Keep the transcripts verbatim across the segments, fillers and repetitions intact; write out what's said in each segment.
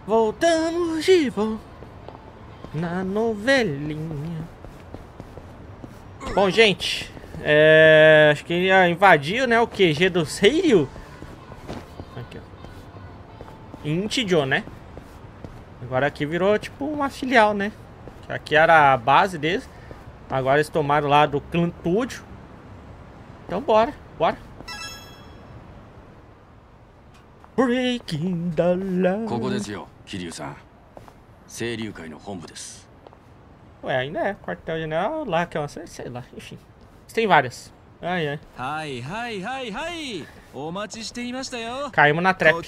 Voltamos de volta na novelinha. Bom, gente, é, acho que invadiu, né, o Q G do Seiryu. Aqui, ó. Intijo, né? Agora aqui virou tipo uma filial, né? Aqui era a base deles. Agora eles tomaram lá do Clã Túdio. Então bora, bora. Breaking the law. Ué, ainda é quartel-general lá, que é uma... sei lá, enfim. Tem várias. Ai, ai. Ai, ai, ai, ai. Caímos na trap.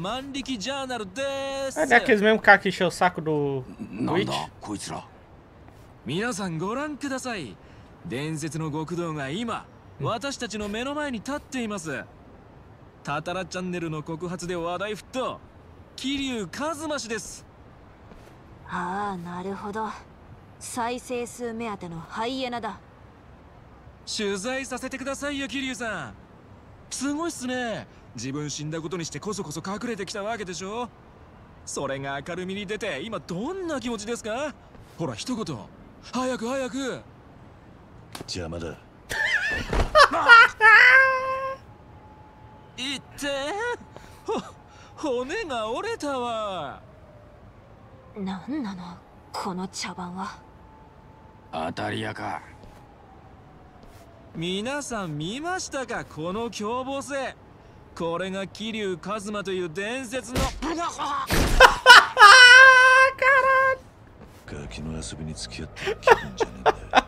É, não é aqueles mesmos caras que encheu o saco do Twitch? 皆さんご覧ください。伝説の極道が今、私たちの目の前に立っています。タタラチャンネルの告発で話題沸騰、桐生一馬氏です。 ああ、なるほど。再生数目当てのハイエナだ。 取材させてくださいよ、桐生さん。すごいっすね。自分死んだことにしてこそこそ隠れてきたわけでしょ。それが明るみに出て今どんな気持ちですか。ほら一言早く早く。邪魔だ。いってほ骨が折れたわ。 なんなのこの茶番は。 当たり屋か。皆さん見ましたか、この凶暴性。これが桐生一馬という伝説のガキの遊びに付き合ってる気分じゃねえんだよ。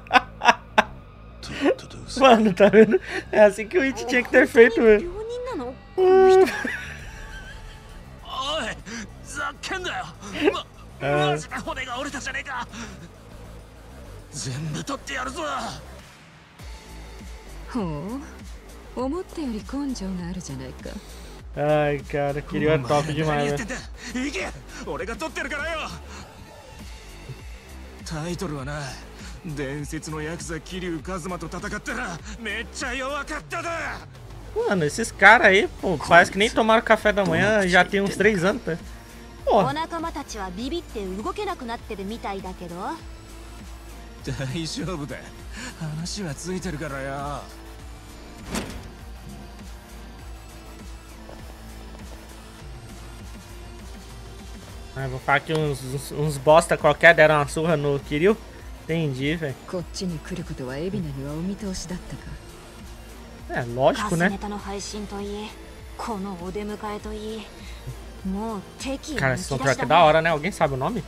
Mano, tá vendo? É assim que o It tinha que ter feito, velho. おい、ざけんなよ。ま、マジで骨が折れたじゃねえか。全部取ってやるぞ。 ほう、思ったより根性があるじゃないか。 Ai, cara, queria top demais, velho. 行け、俺が取ってるからよ。タイトルはな、伝説のヤクザ桐生一馬と戦ったらめっちゃ弱かっただ。 Mano, esses caras aí, pô, parece que nem tomaram café da manhã, já tem uns três anos, tá? Pô. お仲間たちはビビって動けなくなってるみたいだけど。 大丈夫だ。話はついてるからよ。 Ah, vou falar que uns, uns, uns bosta qualquer deram uma surra no Kiryu. Entendi, velho. É, lógico, né? Cara, esse soundtrack é da hora, né? Alguém sabe o nome?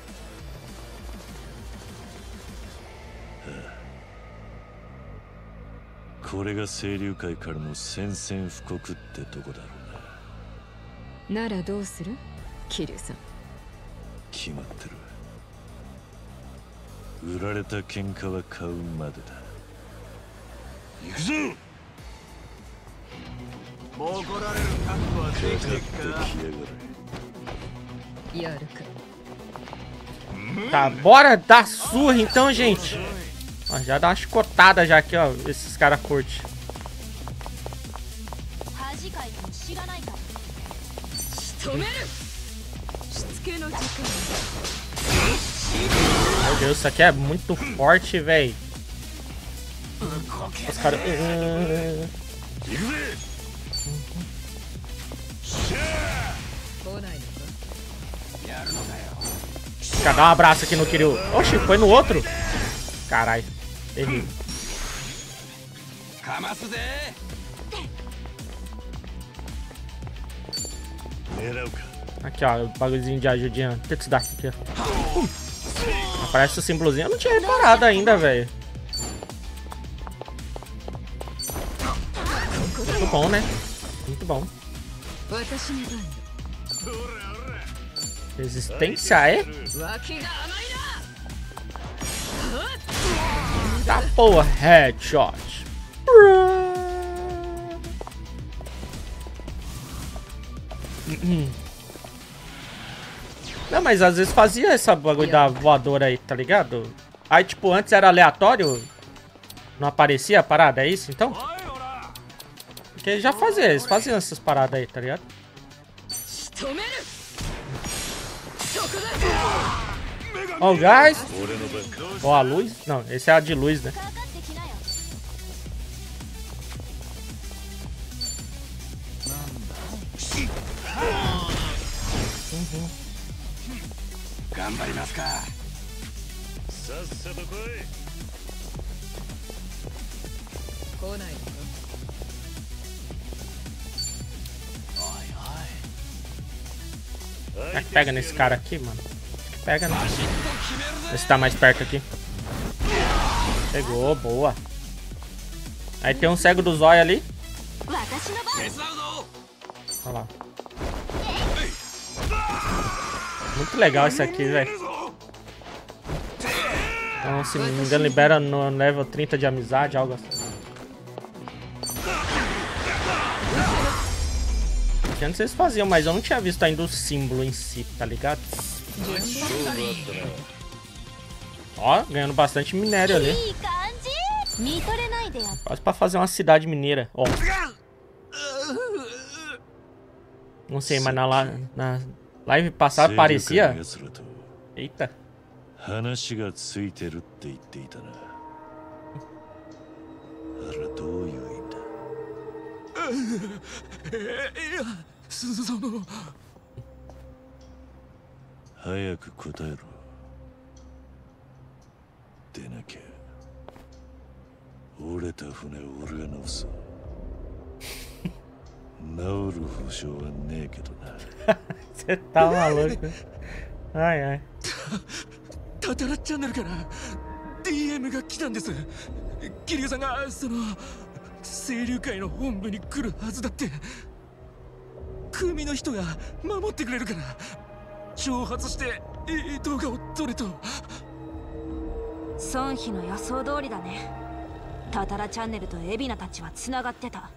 Tá, bora dar surra então, gente. Ó, já dá uma chicotada já aqui, ó. Esses caras curtem. Meu Deus, isso aqui é muito forte, velho. Os caras... Cara, dá um abraço aqui no Kiryu. Oxi, foi no outro? Caralho. Terrível. Aqui, ó, o bagulhozinho de ajudinha. O que isso dá aqui, ó? Uh. Aparece o símbolozinho. Eu não tinha reparado ainda, velho. Muito bom, né? Muito bom. Resistência é? Tá porra, headshot. Não, mas às vezes fazia essa bagulho da voadora aí, tá ligado? Aí, tipo, antes era aleatório, não aparecia a parada, é isso, então? Porque já fazia, eles faziam essas paradas aí, tá ligado? Ó o gás. Ó a luz. Não, esse é a de luz, né? Uhum. Será que pega nesse cara aqui, mano? Pega, né? Vê se tá mais perto aqui. Pegou, boa. Aí tem um cego do zóio ali. Olha lá. Muito legal isso aqui, velho. Então, se não me engano, libera no level trinta de amizade, algo assim. Eu não sei se faziam, mas eu não tinha visto ainda o símbolo em si, tá ligado? Ó, ganhando bastante minério ali. Quase pra fazer uma cidade mineira. Ó. Não sei, mas na, na live passada parecia... Eita. Você tá maluco? Ai, ai. Tatara Channel から ディーエム が来たんです。桐生さんがその清流会の本部に来るはずだって。組の人が守ってくれるから挑発して動画を撮れと。 孫妃の予想通りだね。タタラチャンネルと海老名たちはつながってた。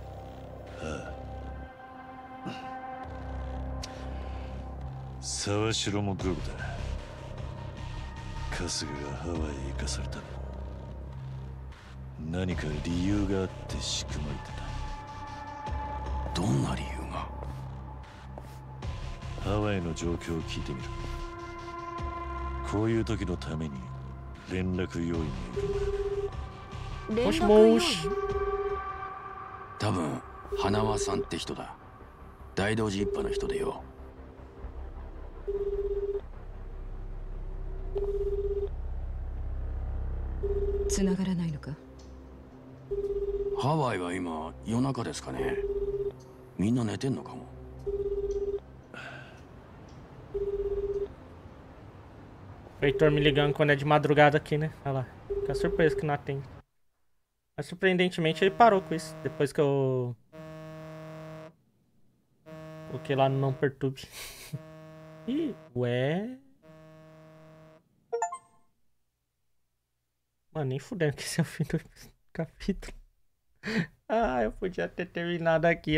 沢城もグルだ。春日がハワイへ行かされたの何か理由があって仕組まれてた。どんな理由が？ハワイの状況を聞いてみる。こういう時のために連絡要員がいる。 もしもし。 多分花輪さんって人だ。大道寺一派の人でよ。 繋がらないのか？ ハワイは今夜中ですかね。みんな寝てんのかも。 O Heitor me ligando quando é de madrugada aqui, né? Olha lá. Fica surpreso que não atende. Mas surpreendentemente ele parou com isso. Depois que eu... coloquei lá no Não Perturbe. Ih, ué... Mano, nem fudendo que esse é o fim do capítulo. Ah, eu podia ter terminado aqui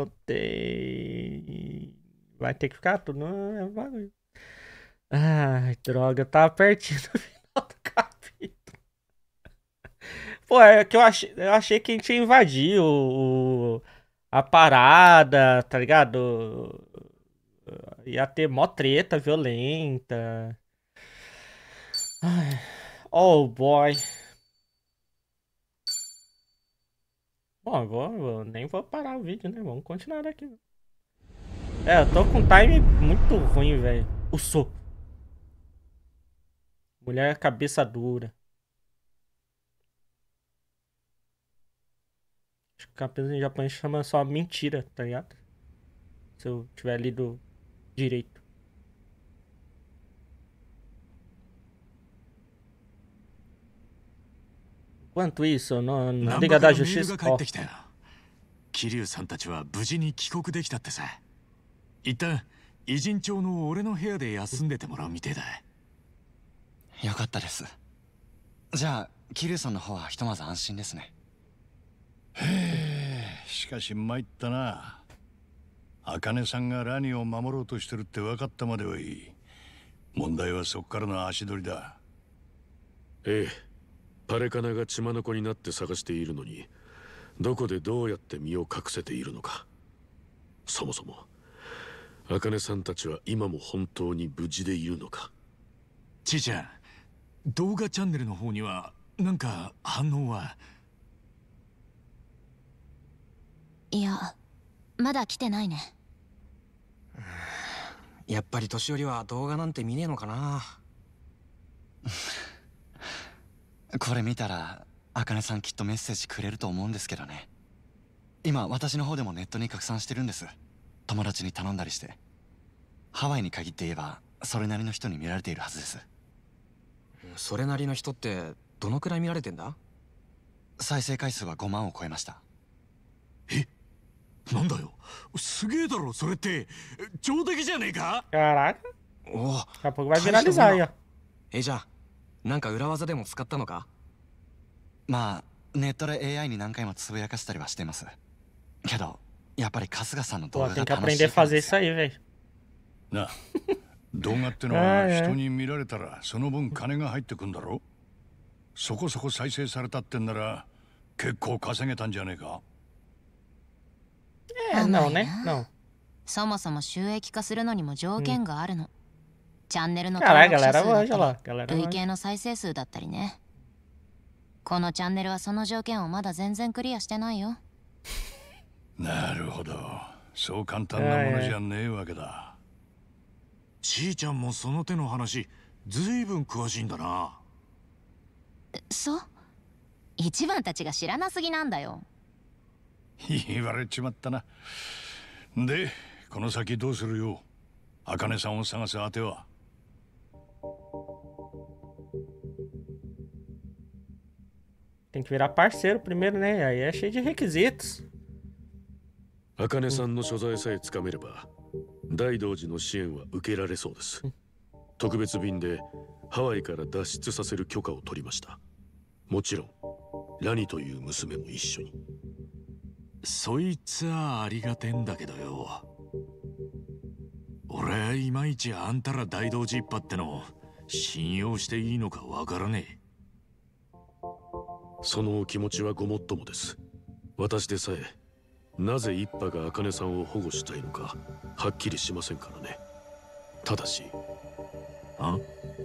ontem. Vai ter que ficar tudo no bagulho. Ai, droga, eu tava pertinho do final do capítulo. Pô, é que eu achei, eu achei que a gente ia invadir o, a parada, tá ligado? Ia ter mó treta violenta. Ai. Oh boy. Bom, eu, vou, eu nem vou parar o vídeo, né? Vamos continuar daqui. É, eu tô com um time muito ruim, velho. O so. Mulher cabeça dura. Acho que o capítulo em japonês chama só mentira, tá ligado? Se eu tiver lido direito. Enquanto isso, no, na Liga da Justiça... Oh. 桐生さんたちは無事に帰国できたってさ。一旦偉人町の俺の部屋で休んでてもらうみてえだ。 よかったです。じゃあ桐生さんの方はひとまず安心ですね。 へえ、しかし参ったな。茜さんがラニを守ろうとしてるって分かったまではいい。問題はそこからの足取りだ。 ええ、パレカナが血眼になって探しているのに、どこでどうやって身を隠せているのか。そもそも茜さんたちは今も本当に無事でいるのか。 ちいちゃん、動画チャンネルの方にはなんか反応は？ いや、まだ来てないね。 やっぱり年寄りは動画なんて見ねえのかな。これ見たら茜さんきっとメッセージくれると思うんですけどね。今私の方でもネットに拡散してるんです。友達に頼んだりして。ハワイに限って言えばそれなりの人に見られているはずです。それなりの人ってどのくらい見られてんだ？再生回数はごまんを超えました。 え、なんだよ、すげえだろそれって。上出来じゃねえか。 Caraca, おお、 daqui a pouco vai viralizar aí, ó. え、じゃあなんか裏技でも使ったのか？まあネットで エーアイ に何回もつぶやかしたりはしてます。けどやっぱり春日さんの動 Pô, 画 tem が que 楽しい aprender a から fazer です isso よ。 aí, velho. なあ、動画ってのは人に見られたらその分金が入ってくんだろ。そこそこ再生されたってんなら結構稼げたんじゃねえか。 É, não, né? Não. そもそも収益化するのにも条件があるの。チャンネルの Caraca, 登録者 galera 数だ manja った lá. り、 Galera 累 manja. 計の再生数だったりね。このチャンネルはその条件をまだ全然クリアしてないよ。 なるほど。そう簡単なものじゃねえわけだ。 ちいちゃんもその手の話ずいぶん詳しいんだな。 そう、一番たちが知らなすぎなんだよ。 言われちまったな。で、この先どうするよ。茜さんを探す当ては。 Tem que virar parceiro primeiro, né? Aí é cheio de requisitos. 茜さんの所在さえつかめれば大道寺の支援は受けられそうです。特別便でハワイから脱出させる許可を取りました。もちろんラニという娘も一緒に。 そいつはありがてんだけどよ。俺いまいちあんたら大道寺一派っての信用していいのかわからねえ。 そのお気持ちはごもっともです。私でさえなぜ一派が茜さんを保護したいのかはっきりしませんからね。ただしあ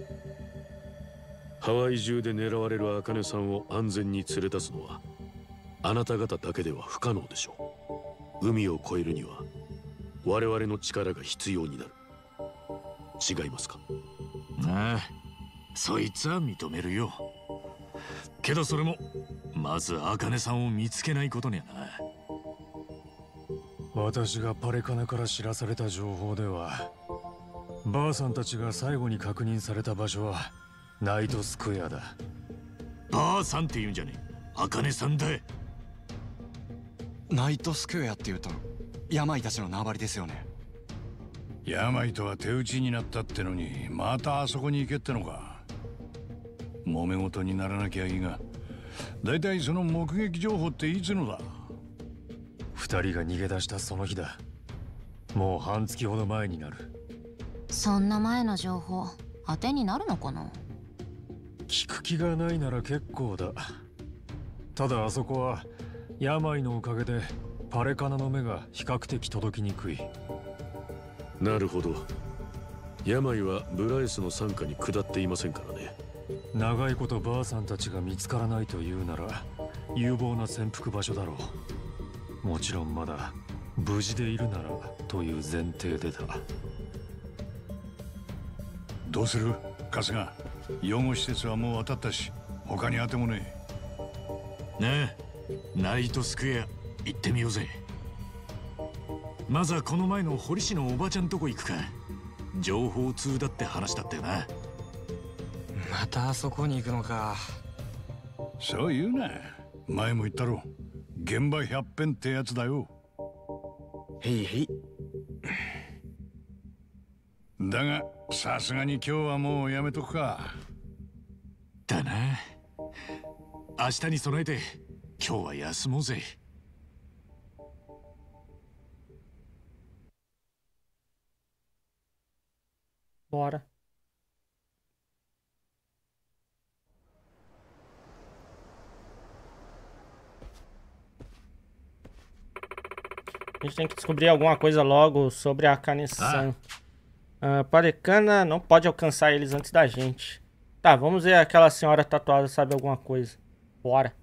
ハワイ中で狙われる茜さんを安全に連れ出すのはあなた方だけでは不可能でしょう。海を越えるには我々の力が必要になる。違いますか？ ああ、そいつは認めるよ。けどそれもまず茜さんを見つけないことにはな。 私がパレカナから知らされた情報では、ばあさんたちが最後に確認された場所はナイトスクエアだ。 ばあさんって言うんじゃねえ、茜さんだ。 ナイトスクエアって言うと病たちの縄張りですよね。 病とは手打ちになったってのにまたあそこに行けってのか。揉め事にならなきゃいいが、だいたいその目撃情報っていつのだ？ 二人が逃げ出したその日だ。もう半月ほど前になる。 そんな前の情報当てになるのかな。 聞く気がないなら結構だ。ただあそこは病のおかげでパレカナの目が比較的届きにくい。 なるほど。病はブライスの傘下に下っていませんからね。 長いことばあさんたちが見つからないというなら有望な潜伏場所だろう。もちろんまだ無事でいるならという前提でだ。 どうする春日。養護施設はもう渡ったし他に当てもねえ。ねえ、ナイトスクエア行ってみようぜ。まずはこの前の堀市のおばちゃんとこ行くか。情報通だって話だったよな。 またあそこに行くのか。 そう言うな。前も言ったろ、現場百遍ってやつだよ。 へいへい。 だがさすがに今日はもうやめとくか。 だな。明日に備えて今日は休もうぜ。 Bora. A gente tem que descobrir alguma coisa logo sobre a Akane-san. Ah. Uh, Parecana não pode alcançar eles antes da gente. Tá, vamos ver aquela senhora tatuada sabe alguma coisa. Bora.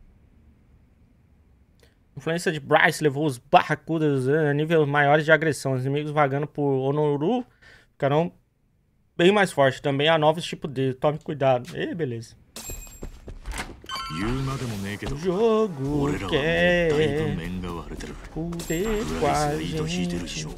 Influência de Bryce levou os barracudas a níveis maiores de agressão. Os inimigos vagando por Onoru ficarão bem mais fortes. Também há novos tipos de. Tome cuidado. Ê, beleza. O jogo quer poder com a gente.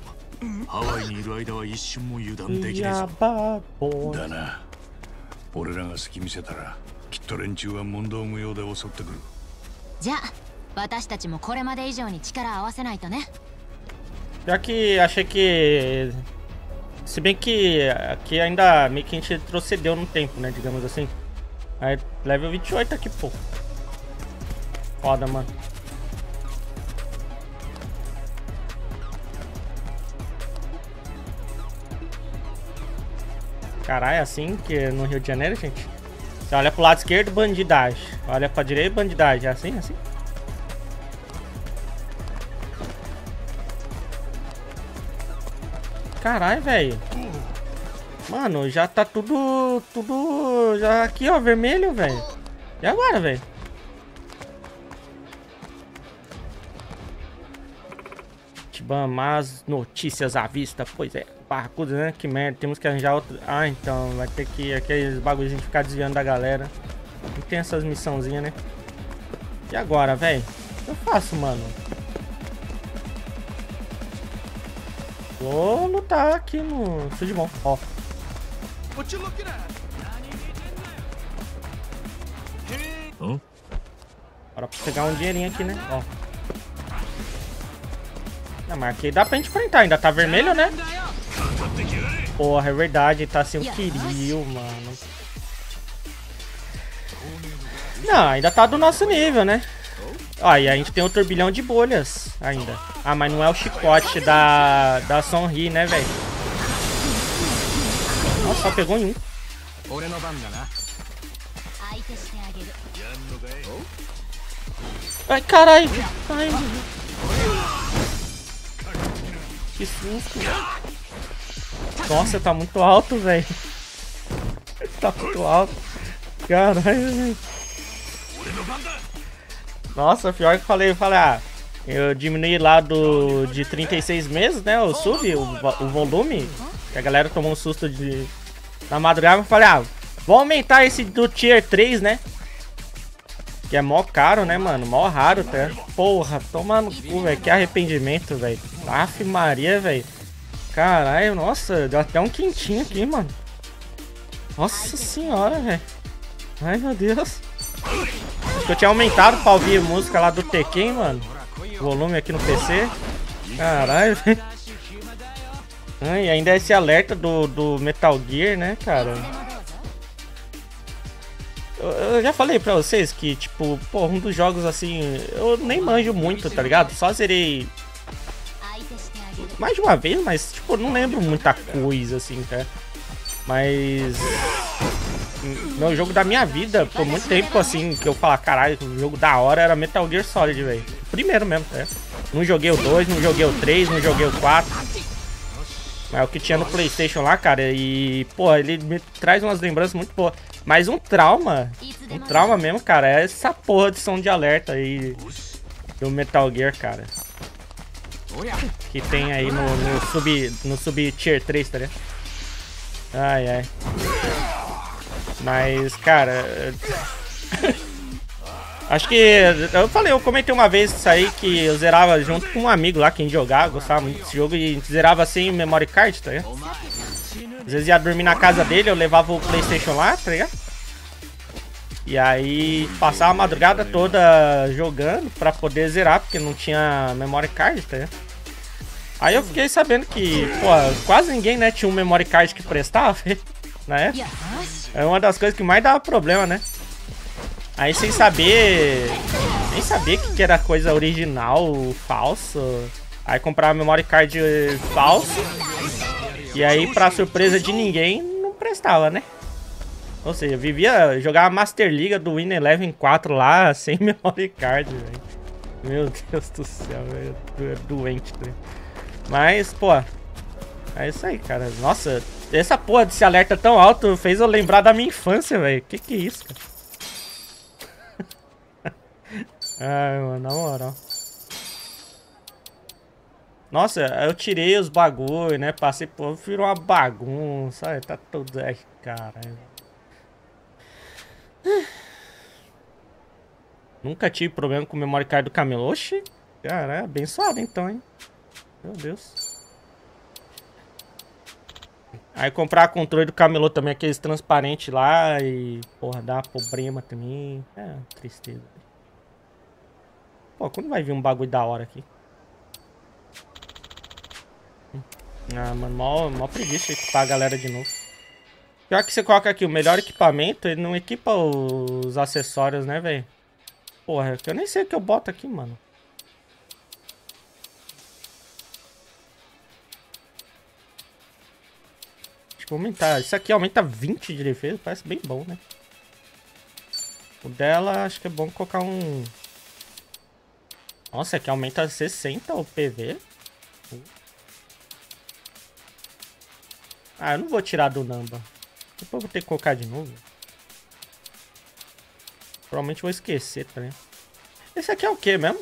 E a babona. だな。俺らが隙見せたら、きっと連中は問答無用で襲ってくる。 じゃあ、私たちもこれまで以上に力を合わせないとね。 Já que achei que... Se bem que aqui ainda meio que a gente retrocedeu no tempo, né? Digamos assim. Aí, level vinte e oito aqui, pô. Foda, mano. Caralho, é assim que no Rio de Janeiro, gente? Você olha pro lado esquerdo, bandidagem. Olha pra direita, bandidagem. É assim, assim? Caralho, velho. Mano, já tá tudo... Tudo... Já aqui, ó, vermelho, velho. E agora, velho? Mas notícias à vista. Pois é. Barracuda, né? Que merda. Temos que arranjar outro... Ah, então. Vai ter que... Aqueles bagulhos de ficar desviando da galera. Não tem essas missãozinhas, né? E agora, velho? O que eu faço, mano? Vou lutar aqui no Sudimon, ó. Hum? Bora pegar um dinheirinho aqui, né? Ó. Não, mas aqui dá pra gente enfrentar. Ainda tá vermelho, né? Porra, é verdade. Tá sem o Kiryu, mano. Não, ainda tá do nosso nível, né? Ó, e a gente tem o turbilhão de bolhas ainda. Ah, mas não é o chicote da, da Sonri, né, velho? Nossa, só pegou em um. Ai, caralho. Ai, que susto. Nossa, tá muito alto, velho. Tá muito alto. Caralho, velho. Nossa, pior que eu falei, eu falei, ah, eu diminui lá do, de trinta e seis meses, né, o sub, o, o volume, que a galera tomou um susto de, na madrugada, eu falei, ah, vou aumentar esse do tier três, né, que é mó caro, né, mano, mó raro, tá? Porra, toma no cu, velho, que arrependimento, velho, Aff Maria, velho, caralho, nossa, deu até um quentinho aqui, mano, nossa senhora, velho, ai meu Deus. Acho que eu tinha aumentado pra ouvir música lá do Tekken, mano. Volume aqui no P C. Caralho, velho. E ainda esse alerta do, do Metal Gear, né, cara? Eu, eu já falei pra vocês que, tipo, pô, um dos jogos assim... Eu nem manjo muito, tá ligado? Só zerei... mais de uma vez, mas, tipo, não lembro muita coisa, assim, tá? Mas... meu jogo da minha vida, por muito tempo, assim, que eu falo, caralho, o jogo da hora era Metal Gear Solid, velho. Primeiro mesmo, né? Não joguei o dois, não joguei o três, não joguei o quatro. Mas é o que tinha no PlayStation lá, cara, e, pô, ele me traz umas lembranças muito boas. Mas um trauma, um trauma mesmo, cara, é essa porra de som de alerta aí do Metal Gear, cara. Que tem aí no, no sub, no sub tier três, tá ligado? Ai, ai. Mas, cara... acho que... Eu falei, eu comentei uma vez isso aí que eu zerava junto com um amigo lá, quem jogava, gostava muito desse jogo, e a gente zerava sem memory card, tá ligado? Às vezes ia dormir na casa dele, eu levava o PlayStation lá, tá ligado? E aí passava a madrugada toda jogando pra poder zerar, porque não tinha memory card, tá ligado? Aí eu fiquei sabendo que, pô, quase ninguém, né, tinha um memory card que prestava, né? É uma das coisas que mais dava problema, né? Aí sem saber... nem saber o que, que era coisa original, falso. Aí comprava memory card falso. E aí, pra surpresa de ninguém, não prestava, né? Ou seja, eu vivia... jogava Master Liga do Win Eleven quatro lá, sem memory card, velho. Meu Deus do céu, velho. É doente, né? Mas, pô. É isso aí, cara. Nossa, essa porra desse alerta tão alto fez eu lembrar da minha infância, velho. Que que é isso, cara? Ai, mano, na moral. Nossa, eu tirei os bagulho, né? Passei por... Virou uma bagunça. Ai, tá tudo... Ai, caralho. Nunca tive problema com o memory card do Camilo. Oxi. Caralho, abençoado então, hein? Meu Deus. Aí comprar controle do camelô também, aqueles transparentes lá e... Porra, dá problema também. É, tristeza. Pô, quando vai vir um bagulho da hora aqui? Ah, mano, mó, mó preguiça equipar a galera de novo. Pior que você coloca aqui o melhor equipamento, ele não equipa os acessórios, né, velho? Porra, eu nem sei o que eu boto aqui, mano. Acho que vou aumentar. Isso aqui aumenta vinte de defesa, parece bem bom, né? O dela, acho que é bom colocar um... Nossa, aqui aumenta sessenta o P V. Ah, eu não vou tirar do Namba. Depois eu vou ter que colocar de novo. Provavelmente vou esquecer também. Esse aqui é o que mesmo?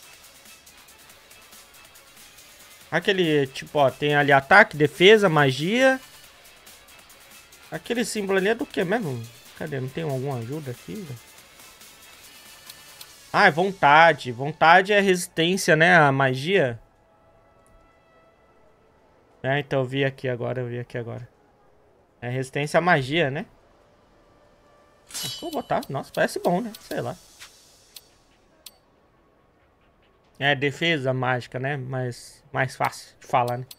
Aquele, tipo, ó, tem ali ataque, defesa, magia. Aquele símbolo ali é do que mesmo? Cadê? Não tem alguma ajuda aqui, velho? Ah, é vontade. Vontade é resistência, né? A magia. É, então eu vi aqui agora, eu vi aqui agora. É resistência à magia, né? Acho que vou botar. Nossa, parece bom, né? Sei lá. É, defesa mágica, né? Mas mais fácil de falar, né?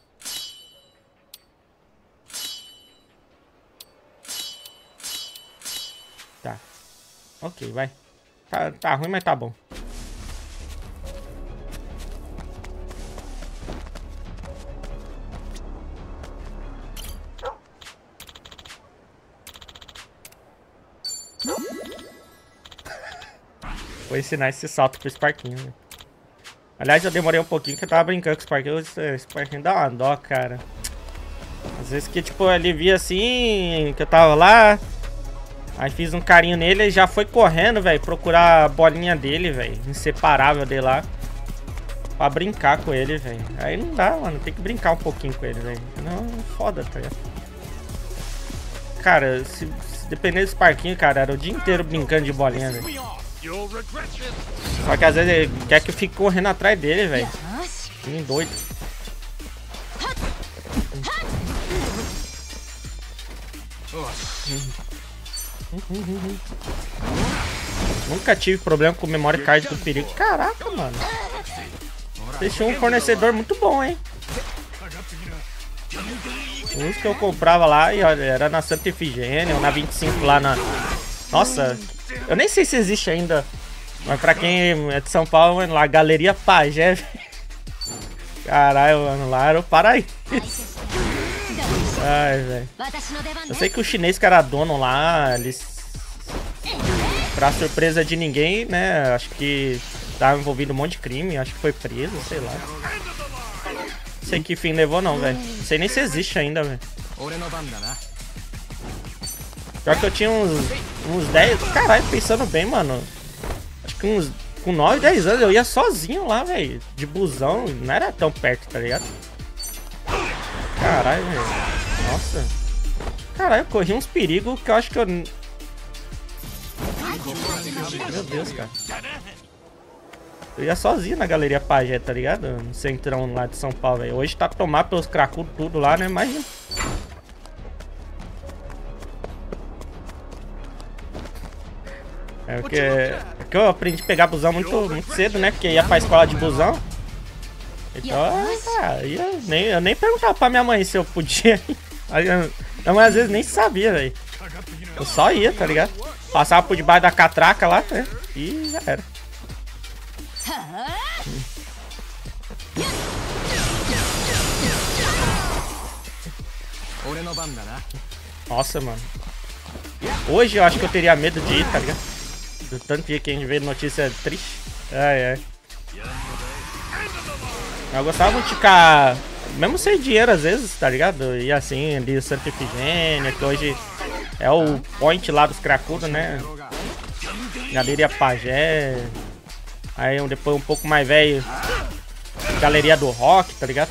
Tá. Ok, vai. Tá, tá ruim, mas tá bom. Vou ensinar esse salto pro Sparkinho, né? Aliás, eu demorei um pouquinho que eu tava brincando com o Sparkinho. O Sparkinho dá uma dó, cara. Às vezes que, tipo, ele via assim, que eu tava lá. Aí fiz um carinho nele e já foi correndo, velho, procurar a bolinha dele, velho. Inseparável dele lá. Pra brincar com ele, velho. Aí não dá, mano. Tem que brincar um pouquinho com ele, velho. Não, foda, tá ligado? Cara, se, se depender do Sparkinho, cara, era o dia inteiro brincando de bolinha, velho. Só que às vezes ele quer que eu fique correndo atrás dele, velho. Que doido. Nunca tive problema com o memory card do perigo. Caraca, mano. Vocês tinham um fornecedor muito bom, hein? Os que eu comprava lá e olha, era na Santa Efigênia ou na vinte e cinco lá na... Nossa, eu nem sei se existe ainda. Mas pra quem é de São Paulo, mano, lá, Galeria Pajé. Caralho, mano, lá era o paraíso. Ai, velho. Eu sei que o chinês que era dono lá, eles... Pra surpresa de ninguém, né? Acho que tava envolvido um monte de crime, acho que foi preso, sei lá. Não sei que fim levou não, velho. Não sei nem se existe ainda, velho. Pior que eu tinha uns, uns dez... Caralho, pensando bem, mano. Acho que uns... Com nove, dez anos eu ia sozinho lá, velho. De busão, não era tão perto, tá ligado? Caralho, velho. Nossa. Caralho, eu corri uns perigos que eu acho que eu... Meu Deus, cara. Eu ia sozinho na Galeria Pajé, tá ligado? No centrão lá de São Paulo, velho. Hoje tá tomado pelos cracudos tudo lá, né? Imagina. É porque, é que eu aprendi a pegar busão muito, muito cedo, né? Porque ia pra escola de busão. Então, ah, eu, nem, eu nem perguntava pra minha mãe se eu podia. Minha mãe às vezes nem sabia, velho. Eu só ia, tá ligado? Passava por debaixo da catraca lá, né? E já era. Nossa, mano. Hoje eu acho que eu teria medo de ir, tá ligado? Do tanto dia que a gente vê notícia triste. Ai, ai. Eu gostava muito de ficar, mesmo sem dinheiro às vezes, tá ligado? E assim, ali Santa Efigênia, que hoje é o point lá dos cracudos, né? Galeria Pajé. Aí depois um pouco mais velho, Galeria do Rock, tá ligado?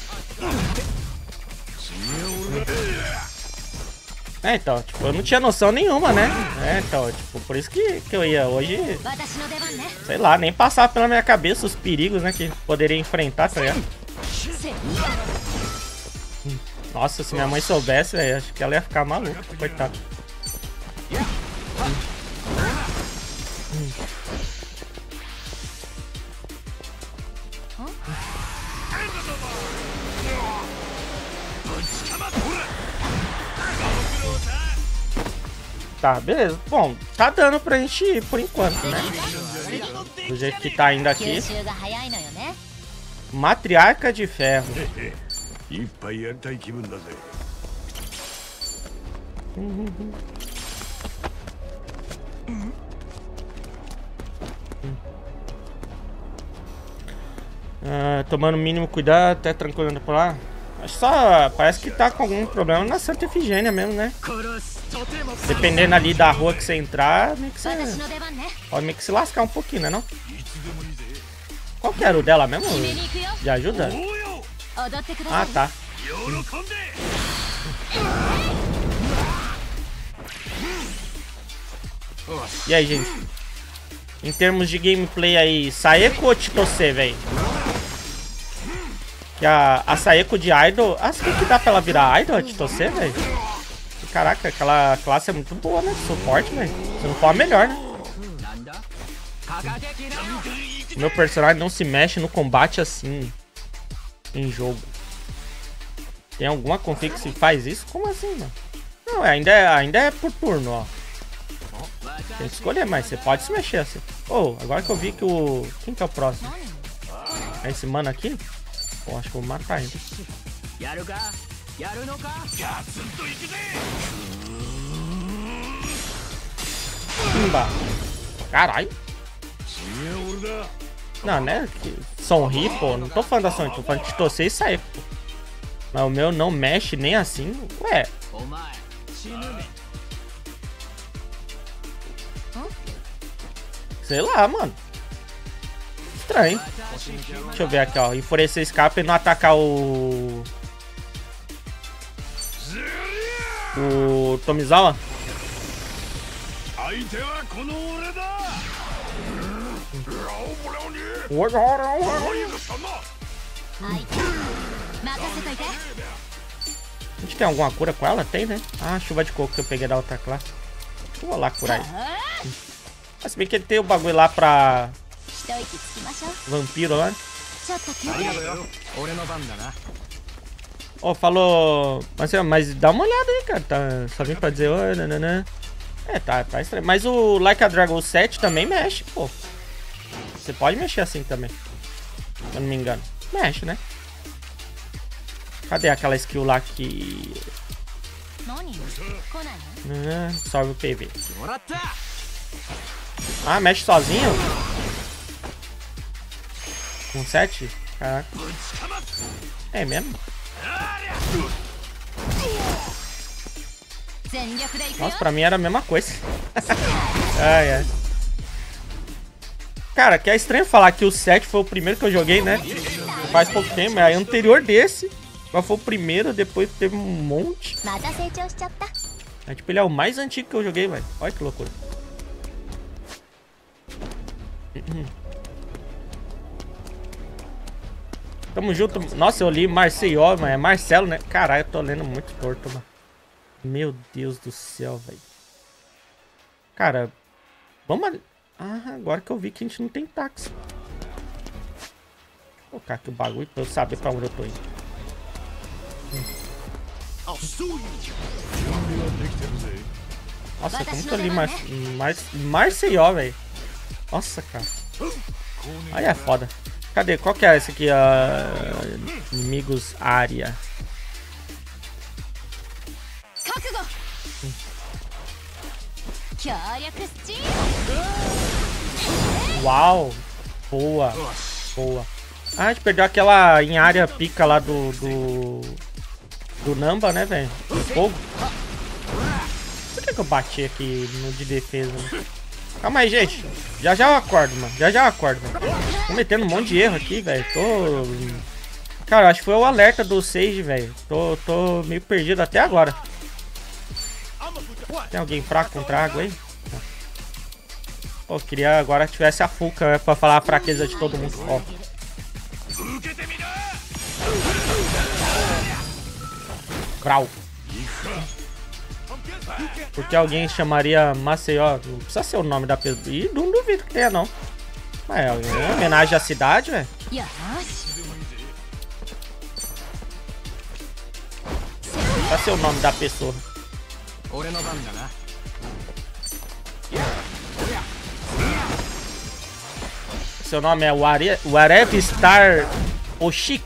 É, então, tipo, eu não tinha noção nenhuma, né? É, então, tipo, por isso que, que eu ia hoje, sei lá, nem passava pela minha cabeça os perigos, né, que poderia enfrentar, tá ligado? Nossa, se minha mãe soubesse, véio, acho que ela ia ficar maluca, coitada. Tá, beleza. Bom, tá dando pra gente ir por enquanto, né? Do jeito que tá indo aqui. Matriarca de Ferro. Ah, tomando o mínimo cuidado, até tranquilo por lá. Acho só, parece que tá com algum problema na Santa Efigênia mesmo, né? Dependendo ali da rua que você entrar, meio que você pode meio que se lascar um pouquinho, né não? Qual que era o dela mesmo? De ajuda? Ah, tá. E aí, gente? Em termos de gameplay aí, Saeko ou Chitose, velho? Que a, a Saeko de Idol... Ah, será que dá pra ela virar Idol, a Chitose, velho? Caraca, aquela classe é muito boa, né? Suporte, velho. Se não for a melhor, né? Meu personagem não se mexe no combate assim em jogo. Tem alguma config que se faz isso? Como assim, mano? Não, ainda é, ainda é por turno, ó. Tem que escolher, mas você pode se mexer assim. Oh, agora que eu vi que o... Quem que é o próximo? É esse mano aqui? Pô, acho que eu vou matar ele. Pimba. Caralho. Não, né? Sonri, pô. Não tô falando da Sonri, tô falando de Chitose e Saeko, pô. Mas o meu não mexe nem assim. Ué. Sei lá, mano. Estranho. Deixa eu ver aqui, ó. Enfurecer escape e não atacar o... O Tomizawa. A gente tem alguma cura com ela? Tem, né? Ah, chuva de coco que eu peguei da outra classe. Eu vou lá curar ele. Mas se bem que ele tem o bagulho lá pra... Vampiro lá. Ó, oh, falou... Mas, mas dá uma olhada aí, cara. Tá, só vim pra dizer... Oh, nanana. É, tá, tá estranho. Mas o Like a Dragon sete também mexe, pô. Você pode mexer assim também. Se eu não me engano. Mexe, né? Cadê aquela skill lá que... Ah, sobe o P V. Ah, mexe sozinho? Com sete? Caraca. É mesmo? Nossa, pra mim era a mesma coisa. Ai, ai. Cara, que é estranho falar que o sete foi o primeiro que eu joguei, né? Faz pouco tempo, é anterior desse. Mas foi o primeiro, depois teve um monte. É, tipo, ele é o mais antigo que eu joguei, velho. Olha que loucura. Tamo junto. Nossa, eu li Marceió, mas é Marcelo, né? Caralho, eu tô lendo muito torto, mano. Meu Deus do céu, velho. Cara, vamos... Ah, agora que eu vi que a gente não tem táxi. Vou colocar aqui o bagulho pra eu saber pra onde eu tô indo. Nossa, como que eu li Mar... Mar... Marceió, velho? Nossa, cara. Aí é foda. Cadê? Qual que é esse aqui? Uh... Inimigos área. Uau! Boa. Boa. Ah, a gente perdeu aquela em área pica lá do... Do, do Namba, né, velho? Fogo. Por que que eu bati aqui no de defesa? Né? Calma aí, gente. Já já eu acordo, mano. Já já eu acordo, mano. Tô metendo um monte de erro aqui, velho. Tô... Cara, acho que foi o alerta do Sage, velho. Tô, tô meio perdido até agora. Tem alguém fraco contra água aí? Pô, eu queria agora que tivesse a Fuka, né, pra falar a fraqueza de todo mundo. Ó. Grau. Porque alguém chamaria Maceió. Não precisa ser o nome da pessoa. E não duvido que tenha, não. Mas é uma homenagem à cidade, velho. Precisa ser o nome da pessoa. Seu nome é Ware... Whatever Star Oshiki.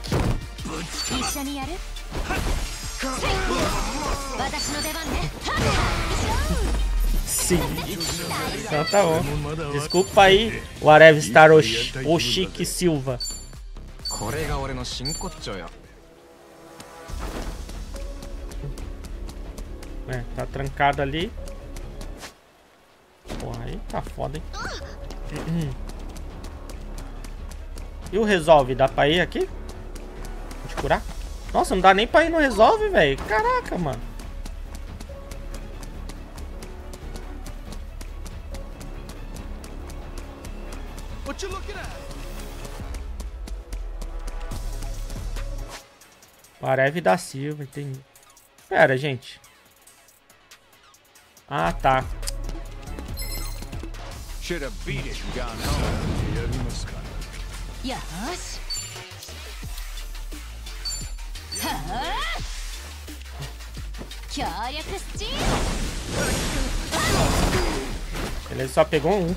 Sim. Então tá bom. Desculpa aí, Whatever Star Osh... Oshiki Silva. É, tá trancado ali. Porra, aí tá foda, hein? E o resolve? Dá pra ir aqui? Pode curar? Nossa, não dá nem pra ir no resolve, velho. Caraca, mano. Parev da Silva, entendi. Pera, gente. Ah, tá. Should have beat it and gone home. Yes. Ele só pegou um.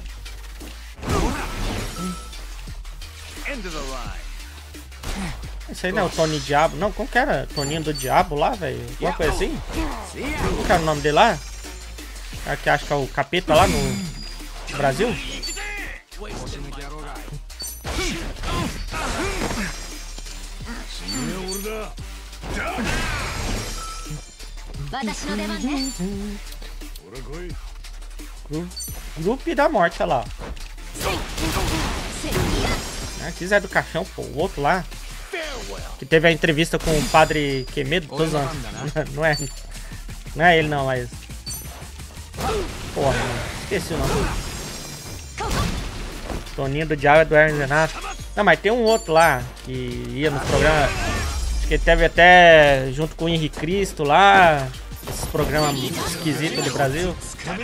Esse aí não é o Tony Diabo. Não, como que era? Toninho do Diabo lá, velho? Alguma coisa assim? Como que era o nome dele lá? Cara que acha que é o capeta lá no Brasil? Grupo da morte, olha lá. Aqui Zé do Caixão, pô. O outro lá. Que teve a entrevista com o padre Quemedo. Tô zoando. Não é. Não é ele não, mas. Porra, mano. Esqueci o nome. Toninho do Diabo é do Hermes Renato. Não, mas tem um outro lá que ia no programa. Acho que ele teve até junto com o Henrique Cristo lá. Esses programas esquisitos do Brasil.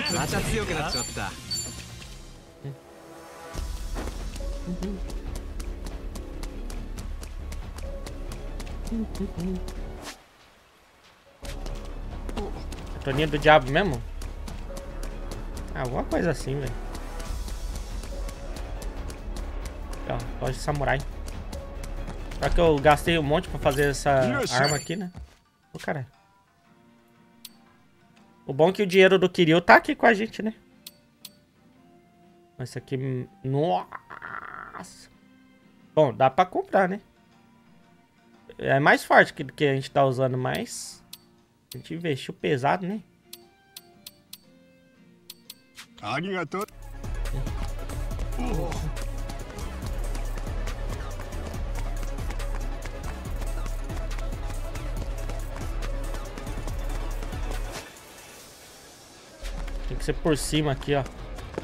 Toninho do Diabo mesmo? Alguma coisa assim, velho. Ó, loja de samurai. Só que eu gastei um monte pra fazer essa arma aqui, né? Ô, caralho. O bom é que o dinheiro do Kiryu tá aqui com a gente, né? Esse aqui... Nossa! Bom, dá pra comprar, né? É mais forte que, que a gente tá usando, mas... A gente investiu pesado, né? Arigatou. Tem que ser por cima aqui, ó.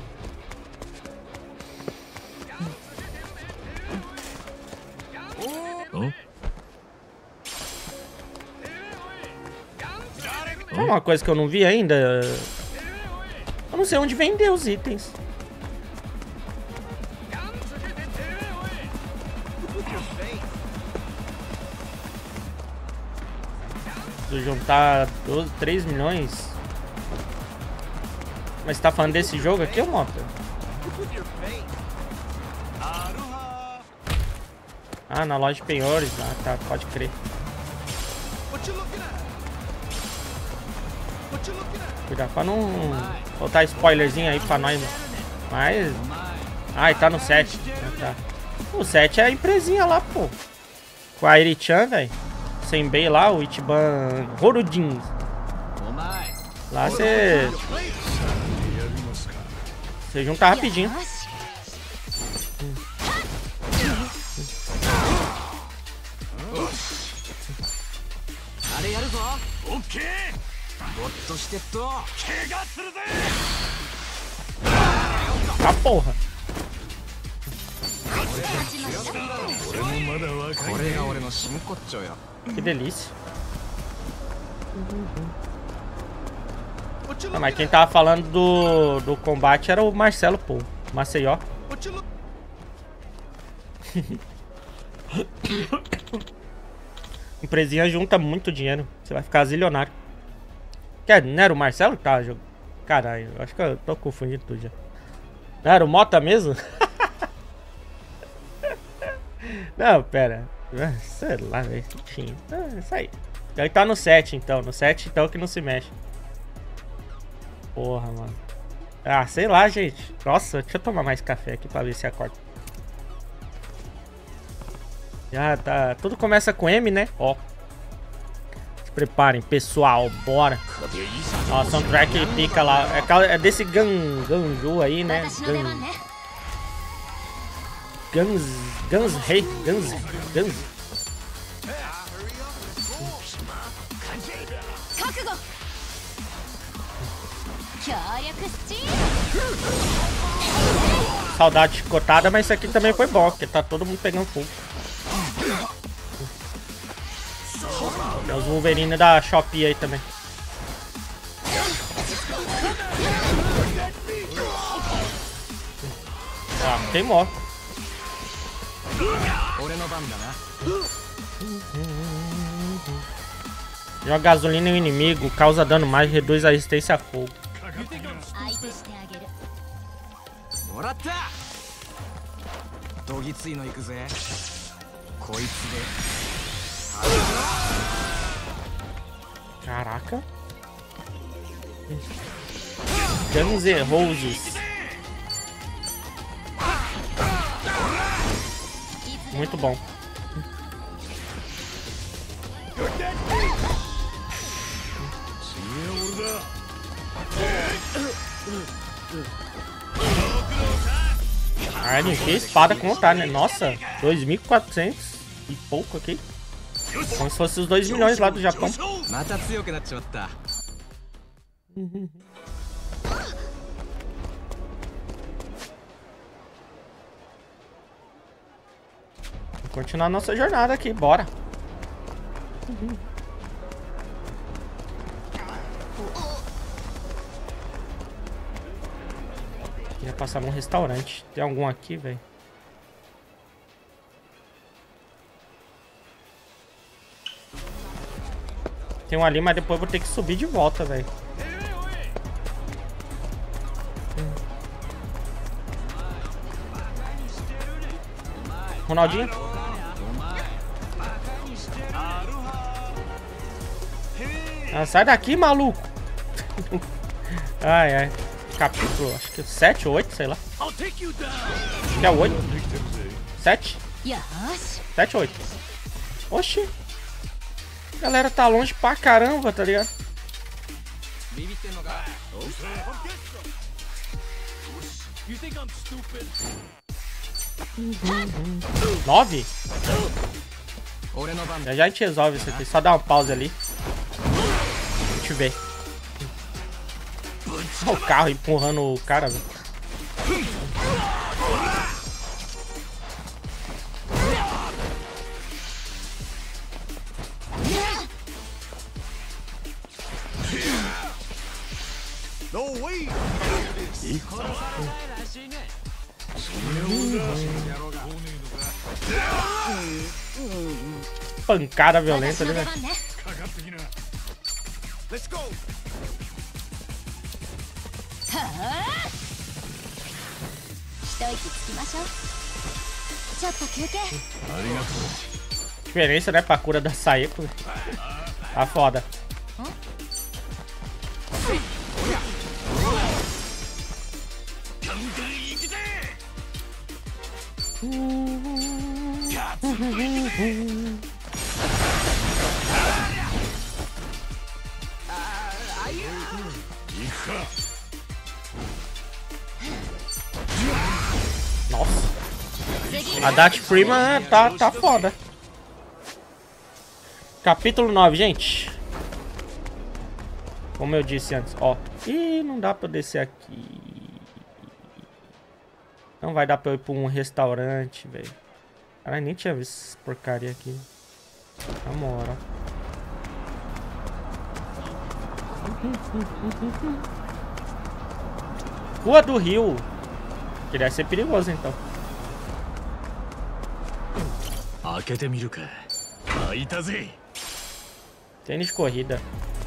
Oh. Oh. Uma coisa que eu não vi ainda. Eu não sei onde vender os itens. Preciso juntar doze, três milhões. Mas você tá falando desse jogo aqui, ô Mota? Ah, na loja de penhores. Ah, tá, pode crer. Cuidado pra não botar spoilerzinho aí pra nós. Mas... Ah, tá no sete. Ah, tá. O sete é a empresinha lá, pô. Com a Eri-chan, velho. Senbei lá, o Ichiban Horudin. Lá você... Você junta rapidinho. Ah, porra. Que delícia. Ah, mas quem tava falando do, do combate era o Marcelo, pô. Maceió. Empresinha junta muito dinheiro. Você vai ficar zilionário. Quer, não era o Marcelo que tava jogando? Caralho, eu acho que eu tô confundindo tudo já. Não era o Mota mesmo? Não, pera. Sei lá, velho. Enfim, é isso aí. Ele tá no sete, então. No sete, então, que não se mexe. Porra, mano. Ah, sei lá, gente. Nossa, deixa eu tomar mais café aqui pra ver se acorda. Já tá... Tudo começa com M, né? Ó. Se preparem, pessoal. Bora. Ó, soundtrack pica lá. É, é desse Gan... Ganju aí, né? Gan... Guns... Guns Rei... Guns... Guns... Saudade chicotada, mas isso aqui também foi bom, porque tá todo mundo pegando fogo. Tem os Wolverine da Shopee aí também. Ah, queimou. Joga gasolina em um inimigo, causa dano mais, reduz a resistência a fogo. Caraca. Guns N' Roses. Muito bom. Ah, ele encheu a espada com vontade, né? Nossa, dois mil e quatrocentos e pouco aqui. Como se fosse os dois milhões lá do Japão. Vamos continuar nossa jornada aqui, bora. Queria passar num restaurante. Tem algum aqui, velho? Tem um ali, mas depois eu vou ter que subir de volta, velho. Ronaldinho? Ah, sai daqui, maluco! Ai, ai. Capítulo, acho que sete ou oito, sei lá. Acho que é o oito. sete? sete ou oito? Oxi. A galera tá longe pra caramba, tá ligado? nove? Já já a gente resolve isso aqui. Só dá uma pausa ali. A gente vê. Olha o carro empurrando o cara, velho. Pancada violenta ali, velho. Diferença, né, pra cura da Saeko. Tá foda. Hum. Nossa. A Dart Freeman tá, tá foda. Capítulo nove, gente. Como eu disse antes, ó. Ih, não dá pra descer aqui. Não vai dar pra eu ir pra um restaurante, velho. Caralho, nem tinha visto essa porcaria aqui. Na moral. Rua do Rio. Que deve ser perigoso, então. Tênis de corrida.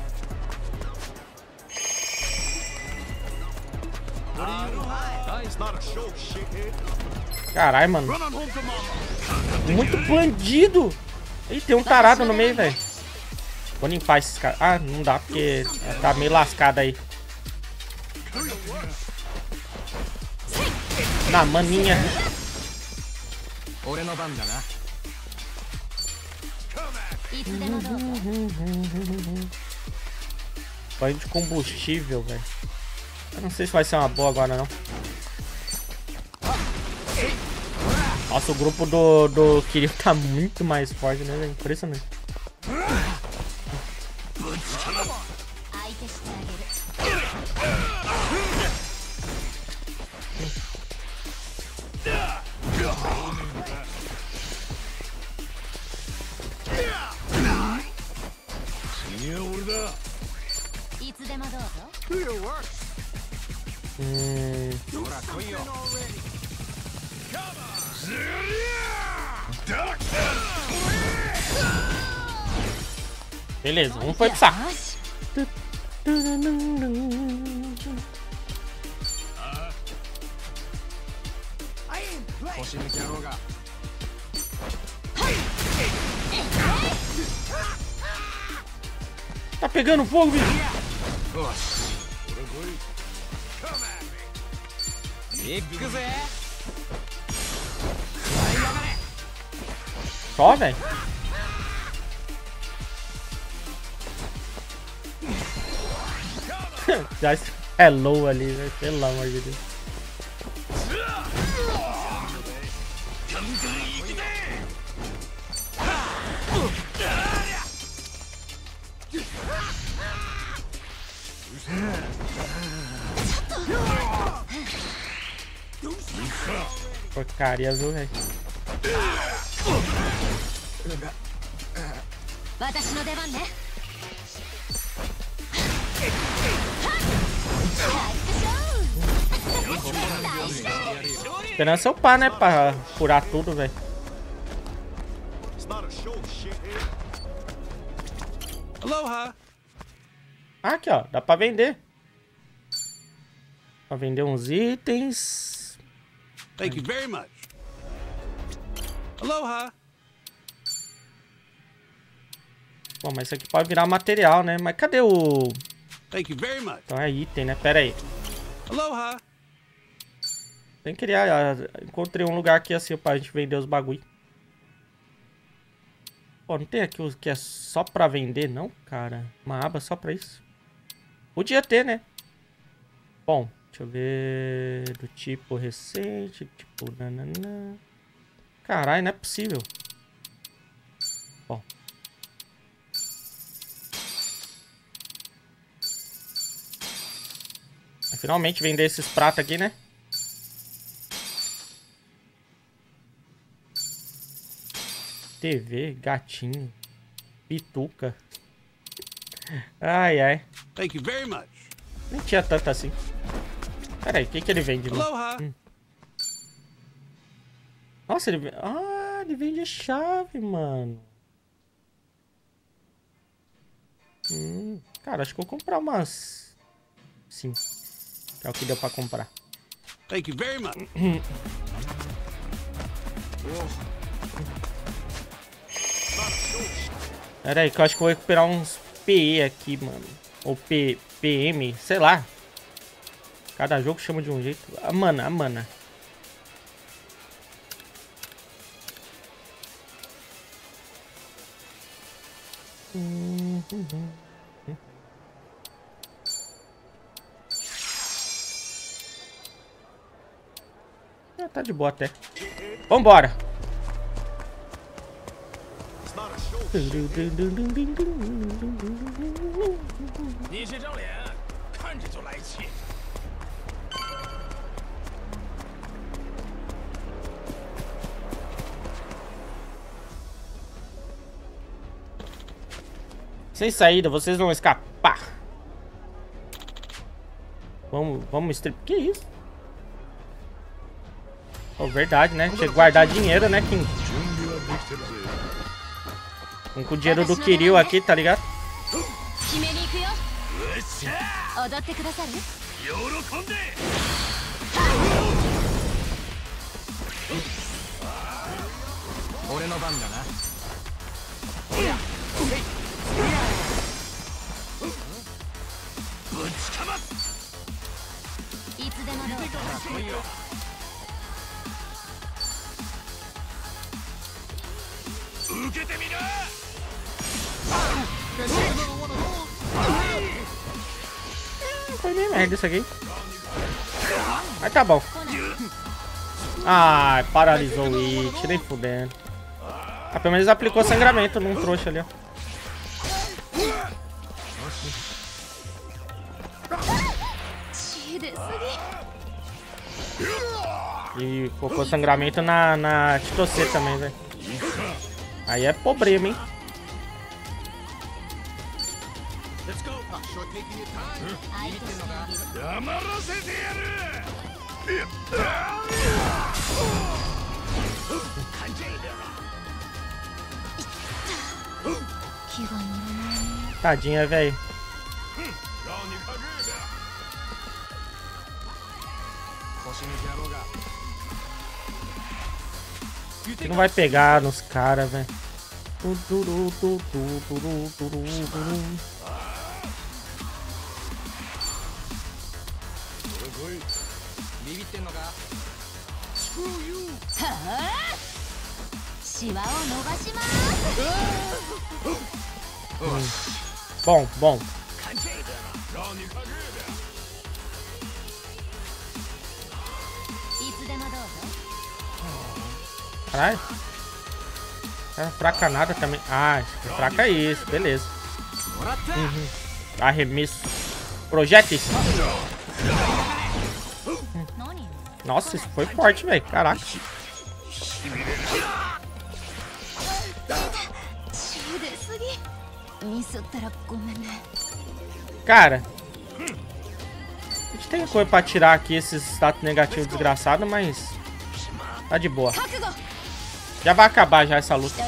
Caralho, mano. Muito bandido. Ih, tem um tarado no meio, velho. Vou limpar esses caras. Ah, não dá porque tá meio lascado aí. Na maninha. Banho de combustível, velho. Eu não sei se vai ser uma boa agora, não. Nossa, o grupo do, do Kiryu tá muito mais forte, né, velho? Impressionante. Hum. Beleza, um foi pro saco. Tá pegando fogo, bicho. Só, velho. Já é low ali, velho. Pelo amor de Deus. Porcaria, viu, velho? Esperança é o pá, né? Pra curar tudo, velho. Aloha. Ah, aqui, ó. Dá pra vender. Pra vender uns itens. Thank you very much. Aloha. Bom, mas isso aqui pode virar material, né? Mas cadê o... Thank you very much. Então é item, né? Pera aí. Aloha. Tem que criar... Encontrei um lugar aqui assim pra gente vender os bagulho. Pô, não tem aqui o que é só pra vender, não, cara? Uma aba só pra isso? Podia ter, né? Bom, deixa eu ver... Do tipo recente, tipo... Nanana. Caralho, não é possível. Bom. Finalmente vender esses pratos aqui, né? T V, gatinho, pituca. Ai, ai. Thank you very much. Nem tinha tanto assim. Pera aí, o que que ele vende? Hum. Nossa, ele vende... Ah, ele vende chave, mano. Hum, cara, acho que eu vou comprar umas... Sim. Que é o que deu pra comprar. Thank you very much. Pera aí, que eu acho que eu vou recuperar uns P E aqui, mano. Ou P, PM, sei lá. Cada jogo chama de um jeito. A mana, a mana. Ah, tá de boa até. Vambora. Sem saída, vocês não vão escapar. Vamos, vamos strip. Que isso? Oh, verdade, né? Tinha que guardar dinheiro, né, King? Vamos com o dinheiro do Kiryu aqui, tá ligado? Foi bem merda isso aqui. Mas tá bom. Ai, paralisou o It, nem fudendo. Ah, pelo menos aplicou sangramento num trouxa ali, ó. E colocou sangramento na, na Chitose também, velho. Aí é problema, hein? Tadinha, velho. Você não vai pegar nos caras, velho. Bom, bom. Caralho. É fraca nada também. Ah, fraca é isso, beleza. Uhum. Arremesso. Projéteis. Hum. Nossa, isso foi forte, velho. Caraca. Cara, a gente tem coisa pra tirar aqui esses status negativos desgraçados, mas tá de boa. Já vai acabar já essa luta.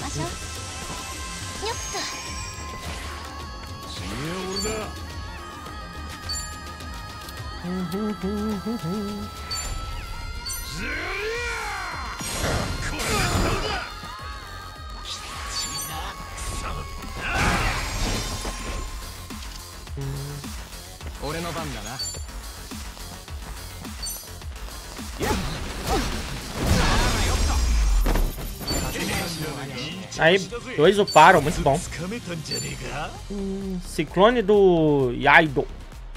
Aí, dois uparam, muito bom. Hum, ciclone do Yaido.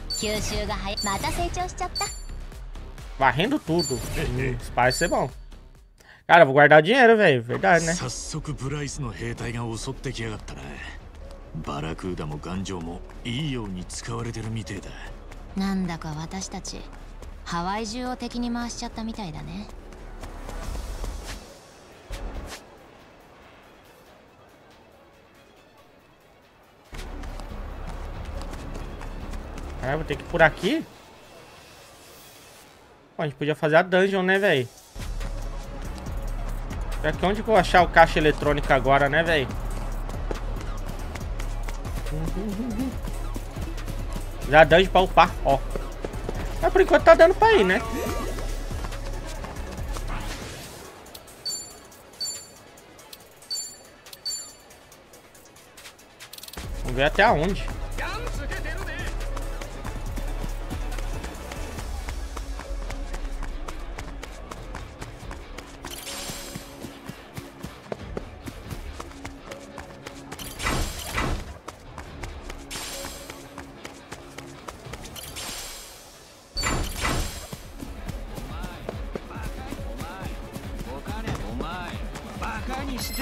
Varrendo tudo. Hum, isso parece ser bom. Cara, eu vou guardar dinheiro, velho. Verdade, né? Ah, vou ter que ir por aqui. Pô, a gente podia fazer a dungeon, né, velho? Aqui onde que eu vou achar o caixa eletrônico agora, né, velho? Já dungeon pra upar, ó. Mas por enquanto tá dando pra ir, né? Vamos ver até aonde.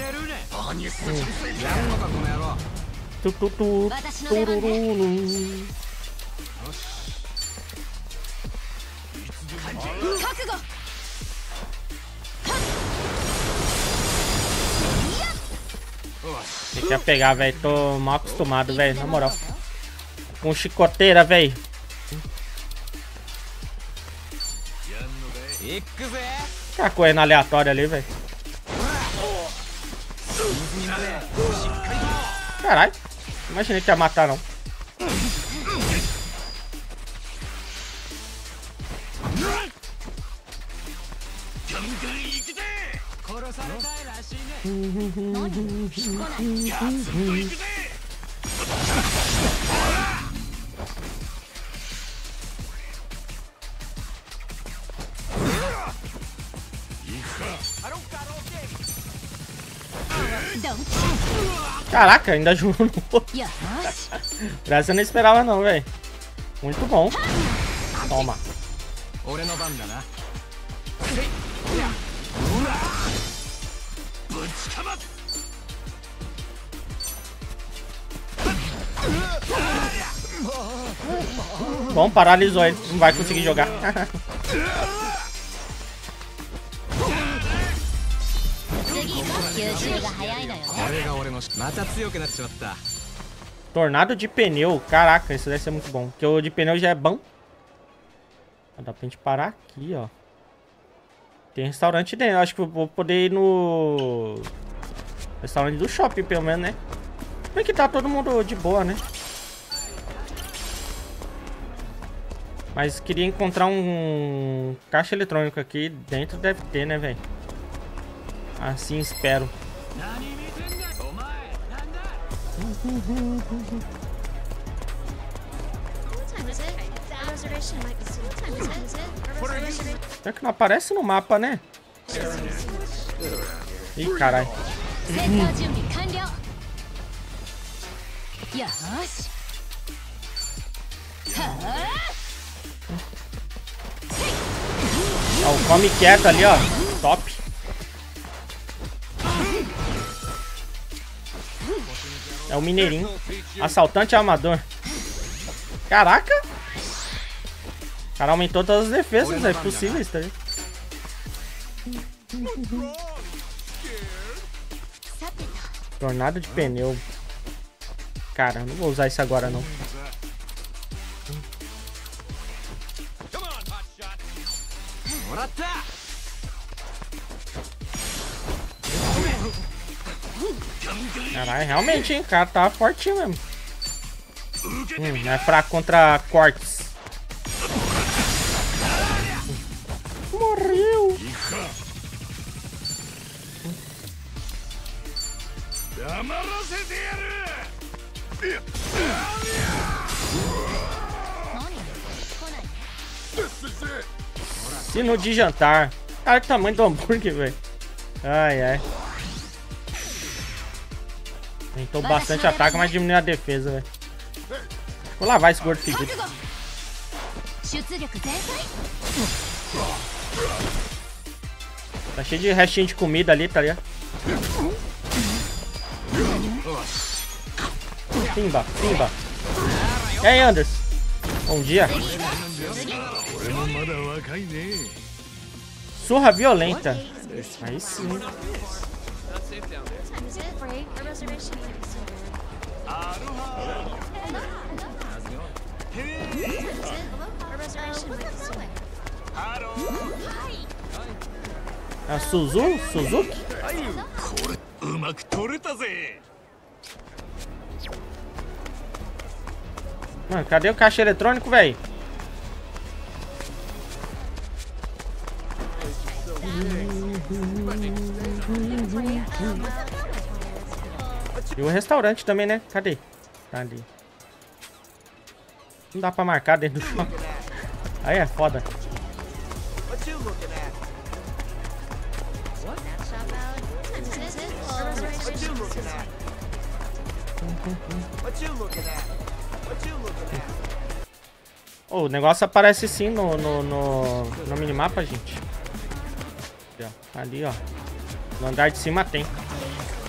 Tu, tu, tu, turururu. Você quer pegar, velho? Tô mal acostumado, velho. Na moral. Com chicoteira, velho. Ficar correndo aleatório ali, velho. Caralho. Imaginei que ia matar, não. Caraca, ainda jogou no outro. Essa eu não esperava não, velho. Muito bom. Toma. Bom, paralisou ele. Não vai conseguir jogar. Tornado de pneu. Caraca, isso deve ser muito bom. Porque o de pneu já é bom. Dá pra gente parar aqui, ó. Tem restaurante dentro. Acho que eu vou poder ir no restaurante do shopping, pelo menos, né? Como é que tá todo mundo de boa, né? Mas queria encontrar um caixa eletrônico aqui dentro. Deve ter, né, velho? Assim espero. Será que não aparece no mapa, né? Ih, caralho. Ó, o come quieto ali, ó. Top. É o mineirinho. Assaltante amador. Caraca. O cara aumentou todas as defesas, é possível isso, tá ligado? Tornado de pneu. Cara, não vou usar isso agora não. Caralho, realmente, hein? O cara tá fortinho mesmo. Hum, não é fraco contra cortes. Morreu. Sino de jantar. Cara, que tamanho do hambúrguer, velho. Ai, ai. Aumentou bastante ataque, mas diminuiu a defesa, velho. Vou lavar esse gordo fedido. Tá cheio de restinho de comida ali, tá ligado? Pimba, pimba. E aí, Anderson? Bom dia. Surra violenta. Aí sim. A Suzu? Suzuki? Mano, cadê o caixa eletrônico, velho? E o restaurante também, né? Cadê? Tá ali. Não dá pra marcar dentro do shopping. Aí é foda. Oh, o negócio aparece sim no, no, no, no minimapa, gente. Ali, ó. No andar de cima tem.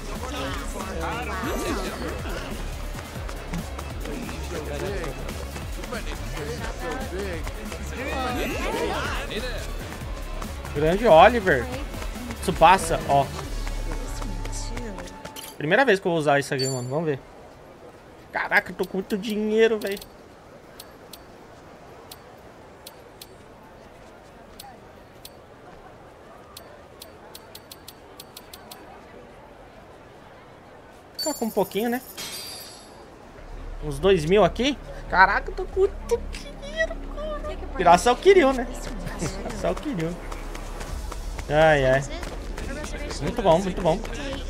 Grande Oliver. Tsubasa, ó. Primeira vez que eu vou usar isso aqui, mano. Vamos ver. Caraca, eu tô com muito dinheiro, velho. Ficar com um pouquinho, né? Uns dois mil aqui. Caraca, eu tô com muito dinheiro. Graças ao Kiryu, né? Graças ao Kiryu. Ai, ai. Muito bom, muito bom.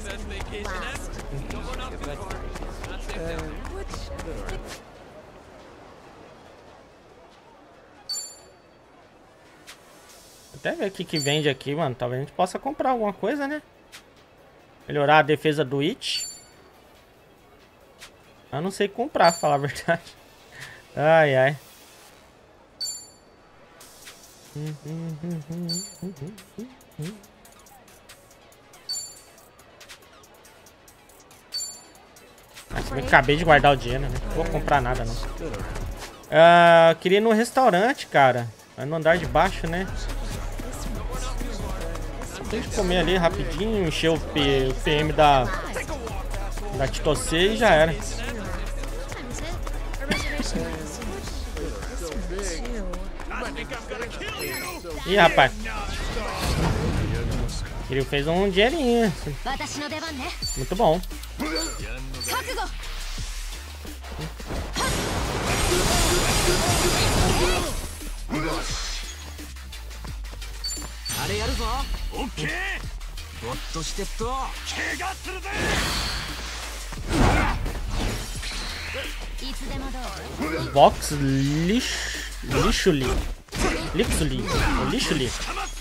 Até ver o que que vende aqui, mano. Talvez a gente possa comprar alguma coisa, né? Melhorar a defesa do It. Eu não sei comprar, pra falar a verdade. Ai, ai. Mas eu acabei de guardar o dinheiro, né? Não vou comprar nada, não. Uh, queria ir no restaurante, cara. Vai no andar de baixo, né? Tem que comer ali rapidinho, encher o, P, o P M da, da Tito C e já era. Ih, rapaz. Ele fez um dinheirinho. Muito bom. Vox lixo lixuli lixuli lixuli.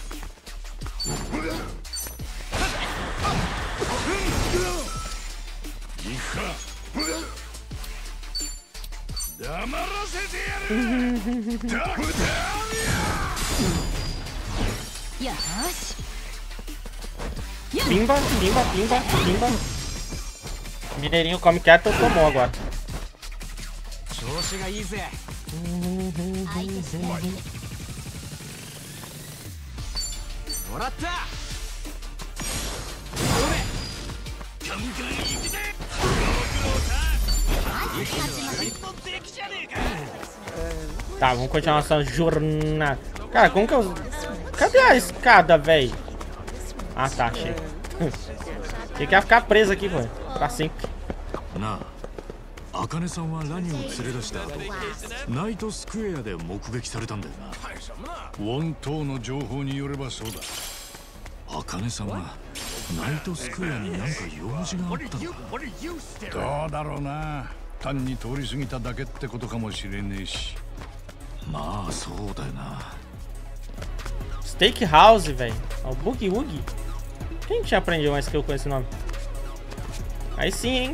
Pimba, pimba, pimba, pimba. Mineirinho come quieto, tomou agora. Tá, vamos continuar nossa jornada. Cara, como que eu... Cadê a escada, velho? Ah, tá, achei. Ele quer ficar preso aqui, pô. Pra sempre. Não. Akane-sanはラニを連れ出した後、ナイトスクエアで目撃されたんだよな。 ウォン島の情報によればそうだ。 茜さんはナイトスクエアに何か用事があったのか。 どうだろうな。単に通り過ぎただけってことかもしれねえし。 まあそうだよな。 Steakhouse, velho. O Boogie Woogie. Quem tinha aprendido uma skill com esse nome? Aí sim, hein?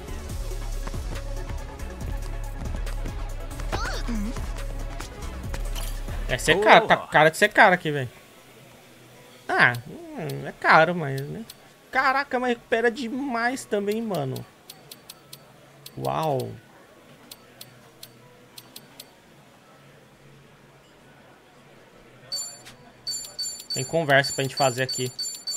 É ser caro, tá com cara de ser caro aqui, velho. Ah, hum, é caro, mas... Né? Caraca, mas recupera demais também, mano. Uau. Tem conversa pra gente fazer aqui.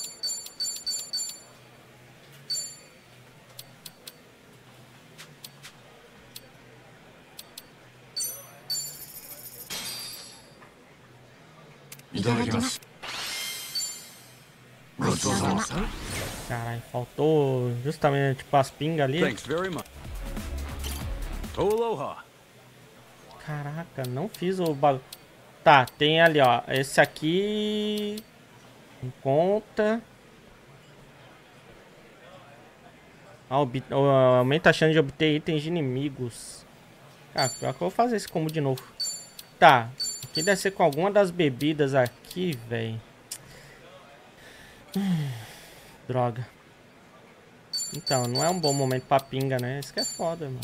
Caralho, faltou justamente tipo as pingas ali. Caraca, não fiz o bagulho. Tá, tem ali, ó. Esse aqui. Em conta. Aumenta a chance de obter itens de inimigos. Cara, pior que eu vou fazer esse combo de novo. Tá. Aqui deve ser com alguma das bebidas aqui, velho. Hum, droga. Então, não é um bom momento pra pinga, né? Isso que é foda, mano.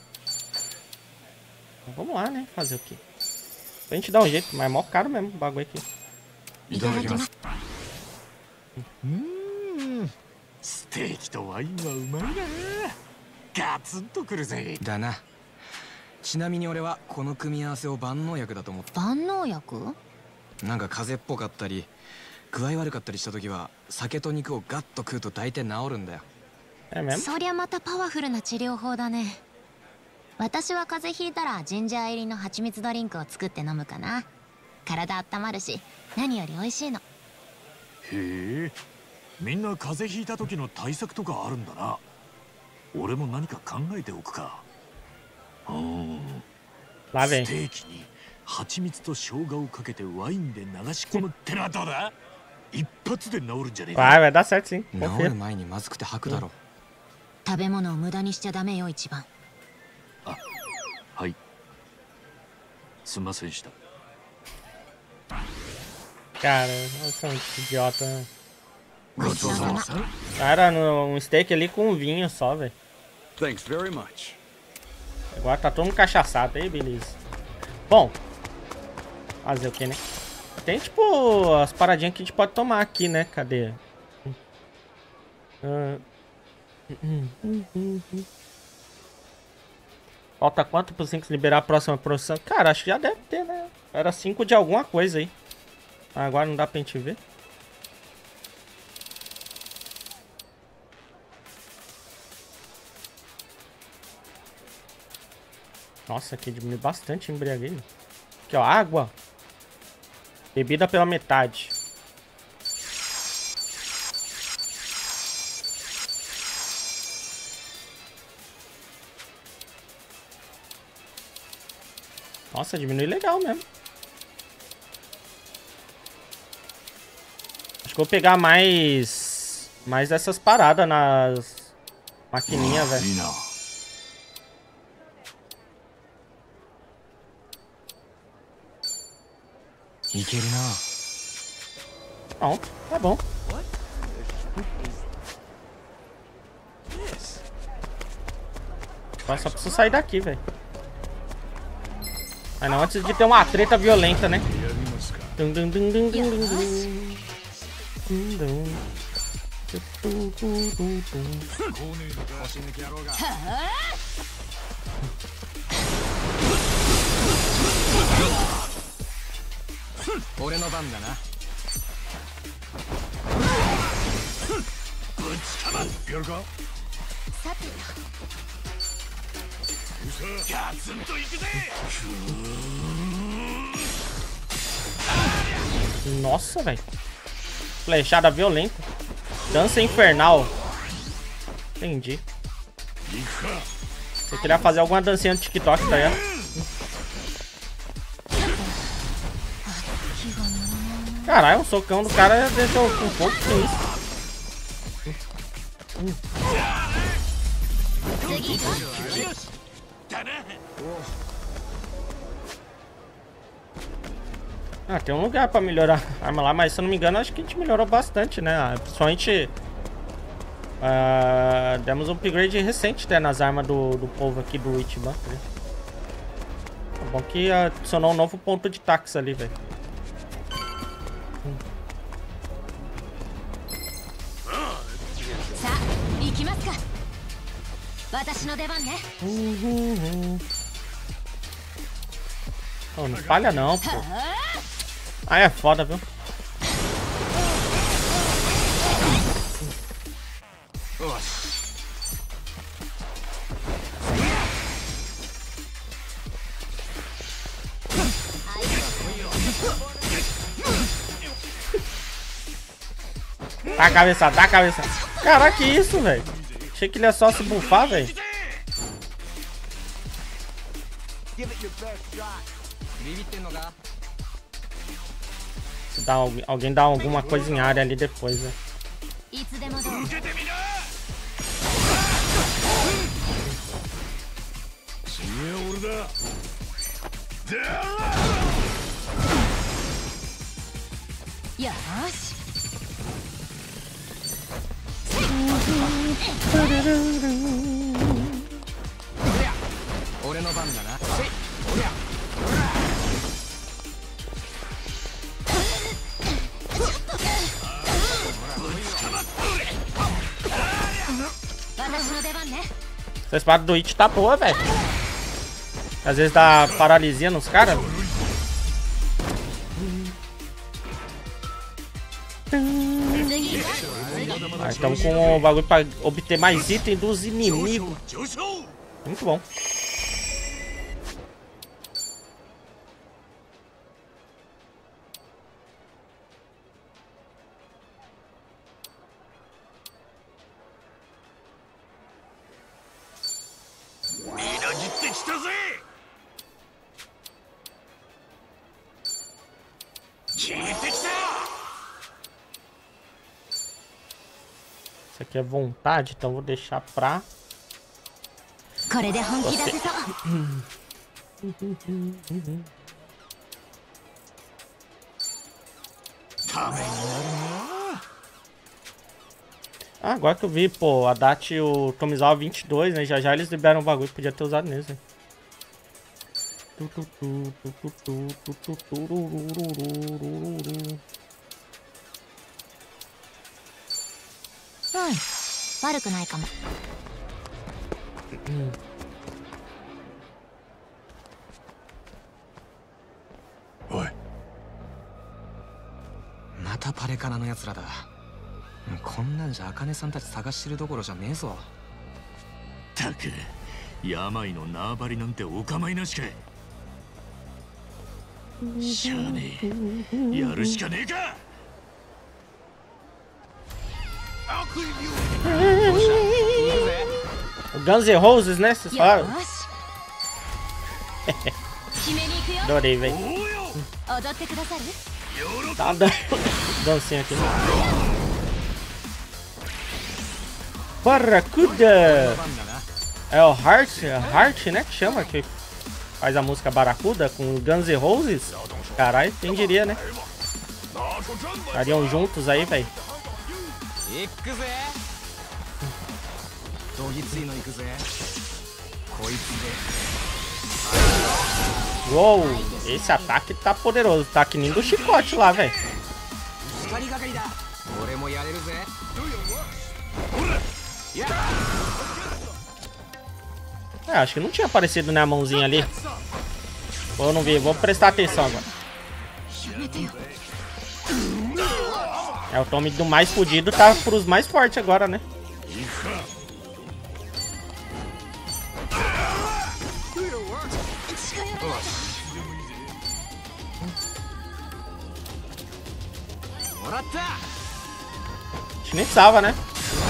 Então, vamos lá, né? Fazer o quê? A gente dá um jeito, mas é mó caro mesmo o bagulho aqui. Hum, テーキとワインはうまいな。ガツンとくるぜ。だな。ちなみに俺はこの組み合わせを万能薬だと思った。 万能薬？ なんか風邪っぽかったり具合悪かったりした時は酒と肉をガッと食うと大体治るんだよ。 そりゃまたパワフルな治療法だね。私は風邪ひいたらジンジャー入りの蜂蜜ドリンクを作って飲むかな。体温まるし何より美味しいの。 へえ、みんな風邪ひいた時の対策とかあるんだな。俺も何か考えておくか。うん。ステーキに蜂蜜と生姜をかけてワインで流し込むってのはどうだ？一発で治るんじゃねえか。 Vai, vai dar certo sim. 治る前にまずくて吐くだろう。 食べ物を無駄にしちゃダメよ一番。 あ、はい。すみませんした。 Cara, eu sou um idiota, né? Cara, no, um steak ali com vinho só, velho. Thanks very much. Agora tá todo mundo cachaçado aí, beleza. Bom, fazer o que, né? Tem tipo as paradinhas que a gente pode tomar aqui, né? Cadê? Uh... Falta quanto pro cinco liberar a próxima produção? Cara, acho que já deve ter, né? Era cinco de alguma coisa aí. Agora não dá pra gente ver. Nossa, aqui diminui bastante a embriaguez. Aqui, ó, água. Bebida pela metade. Nossa, diminui legal mesmo. Acho que vou pegar mais... Mais dessas paradas nas... Maquininhas, velho. Não, tá bom. Só, só preciso sair daqui, velho. Mas não antes de ter uma treta violenta, né? Dum, dum, dum, dum, dum, dum, dum. Dum, dum. Dum, dum, dum, dum. 俺の番だな。 ぶちかまってやるか。 さてガツンといくぜ。 Nossa, velho. Flechada violenta. Dança infernal. Entendi. Você queria fazer alguma dancinha no TikTok, tá ligado? Caralho, um socão do cara deixou com pouco que isso. Hum. Ah, tem um lugar pra melhorar a arma lá, mas se eu não me engano, acho que a gente melhorou bastante, né? Principalmente uh, demos um upgrade recente, né, nas armas do, do povo aqui do Ichiban. Né? É bom que adicionou um novo ponto de táxi ali, velho. Uhum. Oh, não falha não, pô. Ah, é foda, viu? Dá a cabeça, dá a cabeça. Caraca, que isso, velho? Achei que ele ia só se bufar, velho. Se dá, alguém dá alguma coisa em área ali depois, né? Essa espada do It tá boa, velho. Às vezes dá paralisia nos caras. Ah, estamos com o bagulho pra obter mais item dos inimigos. Muito bom. Isso aqui é vontade, então vou deixar pra você. Ah, agora que eu vi, pô, a Dati e o Tomizawa vinte e dois, né? Já já eles liberam o bagulho, podia ter usado neles, né? Oi. またパレカナのやつらだ。こんなんじゃ茜さんたち探してるどころじゃねえぞ。 たく、病の縄張りなんてお構いなしかい。しゃあねえ、やるしかねえか。 Guns N' Roses, né? Vocês falaram? Adorei, velho. Tá dando dancinha aqui. Barracuda! É o Heart, Heart, né? Que chama, que faz a música Barracuda com Guns N' Roses. Caralho, quem diria, né? Estariam juntos aí, velho. Uou, esse ataque tá poderoso. Tá que nem do chicote lá, velho. É, acho que não tinha aparecido, né, a mãozinha ali. Eu não vi, vou prestar atenção agora. É, o Tommy do mais fudido tá pros mais fortes agora, né? A gente nem precisava, né?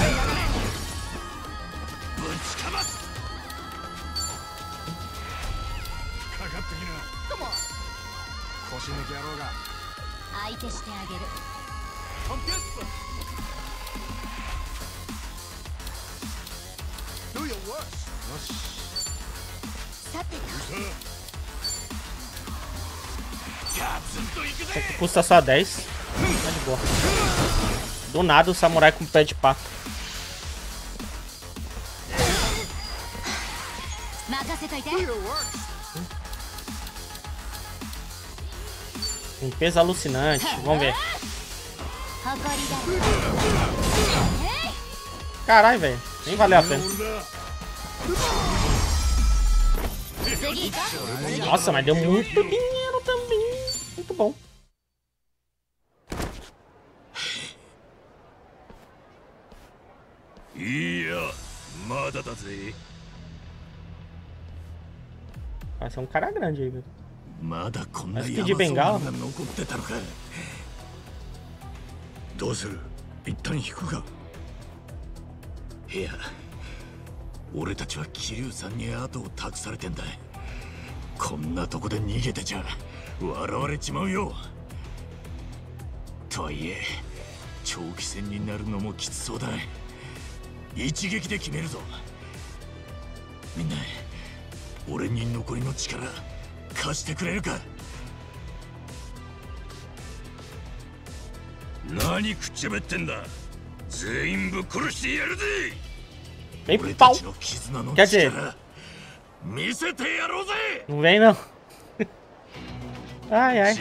Isso aqui custa só dez. Tá de boa. Do nada o samurai com pé de pato. Limpeza alucinante. Vamos ver. Caralho, velho. Nem valeu a pena. Nossa, mas deu muito dinheiro também. Muito bom. Vai ser um cara grande aí, velho. Mas que de bengala. どうする？一旦引くか。いや、俺たちは桐生さんに後を託されてんだ。こんなとこで逃げてちゃ笑われちまうよ。とはいえ、長期戦になるのもきつそうだ。一撃で決めるぞ。みんな、俺に残りの力貸してくれるか。何くっちゃべってんだ。全員ぶっ殺してやるぜ。俺たちの絆の力見せてやろうぜ。 Não vem não. Ai, ai.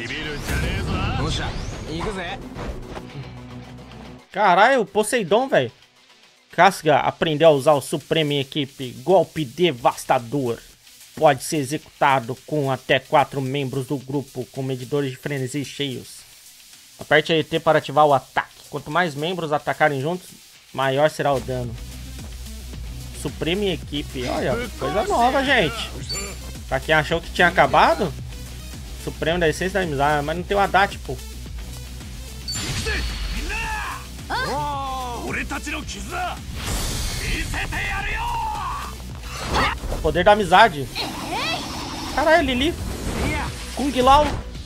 Caralho, o Poseidon, velho. Kasuga aprendeu a usar o Supremo em equipe. Golpe devastador. Pode ser executado com até quatro membros do grupo, com medidores de frenesi cheios. Aperte a E T para ativar o ataque. Quanto mais membros atacarem juntos, maior será o dano. Supremo em equipe. Olha, coisa nova, gente. Pra quem achou que tinha acabado, Supremo da essência da amizade, mas não tem o Haddad, pô. Poder da amizade. Caralho, Lili. Kung Lao.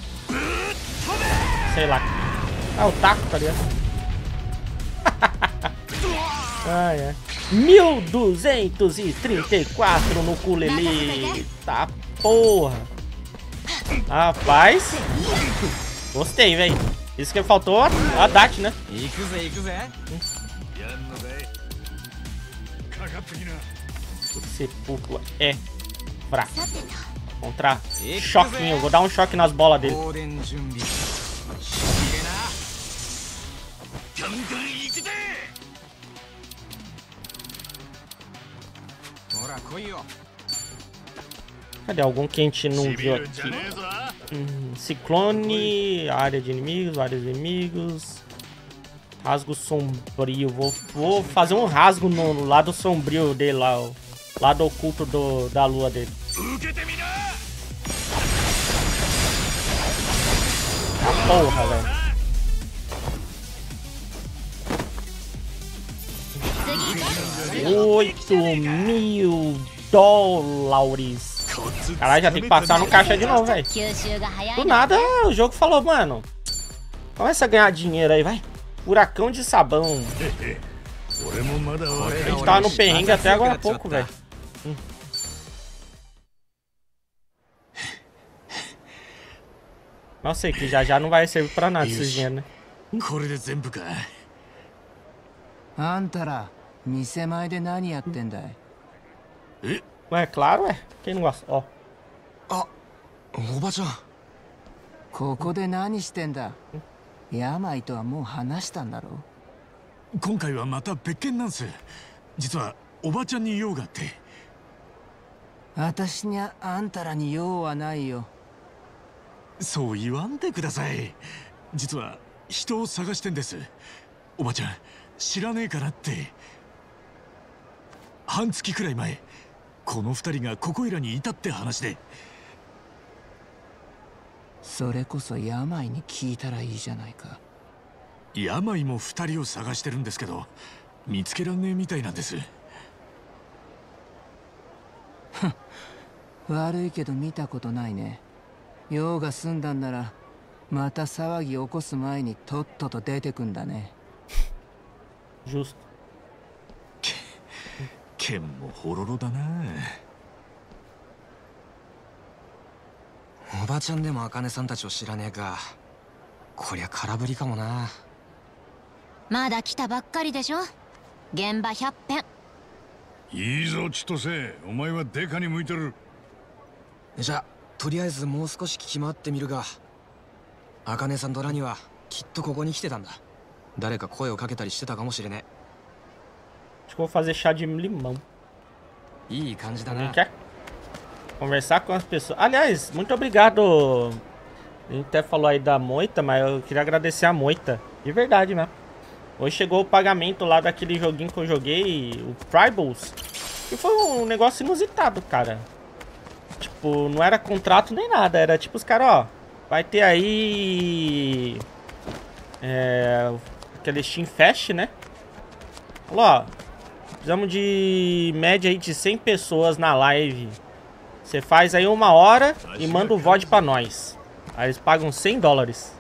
Sei lá. Ah, o taco, tá ligado? Ah, é. mil duzentos e trinta e quatro no ukulele. Tá porra. Rapaz. Gostei, velho. Isso que faltou a Dart, né? Sepulcro é fraco. Contra choquinho. Vou dar um choque nas bolas dele. Cadê algum que a gente não viu aqui? Hum, ciclone, área de inimigos, área de inimigos. Rasgo sombrio. Vou, vou fazer um rasgo no, no lado sombrio dele lá, o lado oculto do, da lua dele. Ah, porra, velho. Oito mil dólares. Caralho, já tem que passar no caixa de novo, velho. Do nada, o jogo falou, mano, começa a ganhar dinheiro aí, vai. Furacão de sabão. A gente tava no perrengue até agora há pouco, velho. Hum. Nossa, sei que já já não vai servir pra nada esses dinheiro, né? Ué, claro, ué. Quem não gosta? Ó. Ah, Oba-chan. ここで何してんだ。病とはもう話したんだろう。 今回はまた別件なんす。実はおばちゃんに用があって。 私にゃあんたらに用はないよ。 そう言わんでください。実は人を探してんです。おばちゃん知らねえからって。半月くらい前、この二人がここいらにいたって話で。 それこそ病に聞いたらいいじゃないか。 病も二人を探してるんですけど、見つけらんねえみたいなんです。 悪いけど見たことないね。用が済んだんならまた騒ぎ起こす前にとっとと出てくんだね。 Justo。 剣もほろろだな。 おばちゃんでも茜さんたちを知らねえか。こりゃ空振りかもな。 まだ来たばっかりでしょ。現場ひゃっぺん。 いいぞ千歳、お前はデカに向いてる。 じゃあとりあえずもう少し聞き回ってみるが。茜さんとラニはきっとここに来てたんだ。誰か声をかけたりしてたかもしれねえ。 Acho que vou fazer chá de limão. いい感じだな。 Quer conversar com as pessoas. Aliás, muito obrigado. A gente até falou aí da Moita, mas eu queria agradecer a Moita. De verdade, né? Hoje chegou o pagamento lá daquele joguinho que eu joguei, o Tribals. E foi um negócio inusitado, cara. Tipo, não era contrato nem nada. Era tipo os caras, ó. Vai ter aí... É... Aquele Steam Fest, né? Falou, ó. Precisamos de média aí de cem pessoas na live. Você faz aí uma hora e manda o V O D pra nós. Aí eles pagam cem dólares.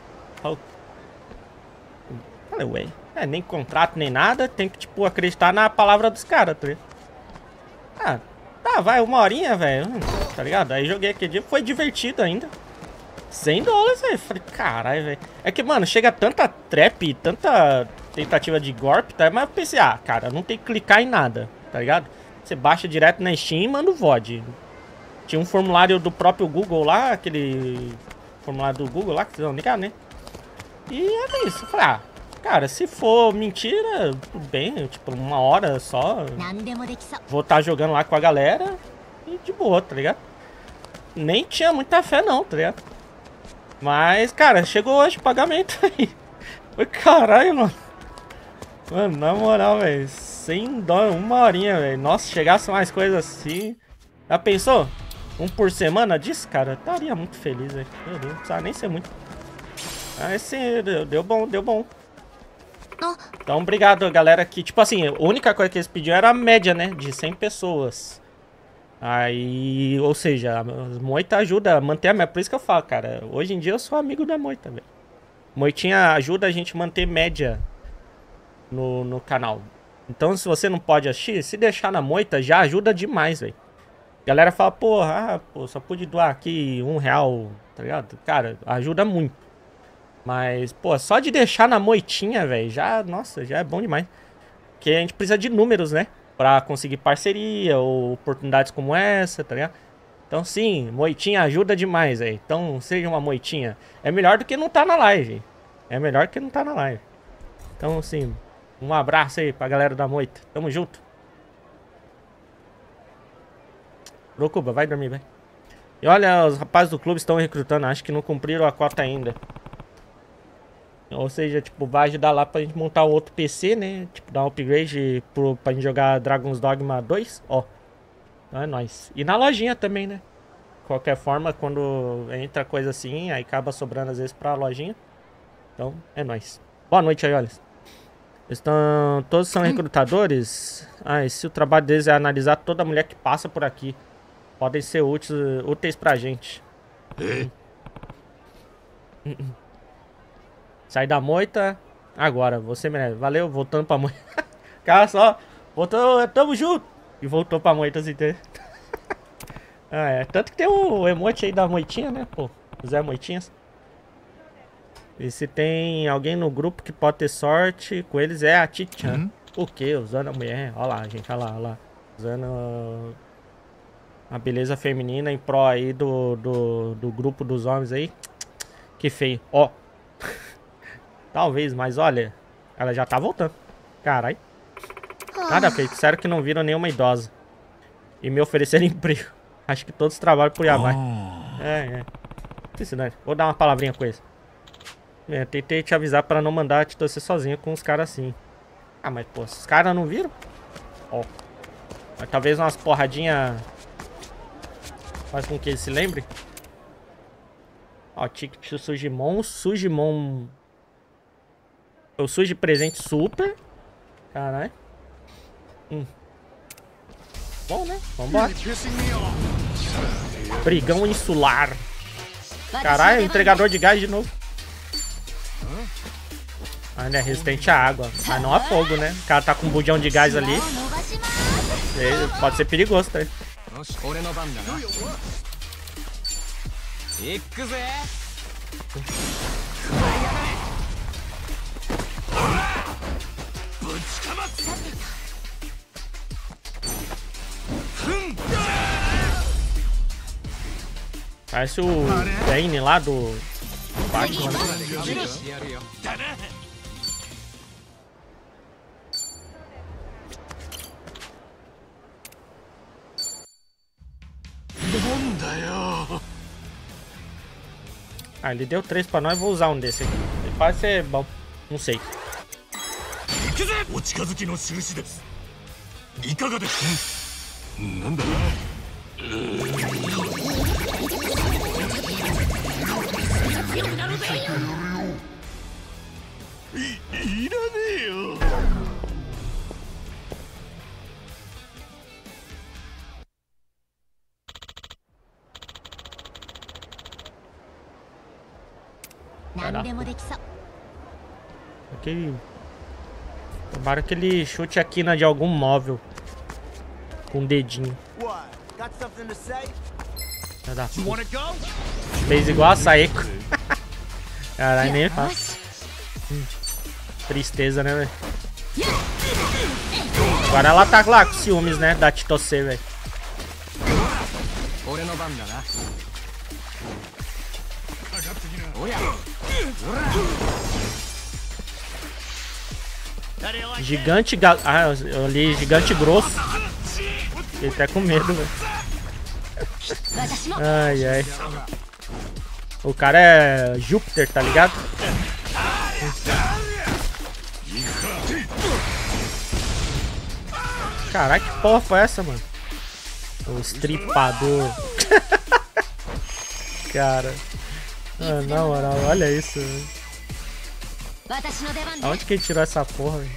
Falei, ué. É, nem contrato, nem nada. Tem que, tipo, acreditar na palavra dos caras, tá ligado? Ah, tá, vai, uma horinha, velho. Hum, tá ligado? Aí joguei aquele dia, foi divertido ainda. cem dólares, velho. Falei, caralho, velho. É que, mano, chega tanta trap, tanta tentativa de golpe, tá? Mas eu pensei, ah, cara, não tem que clicar em nada, tá ligado? Você baixa direto na Steam e manda o V O D. Tinha um formulário do próprio Google lá, aquele formulário do Google lá, que vocês vão ligar, né? E era isso. Eu falei, ah, Cara, se for mentira, tudo bem, tipo, uma hora só. Vou estar jogando lá com a galera e de boa, tá ligado? Nem tinha muita fé não, tá ligado? Mas, cara, chegou hoje o pagamento aí. Oi, caralho, mano. Mano, na moral, velho. Sem dó, uma horinha, velho. Nossa, chegasse mais coisas assim. Já pensou? Um por semana disso, cara? Eu estaria muito feliz, velho. Meu Deus, não precisava nem ser muito. Ah, esse deu, deu bom, deu bom. Então, obrigado, galera, que, tipo assim, a única coisa que eles pediram era a média, né, de cem pessoas. Aí, ou seja, a Moita ajuda a manter a média. Por isso que eu falo, cara, hoje em dia eu sou amigo da Moita, velho. Moitinha ajuda a gente a manter média no, no canal. Então, se você não pode assistir, se deixar na Moita, já ajuda demais, velho. Galera fala, porra, ah, pô, só pude doar aqui um real, tá ligado? Cara, ajuda muito. Mas, pô, só de deixar na Moitinha, velho, já, nossa, já é bom demais. Porque a gente precisa de números, né? Pra conseguir parceria ou oportunidades como essa, tá ligado? Então, sim, Moitinha ajuda demais, velho. Então, seja uma Moitinha. É melhor do que não tá na live. É melhor do que não tá na live. Então, sim, um abraço aí pra galera da Moita. Tamo junto. Rokuba, vai dormir, vai. E olha, os rapazes do clube estão recrutando. Acho que não cumpriram a cota ainda. Ou seja, tipo, vai ajudar lá pra gente montar um outro P C, né? Tipo, dar um upgrade pro, pra gente jogar Dragon's Dogma dois. Ó. Então é nóis. E na lojinha também, né? Qualquer forma, quando entra coisa assim, aí acaba sobrando às vezes pra lojinha. Então, é nóis. Boa noite aí, olha. Estão, todos são recrutadores. Ah, e se o trabalho deles é analisar toda mulher que passa por aqui. Podem ser úteis, úteis pra gente. É. Sai da Moita agora, você merece. Valeu, voltando pra Moita. Cara, só voltou, tamo junto. E voltou pra Moita, assim, entendeu? Ah, é. Tanto que tem o emote aí da Moitinha, né, pô? Zé Moitinhas. E se tem alguém no grupo que pode ter sorte com eles, é a Tichan. Uhum. O quê? Usando a mulher. Olha lá, gente, olha lá, olha lá. Usando a beleza feminina em pró aí do, do, do grupo dos homens aí. Que feio. Ó. Talvez, mas olha, ela já tá voltando. Carai. Nada feito, sério que não viram nenhuma idosa. E me ofereceram emprego. Acho que todos trabalham por Yamai. Oh. É, é. Ensinante. Vou dar uma palavrinha com eles. É, tentei te avisar pra não mandar te torcer sozinho com os caras assim. Ah, mas pô, os caras não viram? Ó. Mas talvez umas porradinhas faz com que eles se lembrem. Ó, ticket Sujimon. Sujimon. Eu sujo presente super. Caralho. Hum. Bom, né? Vambora. Brigão insular. Caralho, entregador de gás de novo. Ah, ele é resistente à água. Mas não a fogo, né? O cara tá com um budão de gás ali. Ele pode ser perigoso, tá? Parece o Bane lá do Batman. Ah, ele deu três pra nós, vou usar um desse aqui. Ele parece ser bom, não sei. Aquele... Tomara que ele chute a quina de algum móvel. Com um dedinho. Fez igual a Saeko. Caralho, nem faz. Hum. Tristeza, né, velho? Agora ela tá lá com ciúmes, né? Da Chitose, velho. Gigante gal... Ah, eu li gigante grosso. Fiquei até com medo, velho. Ai, ai. O cara é Júpiter, tá ligado? Caraca, que porra foi essa, mano? O estripador. Cara. Ah, na moral, olha isso, velho. Aonde que ele tirou essa porra, velho?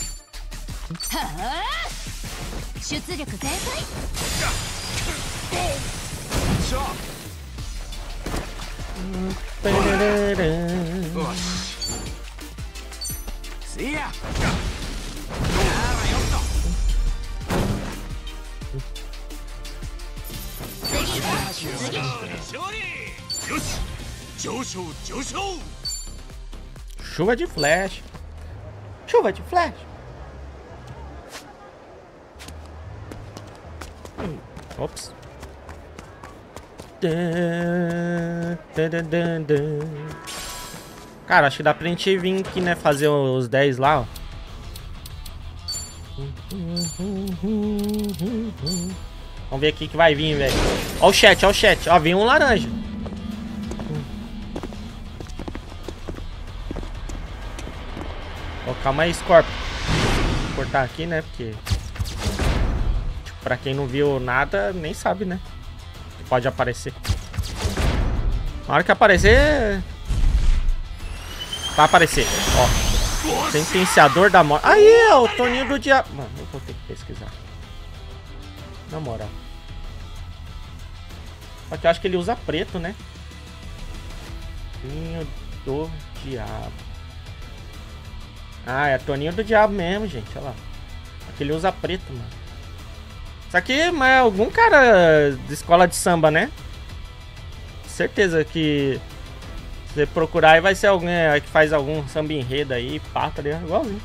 Chuva de flash. Chuva de flash. Ops. Cara, acho que dá pra gente vir aqui, né? Fazer os dez lá, ó. Vamos ver aqui que vai vir, velho. Ó o chat, ó o chat. Ó, vem um laranja. Ó, calma aí, Scorpio. Vou cortar aqui, né? Porque... tipo, pra quem não viu nada, nem sabe, né? Pode aparecer. Na hora que aparecer... vai aparecer. Ó. Sentenciador da morte. Aí, ó, o Toninho do Diabo. Mano, eu vou ter que pesquisar. Na moral. Só que eu acho que ele usa preto, né? Toninho do Diabo. Ah, é Toninho do Diabo mesmo, gente. Olha lá. Aqui ele usa preto, mano. Isso aqui é algum cara de escola de samba, né? Certeza que se você procurar aí vai ser alguém que faz algum samba enredo aí, pá, tá ligado? Igualzinho.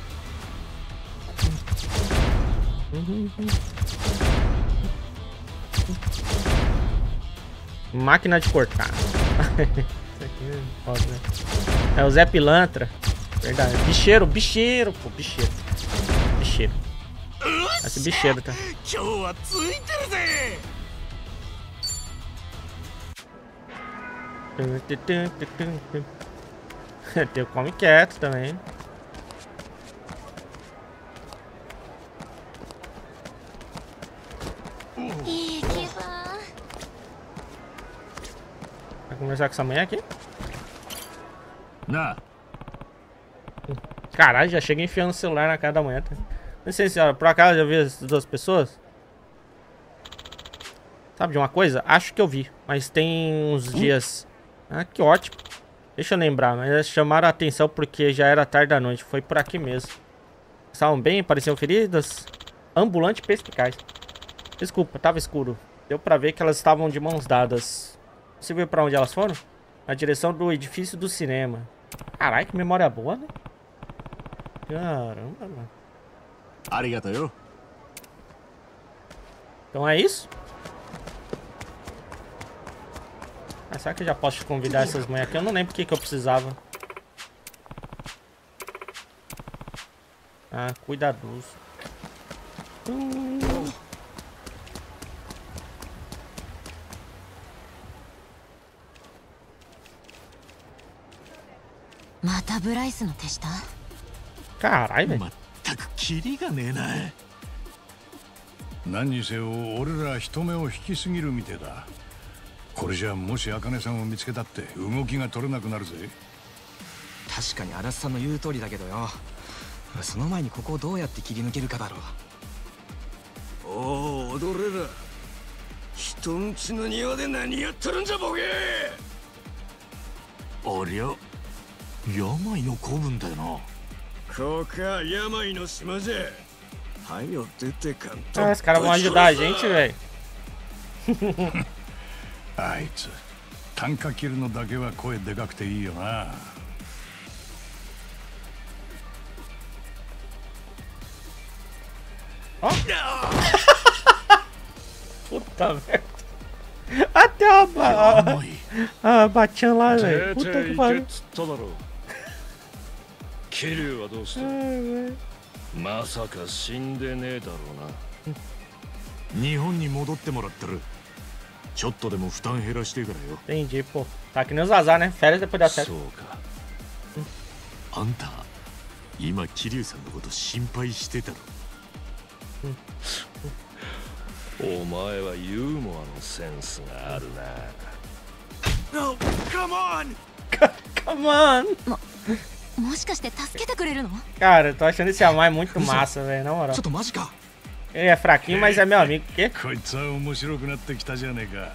Máquina de cortar. Isso aqui é foda, né? É o Zé Pilantra. Verdade. Bicheiro, bicheiro, pô, bicheiro. Bicheiro. Esse bicheiro, tá? Tem o Come Quieto também. Vai conversar com essa mulher aqui? Não. Caralho, já chega enfiando o celular na cara da mulher, tá? Não sei se, ó, por acaso já vi as duas pessoas. Sabe de uma coisa? Acho que eu vi, mas tem uns dias. Ah, que ótimo. Deixa eu lembrar, mas eles chamaram a atenção porque já era tarde da noite. Foi por aqui mesmo. Estavam bem, pareciam feridas. Ambulante e perspicaz. Desculpa, tava escuro. Deu pra ver que elas estavam de mãos dadas. Você viu pra onde elas foram? Na direção do edifício do cinema. Caralho, que memória boa, né? Caramba, mano. Arigato, eu. Então é isso? Ah, será que eu já posso te convidar essas mulheres aqui? Eu não lembro porque que eu precisava. Ah, cuidadoso. Hum. Mata Bryce no testa? Caralho, velho. 全くキリがねえな。 何にせよ俺ら人目を引きすぎるみてえだ。これじゃもし茜さんを見つけたって動きが取れなくなるぜ。 確かに荒さんの言う通りだけどよ。その前にここをどうやって切り抜けるかだろう。 おお、踊れら。人んちの庭で何やってるんじゃボケ。 ありゃ、病の子分だよな。 ここか病の島じゃ。はよ出てかんと。 Ah, os caras vão ajudar a gente, velho. あいつ単価切るのだけは声でかくていいよな。 Ó. Puta merda. Até a, a, a Batian lá, velho. Puta que pariu. まさか死んでねえだろうな。日本に戻ってもらったらちょっとでも負担減らしてからよ。 Entendi, pô. Tá que nem os azar, né? Férias depois da série. そうか。あんた今桐生さんのこと心配してたろ。お前はユーモアのセンスがあるな。 No, come on! Come on! も、もしかして助けてくれるの? Cara, eu tô achando esse Amai muito massa, velho, na moral. Ele é fraquinho, mas é meu amigo, o quê? こいつは面白くなってきたじゃねえか。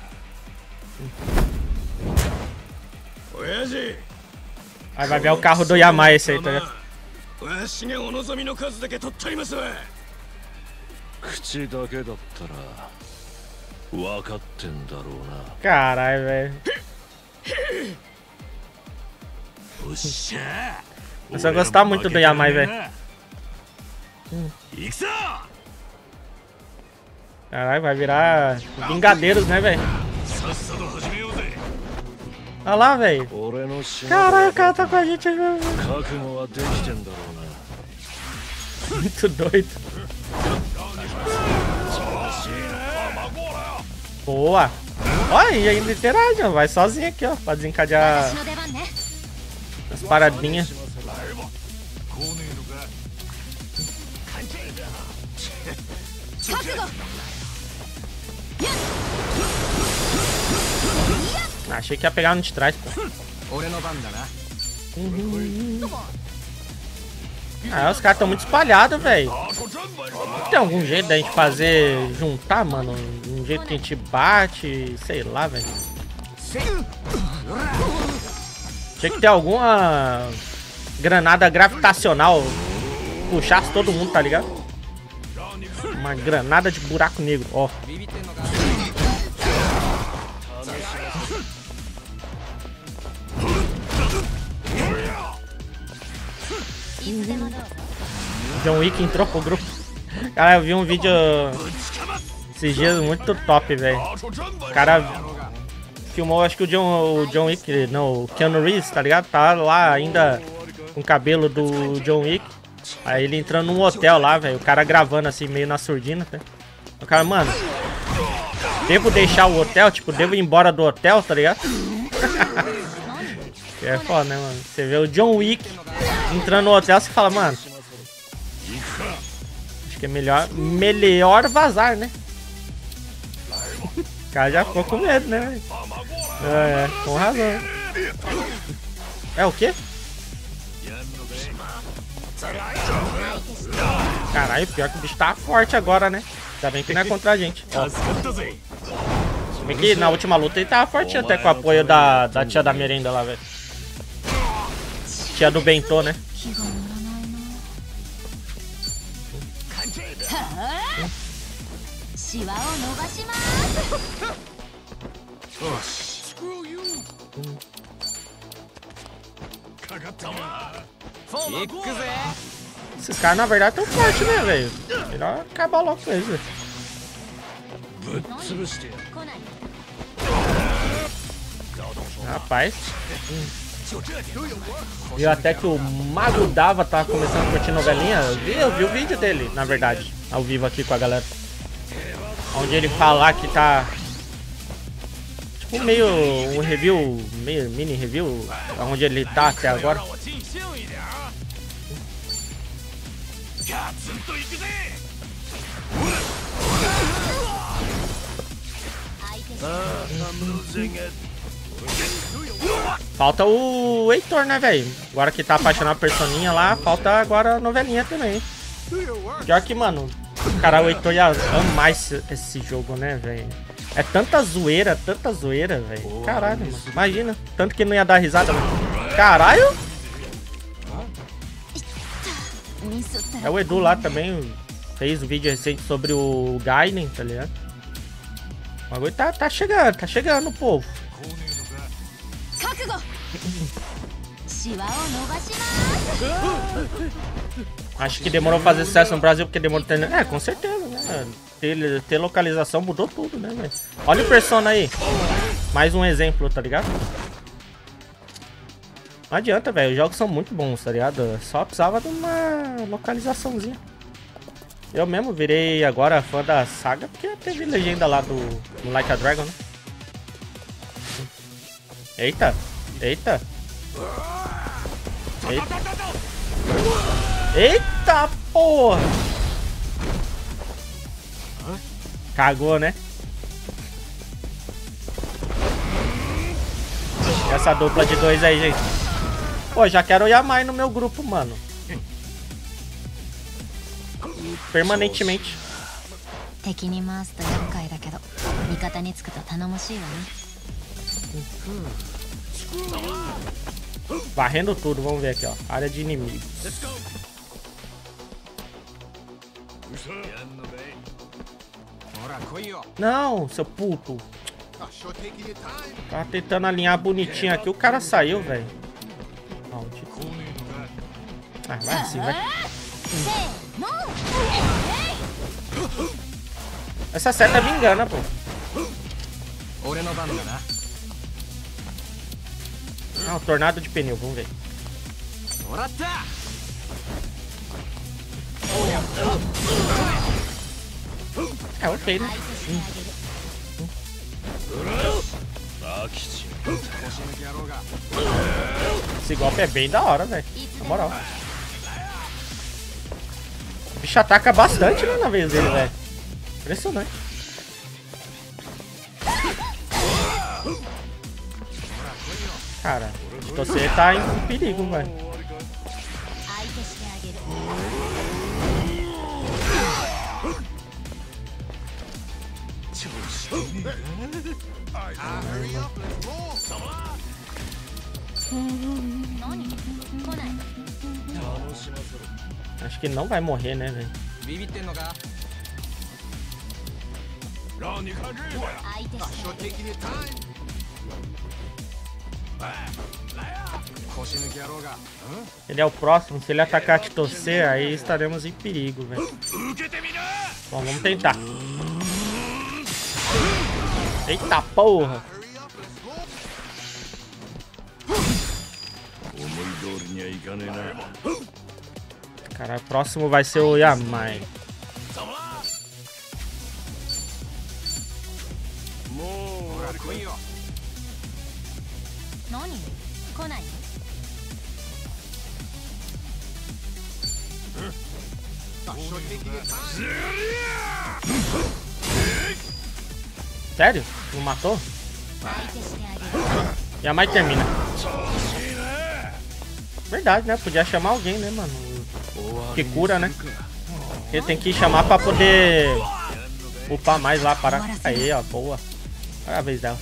親父 Aí vai ver o carro do Yamai esse aí, tá ligado? わしがお望みの数だけ取っとりますわ。 口だけだったら分かってんだろうな。 Caralho, velho. おっしゃ Eu só gostava muito do Yamai, velho. Caralho, vai virar Vingadeiros, né, velho? Olha lá, velho. Caralho, o cara tá com a gente aí mesmo. Muito doido. Boa. Olha, e ainda interage, ó. Vai sozinho aqui, ó. Pra desencadear as paradinhas. Achei que ia pegar no de trás, pô. Uhum. Ah, os caras estão muito espalhados, velho. Tem algum jeito da gente fazer juntar, mano? Um jeito que a gente bate, sei lá, velho. Tinha que ter alguma granada gravitacional. Puxasse todo mundo, tá ligado? Uma granada de buraco negro, ó. John Wick entrou pro grupo. Cara, eu vi um vídeo esses dias muito top, velho. O cara filmou, acho que o John, o John Wick, não, o Keanu Reeves, tá ligado? Tá lá ainda com o cabelo do John Wick. Aí ele entrando num hotel lá, velho. O cara gravando assim, meio na surdina, tá? O cara, mano, devo deixar o hotel? Tipo, devo ir embora do hotel, tá ligado? É foda, né, mano? Você vê o John Wick entrando no hotel, você fala, mano, acho que é melhor, melhor vazar, né? O cara já ficou com medo, né, velho? É, é, com razão. É o quê? Caralho, pior que o bicho tá forte agora, né? Ainda bem que não é contra a gente. Ó. Se bem que na última luta ele tava fortinho até com o apoio da, da tia da merenda lá, velho. Tia do Bentô, né? Esses caras na verdade tão fortes, né, velho? Melhor acabar logo com eles, velho. Rapaz. Viu até que o Mago Dava tava começando a curtir novelinha. Eu vi, eu vi o vídeo dele, na verdade, ao vivo aqui com a galera. Onde ele fala que tá tipo meio um review, meio mini review, onde ele tá até agora. Falta o Heitor, né, velho? Agora que tá apaixonado por Personinha lá, falta agora a novelinha também. Pior que, mano, cara, o Heitor ia amar esse, esse jogo, né, velho? É tanta zoeira, tanta zoeira, velho. Caralho, mano. Imagina. Tanto que não ia dar risada, mano. Caralho! É o Edu lá também. Fez um vídeo recente sobre o Gaiden, tá ligado? O bagulho tá, tá chegando, tá chegando, povo. Acho que demorou fazer sucesso no Brasil porque demorou ter... É, com certeza, né? Ter, ter localização mudou tudo, né, velho? Olha o Persona aí. Mais um exemplo, tá ligado? Não adianta, velho. Os jogos são muito bons, tá ligado? Só precisava de uma localizaçãozinha. Eu mesmo virei agora fã da saga porque teve legenda lá do, do Like a Dragon, né? Eita! Eita! Eita! Eita porra! Cagou, né? Essa dupla de dois aí, gente. Pô, já quero o Yamai no meu grupo, mano. Permanentemente. Varrendo tudo, vamos ver aqui, ó. Área de inimigos. Não, seu puto. Tava tentando alinhar bonitinho aqui, o cara saiu, velho. Ah, vai assim, vai. Essa seta me engana, pô. Ah, o tornado de pneu, vamos ver. É, ok, né? Hum. Esse golpe é bem da hora, velho. Na moral. O bicho ataca bastante, né, na vez dele, velho. Impressionante. Cara, você tá em perigo, velho. Acho que não vai morrer, né, velho? Ele é o próximo. Se ele atacar Chitose, aí estaremos em perigo, velho. Bom, vamos tentar. Eita porra! Cara, o próximo vai ser o Yamai. Sério? Não matou? Yamai termina. Verdade, né? Podia chamar alguém, né, mano? Que cura, né? Ele tem que chamar pra poder upar mais lá para. Aí, ó, boa. Olha a vez dela.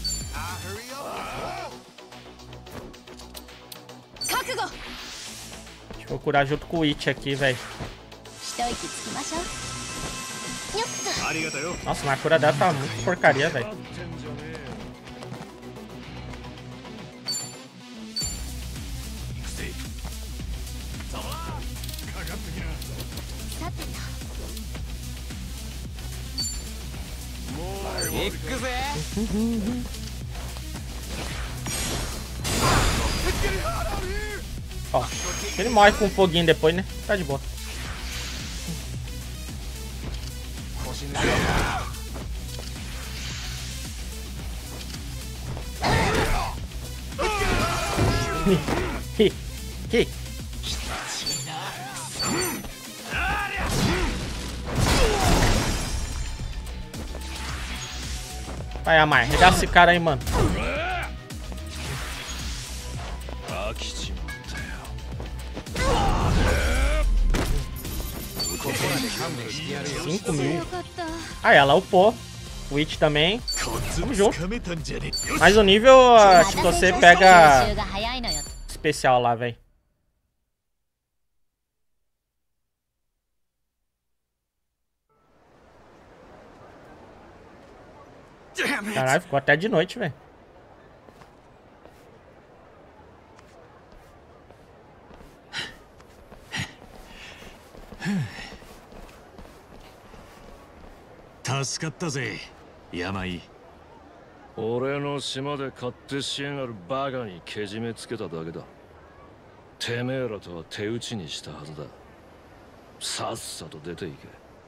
Deixa eu curar junto com o It aqui, velho. Nossa, mas a cura dela tá muito porcaria, velho. Ó, ele morre com um foguinho depois, né? Tá de boa. Que? Vai, Yamai, regaça esse cara aí, mano. cinco mil. Ah, ela upou. O It também. Tamo junto. Mas o nível, acho que você pega especial lá, velho. Caralho, ficou até de noite, velho. 俺の島で勝手しやがるバカにけじめつけただけだ。てめえらとは手打ちにしたはずだ。さっさと出ていけ。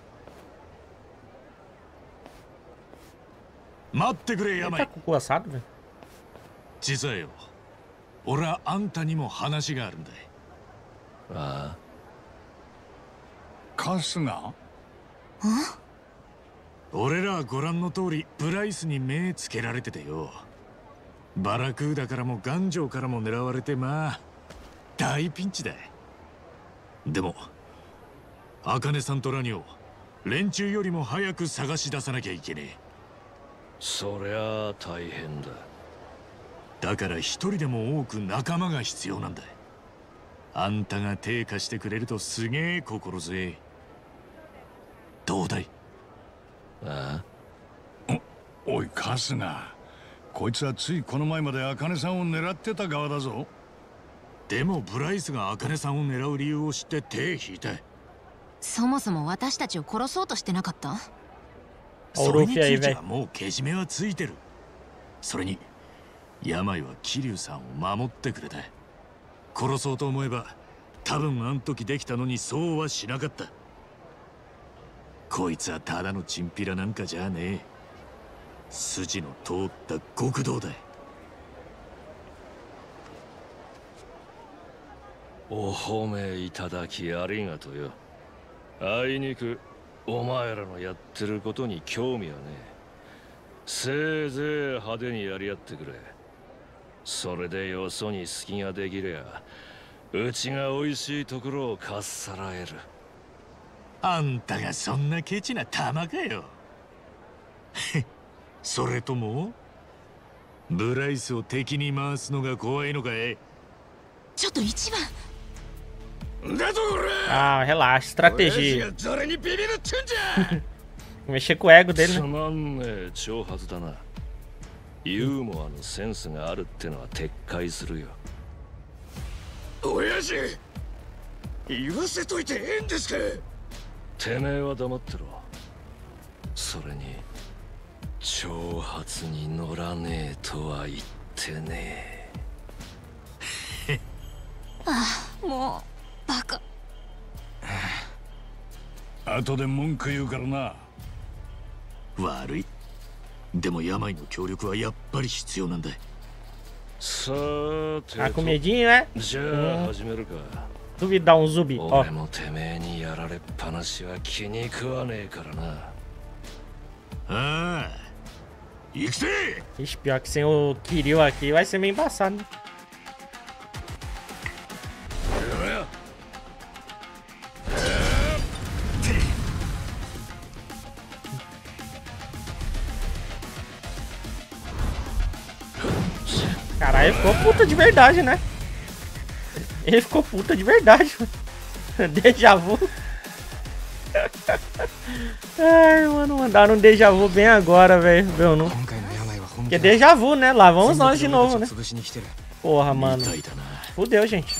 待ってくれ、病。小さいよ。俺はあんたにも話があるんだ。 ああ。 春日？ 俺らはご覧の通りブライスに目つけられててよ。バラクーダからもガンジョーからも狙われて、まあ大ピンチだ。でも茜さんとラニを連中よりも早く探し出さなきゃいけねえ。 そりゃあ大変だ。 だから一人でも多く仲間が必要なんだ。あんたが手貸してくれるとすげえ心強い。どうだい？ ああ？お、おい春日、こいつはついこの前まで茜さんを狙ってた側だぞ。 でもブライスが茜さんを狙う理由を知って手引いた。 そもそも私たちを殺そうとしてなかった？ それについてはもうけじめはついてる。それに病は桐生さんを守ってくれた。殺そうと思えば多分あん時できたのにそうはしなかった。こいつはただのチンピラなんかじゃねえ。筋の通った極道だ。 お褒めいただきありがとよ。あいにくお前らのやってることに興味はねえ。せいぜい派手にやり合ってくれ。それでよそに隙ができりゃうちが美味しいところをかっさらえる。 あんたがそんなケチな玉かよ。それともブライスを敵に回すのが怖いのかい？ ちょっと一番。 Ah, relaxa, estratégia. Mexer com o ego dele, né? つまんねえ挑発だな。ユーモアのセンスがあるってのは撤回するよ。 親父、言わせといてええんですか？ てめえは黙ってろ。それに挑発に乗らねえとは言ってねえ。 ああ、もうバカ。 後で文句言うからな。 悪い。でも病の協力はやっぱり必要なんだ。 さて、 Tá com medinho, né? じゃあ始めるか。 Duvidar um zumbi, ó. 俺もてめえにやられっぱなしは気に食わねえからな。 ああ、行くぜ。 Ixi, pior que sem o Kiryu aqui vai ser meio embaçado, né? Caralho, ele ficou puta de verdade, né? Ele ficou puta de verdade. Déjà vu. Ai, mano, mandaram um déjà vu bem agora, velho. Viu, não? Porque é déjà vu, né? Lá vamos nós de novo, né? Porra, mano. Fudeu, gente.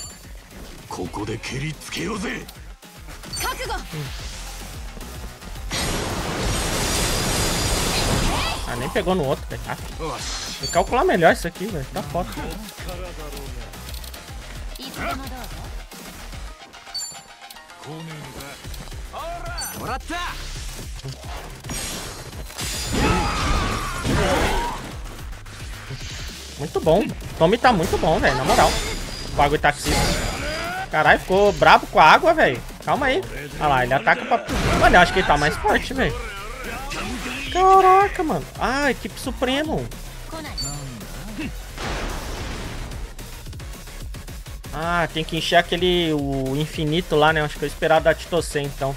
Ah, nem pegou no outro, velho. Ah, tem que calcular melhor isso aqui, velho. Tá foda. Muito bom. O Tommy tá muito bom, velho. Na moral. O bagulho taxista. Caralho, ficou brabo com a água, velho. Calma aí. Olha lá, ele ataca pra... Mano, eu acho que ele tá mais forte, velho. Caraca, mano. Ah, equipe Supremo. Ah, tem que encher aquele... O infinito lá, né? Acho que eu esperava da Titocen, então.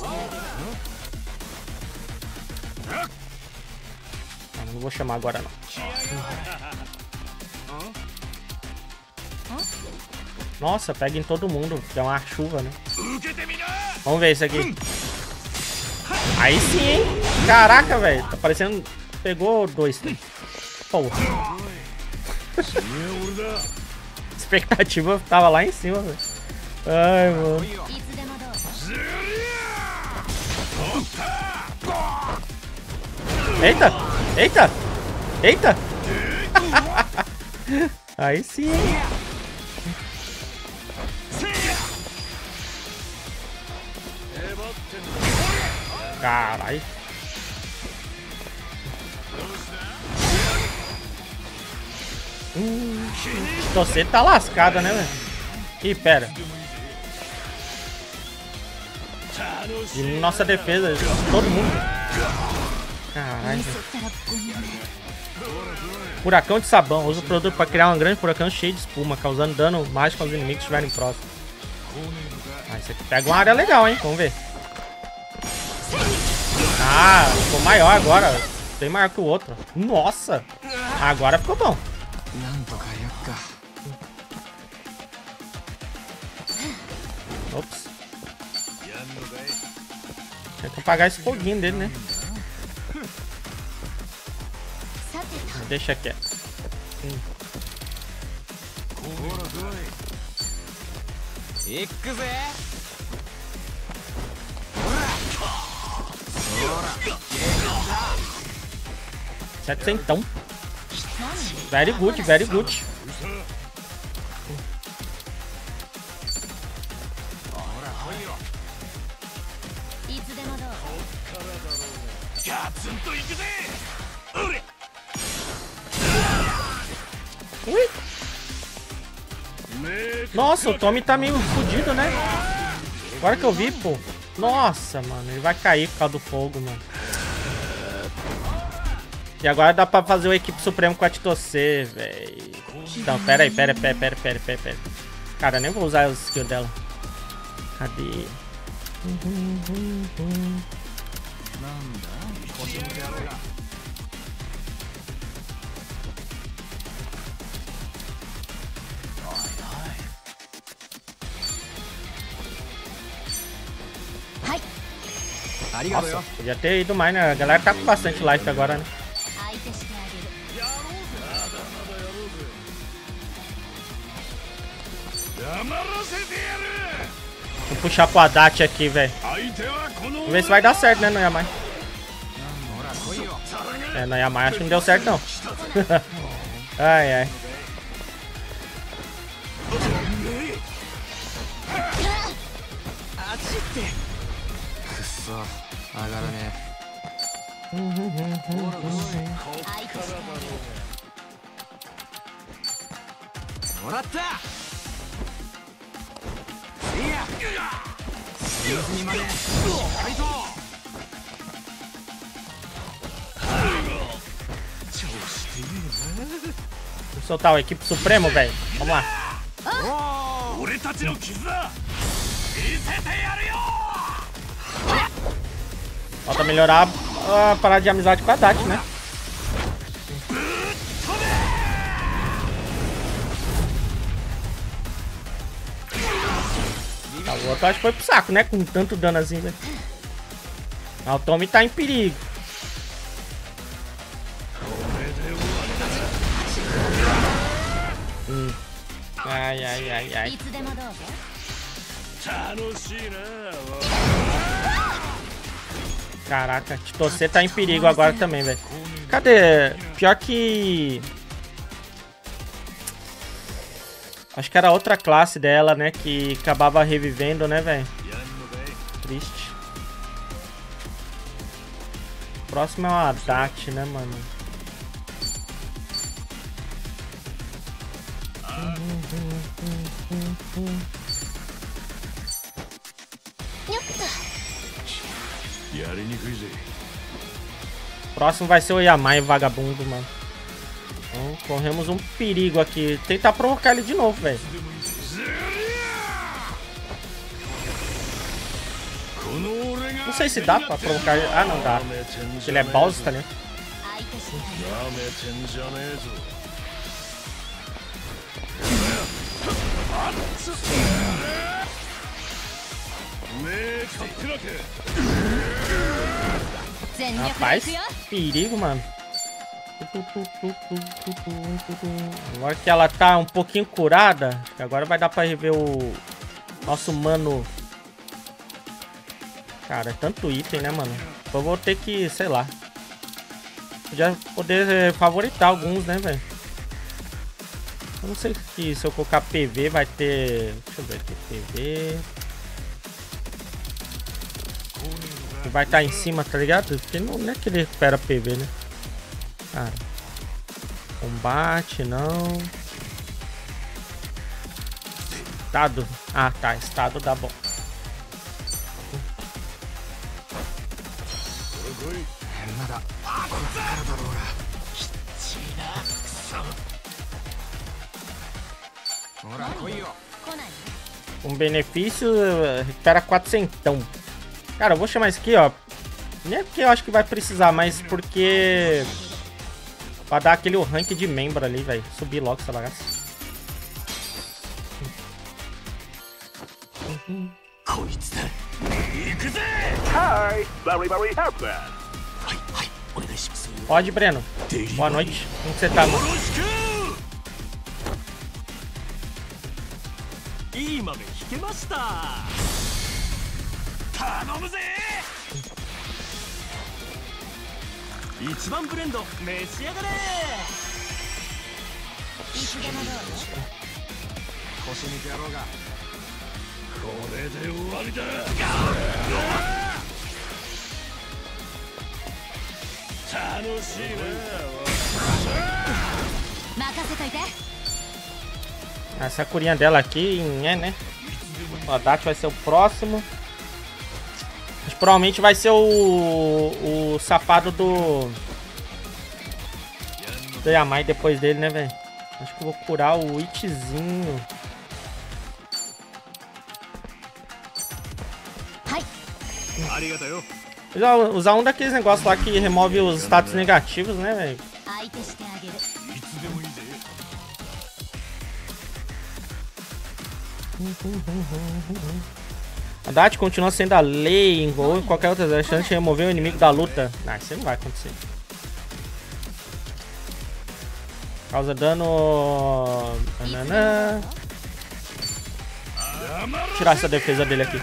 Não, não vou chamar agora, não. Nossa, pega em todo mundo. Que é uma chuva, né? Vamos ver isso aqui. Aí sim, hein? Caraca, velho. Tá parecendo... Pegou dois. Porra. Expectativa tava lá em cima, velho. Ai, mano. Eita! Eita! Eita! Aí sim, hein? Caralho. Hum, você tá lascada, né, velho? Ih, pera. E nossa defesa, todo mundo. Caralho. Furacão de sabão. Usa o produto para criar um grande furacão cheio de espuma, causando dano mágico aos inimigos que estiverem próximos. Ah, isso aqui pega uma área legal, hein? Vamos ver. Ah, ficou maior agora. Bem maior que o outro. Nossa! Agora ficou bom. Ops. Tem que apagar esse foguinho dele, né? Deixa quieto. Hum. Setentão. Very good, very good. Ui. Nossa, o Tommy tá meio fodido, né? Agora que eu vi, pô. Nossa, mano, ele vai cair por causa do fogo, mano. E agora dá pra fazer o Equipe Supremo com a Chitose, velho. Então, pera aí, pera, pera, pera, pera, pera, pera. Cara, eu nem vou usar os skills dela. Cadê? Nossa, podia ter ido mais, né? A galera tá com bastante life agora, né? Vou puxar pro Haddad aqui, velho. Vamos ver se vai dar certo, né, no Yamai. É, no Yamai acho que não deu certo, não. Ai, ai. Vou soltar o Equipe Supremo, velho. Vamos lá. Falta melhorar a parada de amizade com a Haddad, né? Tá, o outro acho que foi pro saco, né? Com tanto dano assim, velho. Ah, o Tommy tá em perigo. Hum. Ai, ai, ai, ai. Caraca, Chitose tá em perigo agora também, velho. Cadê? Pior que... Acho que era outra classe dela, né? Que acabava revivendo, né, velho? Triste. Próximo é o Haddad, né, mano? Próximo vai ser o Yamai, vagabundo, mano. Então, corremos um perigo aqui. Tentar provocar ele de novo, velho. Não sei se dá pra provocar ele. Ah, não dá. Ele é bosta, né? Rapaz, perigo, mano. Agora que ela tá um pouquinho curada, agora vai dar pra rever o nosso mano. Cara, é tanto item, né, mano? Eu vou ter que, sei lá. Podia poder favoritar alguns, né, velho? Eu não sei se, se eu colocar P V vai ter... Deixa eu ver aqui, P V... Vai estar em cima, tá ligado? Porque não, não é que ele recupera P V, né? Cara... Combate, não... Estado... Ah, tá, estado dá bom. Um benefício, recupera quatrocentão. Cara, eu vou chamar isso aqui, ó. Nem é porque eu acho que vai precisar, mas porque... Pra dar aquele rank de membro ali, velho. Subir logo essa bagaça. Hi, very, very happy. Pode, Breno. Boa noite. Como você tá, mano? Essa curinha dela aqui, né, né? O Haddad vai ser o próximo. Mas provavelmente vai ser o, o safado do... do Yamai depois dele, né, velho? Acho que eu vou curar o Itzinho. Usar, usar um daqueles negócios lá que remove os status negativos, né, velho? A Haddad continua sendo a lei em gol e qualquer outra chance de remover o inimigo da luta. Ah, isso não vai acontecer. Causa dano... Nanana. Vou tirar essa defesa dele aqui.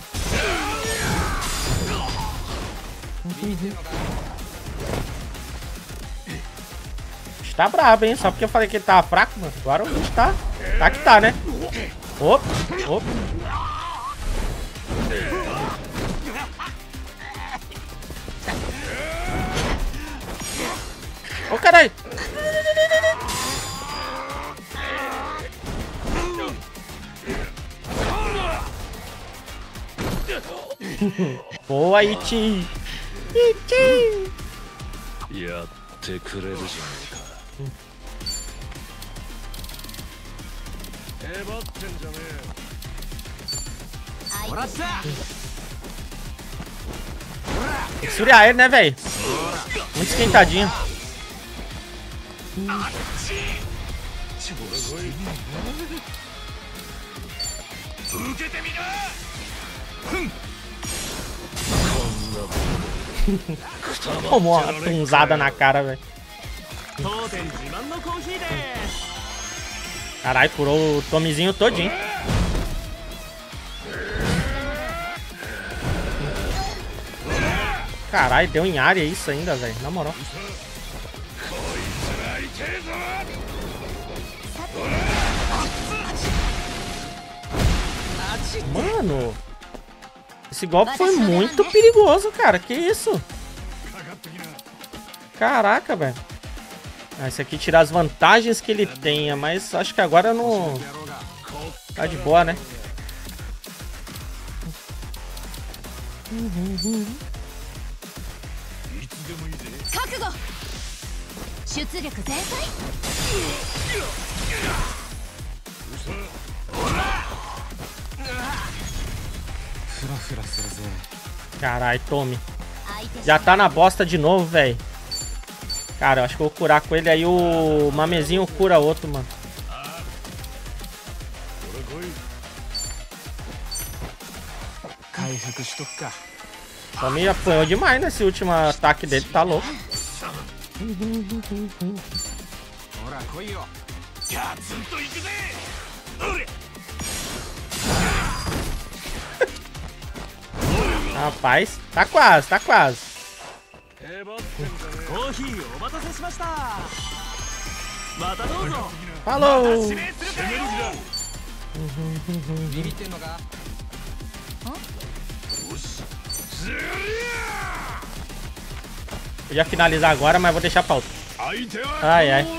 Tá brabo, hein? Só porque eu falei que ele tava fraco, mano. Agora o bicho tá... Tá que tá, né? Opa, opa. Ô, caralho. Boa, Iti. Iti. Tem que esfriar ele, né, velho? Muito esquentadinho. Tomou uma tunzada na cara, velho. Caralho, curou o Tomizinho todinho. Caralho, deu em área isso ainda, velho. Na moral. Mano, esse golpe foi muito perigoso, cara. Que isso? Caraca, velho. Ah, esse aqui tira as vantagens que ele tenha, mas acho que agora não... Tá de boa, né? Caralho, tome. Já tá na bosta de novo, velho. Cara, eu acho que eu vou curar com ele aí. O Mamezinho cura outro, mano. Só me apanhou demais nesse último ataque dele, tá louco. Rapaz, tá quase, tá quase. Falou! Eu ia finalizar agora, mas vou deixar pra outra. Ai, ai.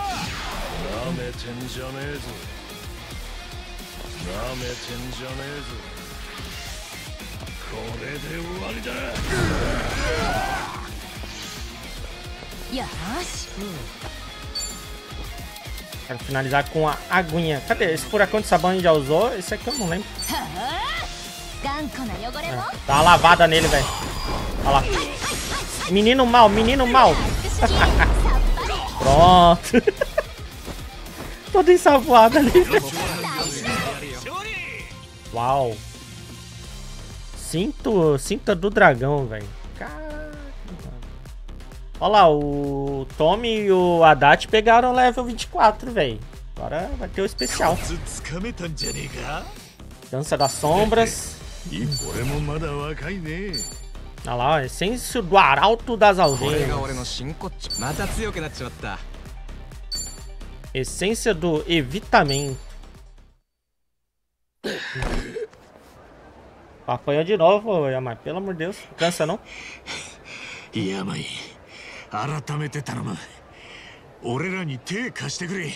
Quero finalizar com a aguinha. Cadê? Esse furacão de sabão a gente já usou? Esse aqui eu não lembro. É, dá uma lavada nele, velho. Olha lá. Menino mal, menino mal. Pronto. Todo ensaboado ali. Uau. Cinto, cinta do dragão, velho. Caraca. Olha lá, o Tommy e o Haddad pegaram o level vinte e quatro, velho. Agora vai ter o especial. Dança das sombras. Olha lá, ó, essência do arauto das algemas. Essência do evitamento. Apanhou de novo, Yamai. Pelo amor de Deus, cansa não? Yamai, 改めて頼む。俺らに手貸してくれ。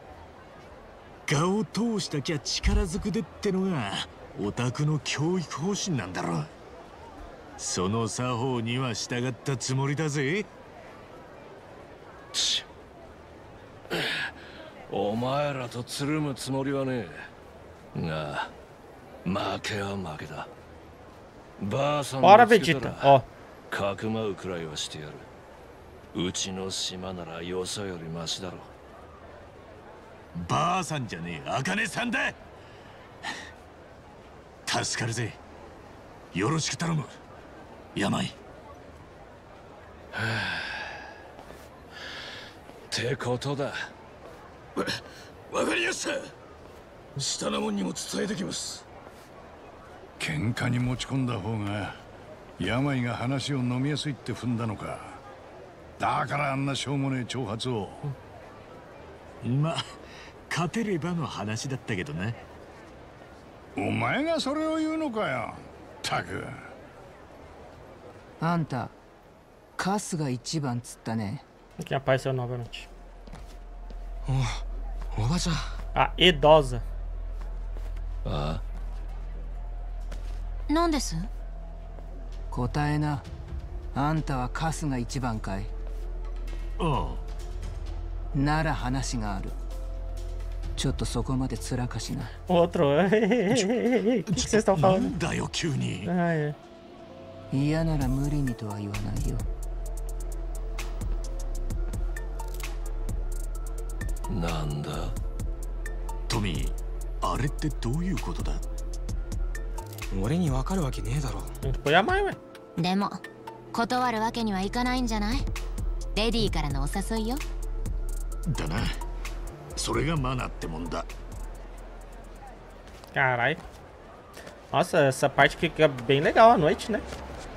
我を通したきゃ力ずくでってのがオタクの教育方針なんだろ。その作法には従ったつもりだぜ。 お前らとつるむつもりはねえが、負けは負けだ。ばあさんのつけたらかくまうくらいはしてやる。うちの島ならよそよりマシだろ。 ばあさんじゃねえ、茜さんだ。助かるぜ。よろしく頼む。病。 ってことだ。 わかりやした。下の者にも伝えてきます。 喧嘩に持ち込んだ方が病が話を飲みやすいって踏んだのか。だからあんなしょうもねえ挑発を。 ま、勝てればの話だったけどな。 お前がそれを言うのかよ。たく。 あんた、カスが一番つったね。 Quem apareceu novamente? お、おばちゃん。 あ、idosa。 ああ。なんです？ 答えな。あんたはカスが一番かい。 ああ。なら話がある。ちょっとそこまでつらかしな。 Outro. O que vocês estão falando? なんだよ急に。 嫌なら無理にとは言わないよ。 なんだ？ トミー、あれってどういうことだ？ 俺にわかるわけねえだろ。 でも断るわけにはいかないんじゃない？レディーからのお誘いよ。 だな。それがマナーってもんだ。 Caralho. Nossa, essa parte fica bem legal à noite, né?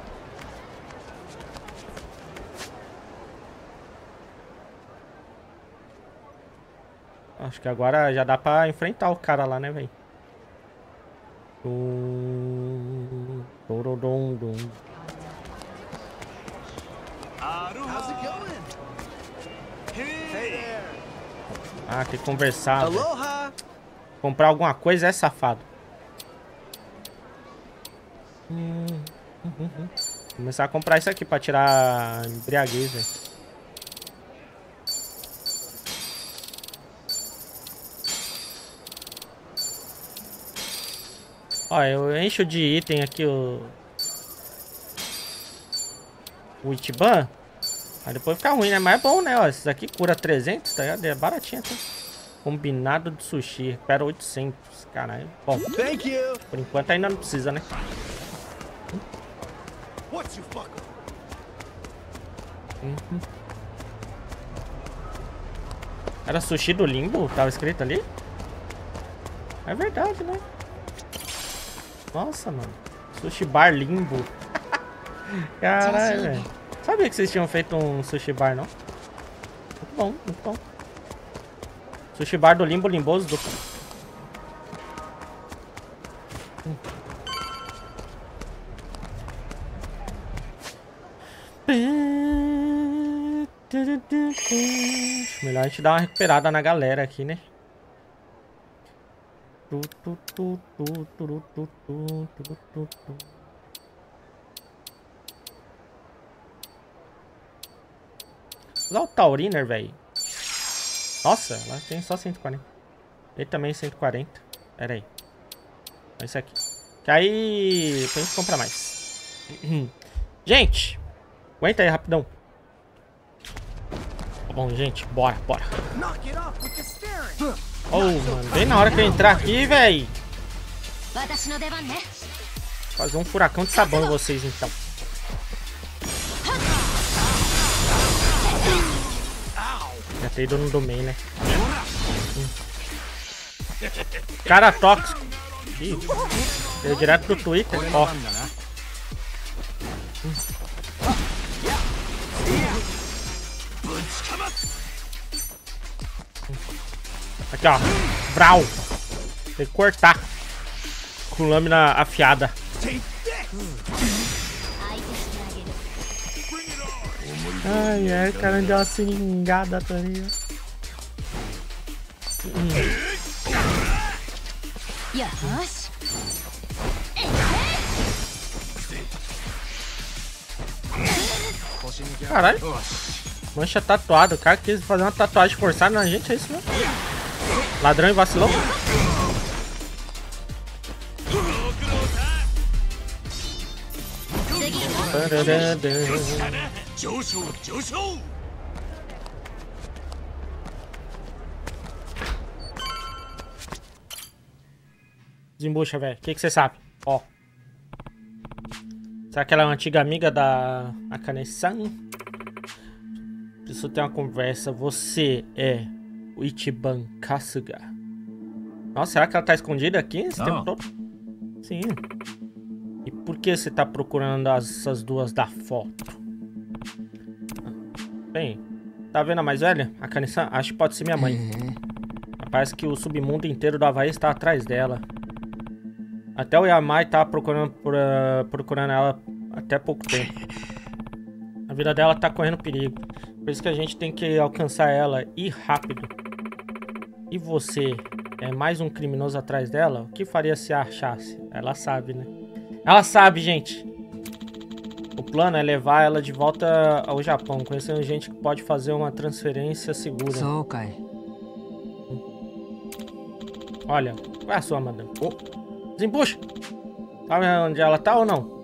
Acho que agora já dá pra enfrentar o cara lá, né, velho? Ah, tem que conversar. Comprar alguma coisa é safado. Hum, hum, hum, hum. Começar a comprar isso aqui pra tirar embriaguez, velho. Ó, eu encho de item aqui o... O Ichiban. Aí depois fica ruim, né? Mas é bom, né? Ó, esses aqui cura trezentos, tá ligado? É baratinho até. Combinado de sushi. Espera oitocentos. Caralho. Bom, por enquanto ainda não precisa, né? Uhum. Era sushi do Limbo? Tava escrito ali? É verdade, né? Nossa, mano. Sushi Bar Limbo. Caralho, velho. Sabia que vocês tinham feito um sushi bar, não? Muito bom, muito bom. Sushi bar do Limbo Limboso do... Hum. Melhor a gente dar uma recuperada na galera aqui, né? Usar o Tauriner, velho. Nossa, ela tem só cento e quarenta. Ele também cento e quarenta. Pera aí. Esse aqui. Que aí... Pra gente comprar mais. Gente! Aguenta aí, rapidão. Tá bom, gente. Bora, bora. Oh, mano. Bem na hora que eu entrar aqui, velho. Fazer um furacão de sabão em vocês, então. Já tem ido no domain, né? Hum. Cara tóxico. Ih, veio direto do Twitter. Ó. Hum. Aqui, ó. Brau. Tem que cortar. Com lâmina afiada. Ai, ai, o cara deu uma seringada também. Hum. Caralho. Mancha tatuada. O cara quis fazer uma tatuagem forçada na gente, é isso mesmo? Ladrão e vacilão. Desembucha, velho. O que você sabe? Ó. Será que ela é uma antiga amiga da Akane-san? Preciso ter uma conversa. Você é o Ichiban Kasuga. Nossa, será que ela tá escondida aqui esse tempo todo? Sim. E por que você tá procurando essas duas da foto? Bem, tá vendo a mais velha? A Akane-san? Acho que pode ser minha mãe. Uhum. Parece que o submundo inteiro do Havaí está atrás dela. Até o Yamai tá procurando, por, uh, procurando ela até pouco tempo. A vida dela tá correndo perigo. Por isso que a gente tem que alcançar ela e rápido. E você é mais um criminoso atrás dela? O que faria se a achasse? Ela sabe, né? Ela sabe, gente. O plano é levar ela de volta ao Japão, conhecendo gente que pode fazer uma transferência segura. So, Kai. Olha, qual é a sua, madame? Oh. Desembucha! Sabe onde ela tá ou não?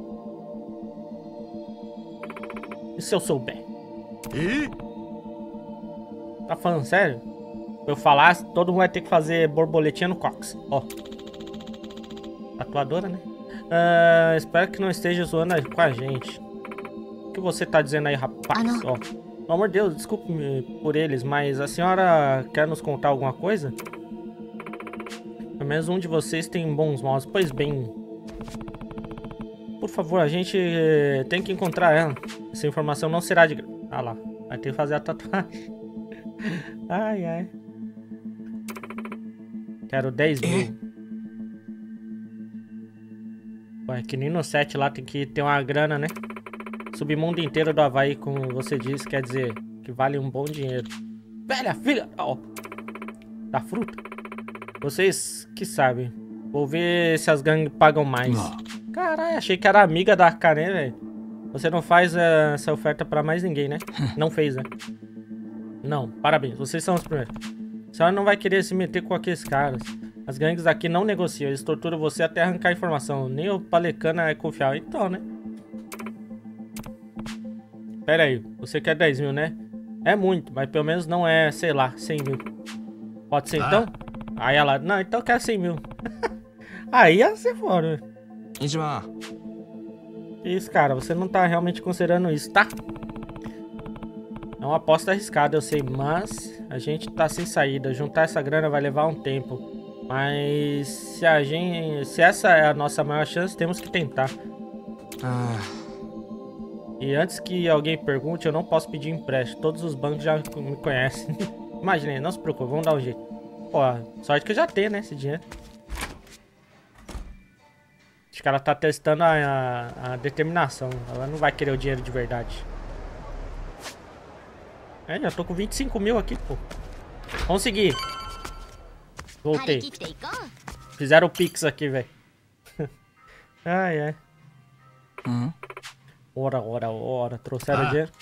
E se eu souber? E? Tá falando sério? Se eu falar, todo mundo vai ter que fazer borboletinha no cox. Ó. Tatuadora, né? Uh, espero que não esteja zoando com a gente. O que você tá dizendo aí, rapaz? Ah, ó. Pelo amor de Deus, desculpe-me por eles, mas a senhora quer nos contar alguma coisa? Pelo menos um de vocês tem bons modos. Pois bem. Por favor, a gente tem que encontrar ela. Essa informação não será de... Ah lá. Vai ter que fazer a tatuagem. Ai, ai. Quero dez mil. Ué, que nem no set lá tem que ter uma grana, né? Submundo inteiro do Havaí, como você disse, quer dizer que vale um bom dinheiro. Velha filha! Ó. Da fruta. Vocês que sabem. Vou ver se as gangues pagam mais. Caralho, achei que era amiga da Akane, velho. Você não faz uh, essa oferta pra mais ninguém, né? Não fez, né? Não, parabéns. Vocês são os primeiros. A senhora não vai querer se meter com aqueles caras. As gangues aqui não negociam. Eles torturam você até arrancar informação. Nem o Palecana é confiável. Então, né? Pera aí. Você quer dez mil, né? É muito, mas pelo menos não é, sei lá, cem mil. Pode ser, ah. então? Aí ela... Não, então eu quero cem mil. Aí ia ser fora. Isso, cara. Você não tá realmente considerando isso, tá? É uma aposta arriscada, eu sei. Mas a gente tá sem saída. Juntar essa grana vai levar um tempo. Mas se a gente... Se essa é a nossa maior chance, temos que tentar. Ah... E antes que alguém pergunte, eu não posso pedir empréstimo. Todos os bancos já me conhecem. Imaginei, não se preocupe, vamos dar um jeito. Pô, sorte que eu já tenho, né, esse dinheiro. Acho que ela tá testando a, a, a determinação. Ela não vai querer o dinheiro de verdade. É, já tô com vinte e cinco mil aqui, pô. Consegui. Voltei. Fizeram o Pix aqui, velho. Ai, ai. Uhum. Ora, ora, ora. Trouxeram Ah. dinheiro.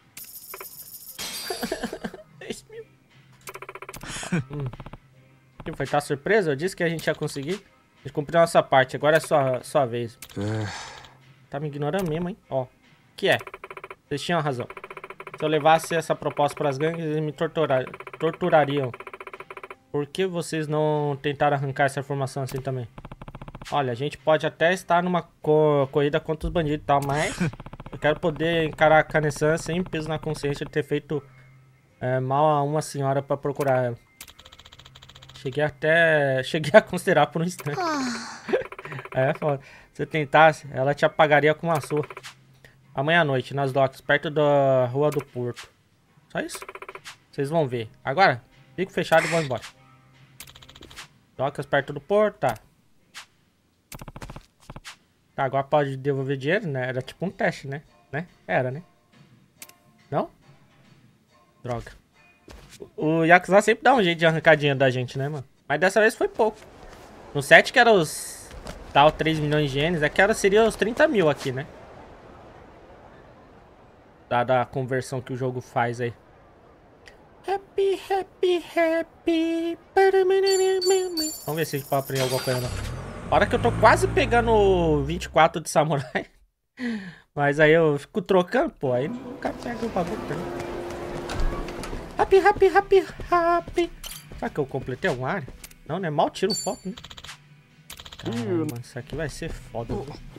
dez mil. hum. Que foi? Tá surpresa? Eu disse que a gente ia conseguir. A gente cumpriu a nossa parte. Agora é sua, sua vez. Tá me ignorando mesmo, hein? Ó. Que é? Vocês tinham razão. Se eu levasse essa proposta para as gangues, eles me torturar, torturariam. Por que vocês não tentaram arrancar essa informação assim também? Olha, a gente pode até estar numa co corrida contra os bandidos e tal, mas eu quero poder encarar a Kane-san sem peso na consciência de ter feito é, mal a uma senhora para procurar ela. Cheguei até... Cheguei a considerar por um instante. É, foda. Se você tentasse, ela te apagaria com uma surra. Amanhã à noite, nas docks, perto da Rua do Porto. Só isso? Vocês vão ver. Agora, fico fechado e vou embora. Docas perto do porto, tá. Tá, agora pode devolver dinheiro, né? Era tipo um teste, né? né? Era, né? Não? Droga. O Yakuza sempre dá um jeito de arrancar dinheiro da gente, né, mano? Mas dessa vez foi pouco. No sete que era os... Tal, três milhões de ienes. Aqui era, seria os trinta mil aqui, né? Dada a conversão que o jogo faz aí. Happy, happy, happy. Vamos ver se a gente pode aprender alguma coisa não. Hora que eu tô quase pegando o vinte e quatro de samurai. Mas aí eu fico trocando, pô. Aí nunca pega o bagulho. Happy, happy, happy, happy. Será que eu completei alguma área? Não, né? Mal tiro foto, né? Caramba, isso aqui vai ser foda.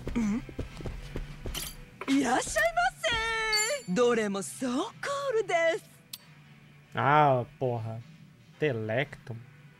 Ah, porra. Telecton.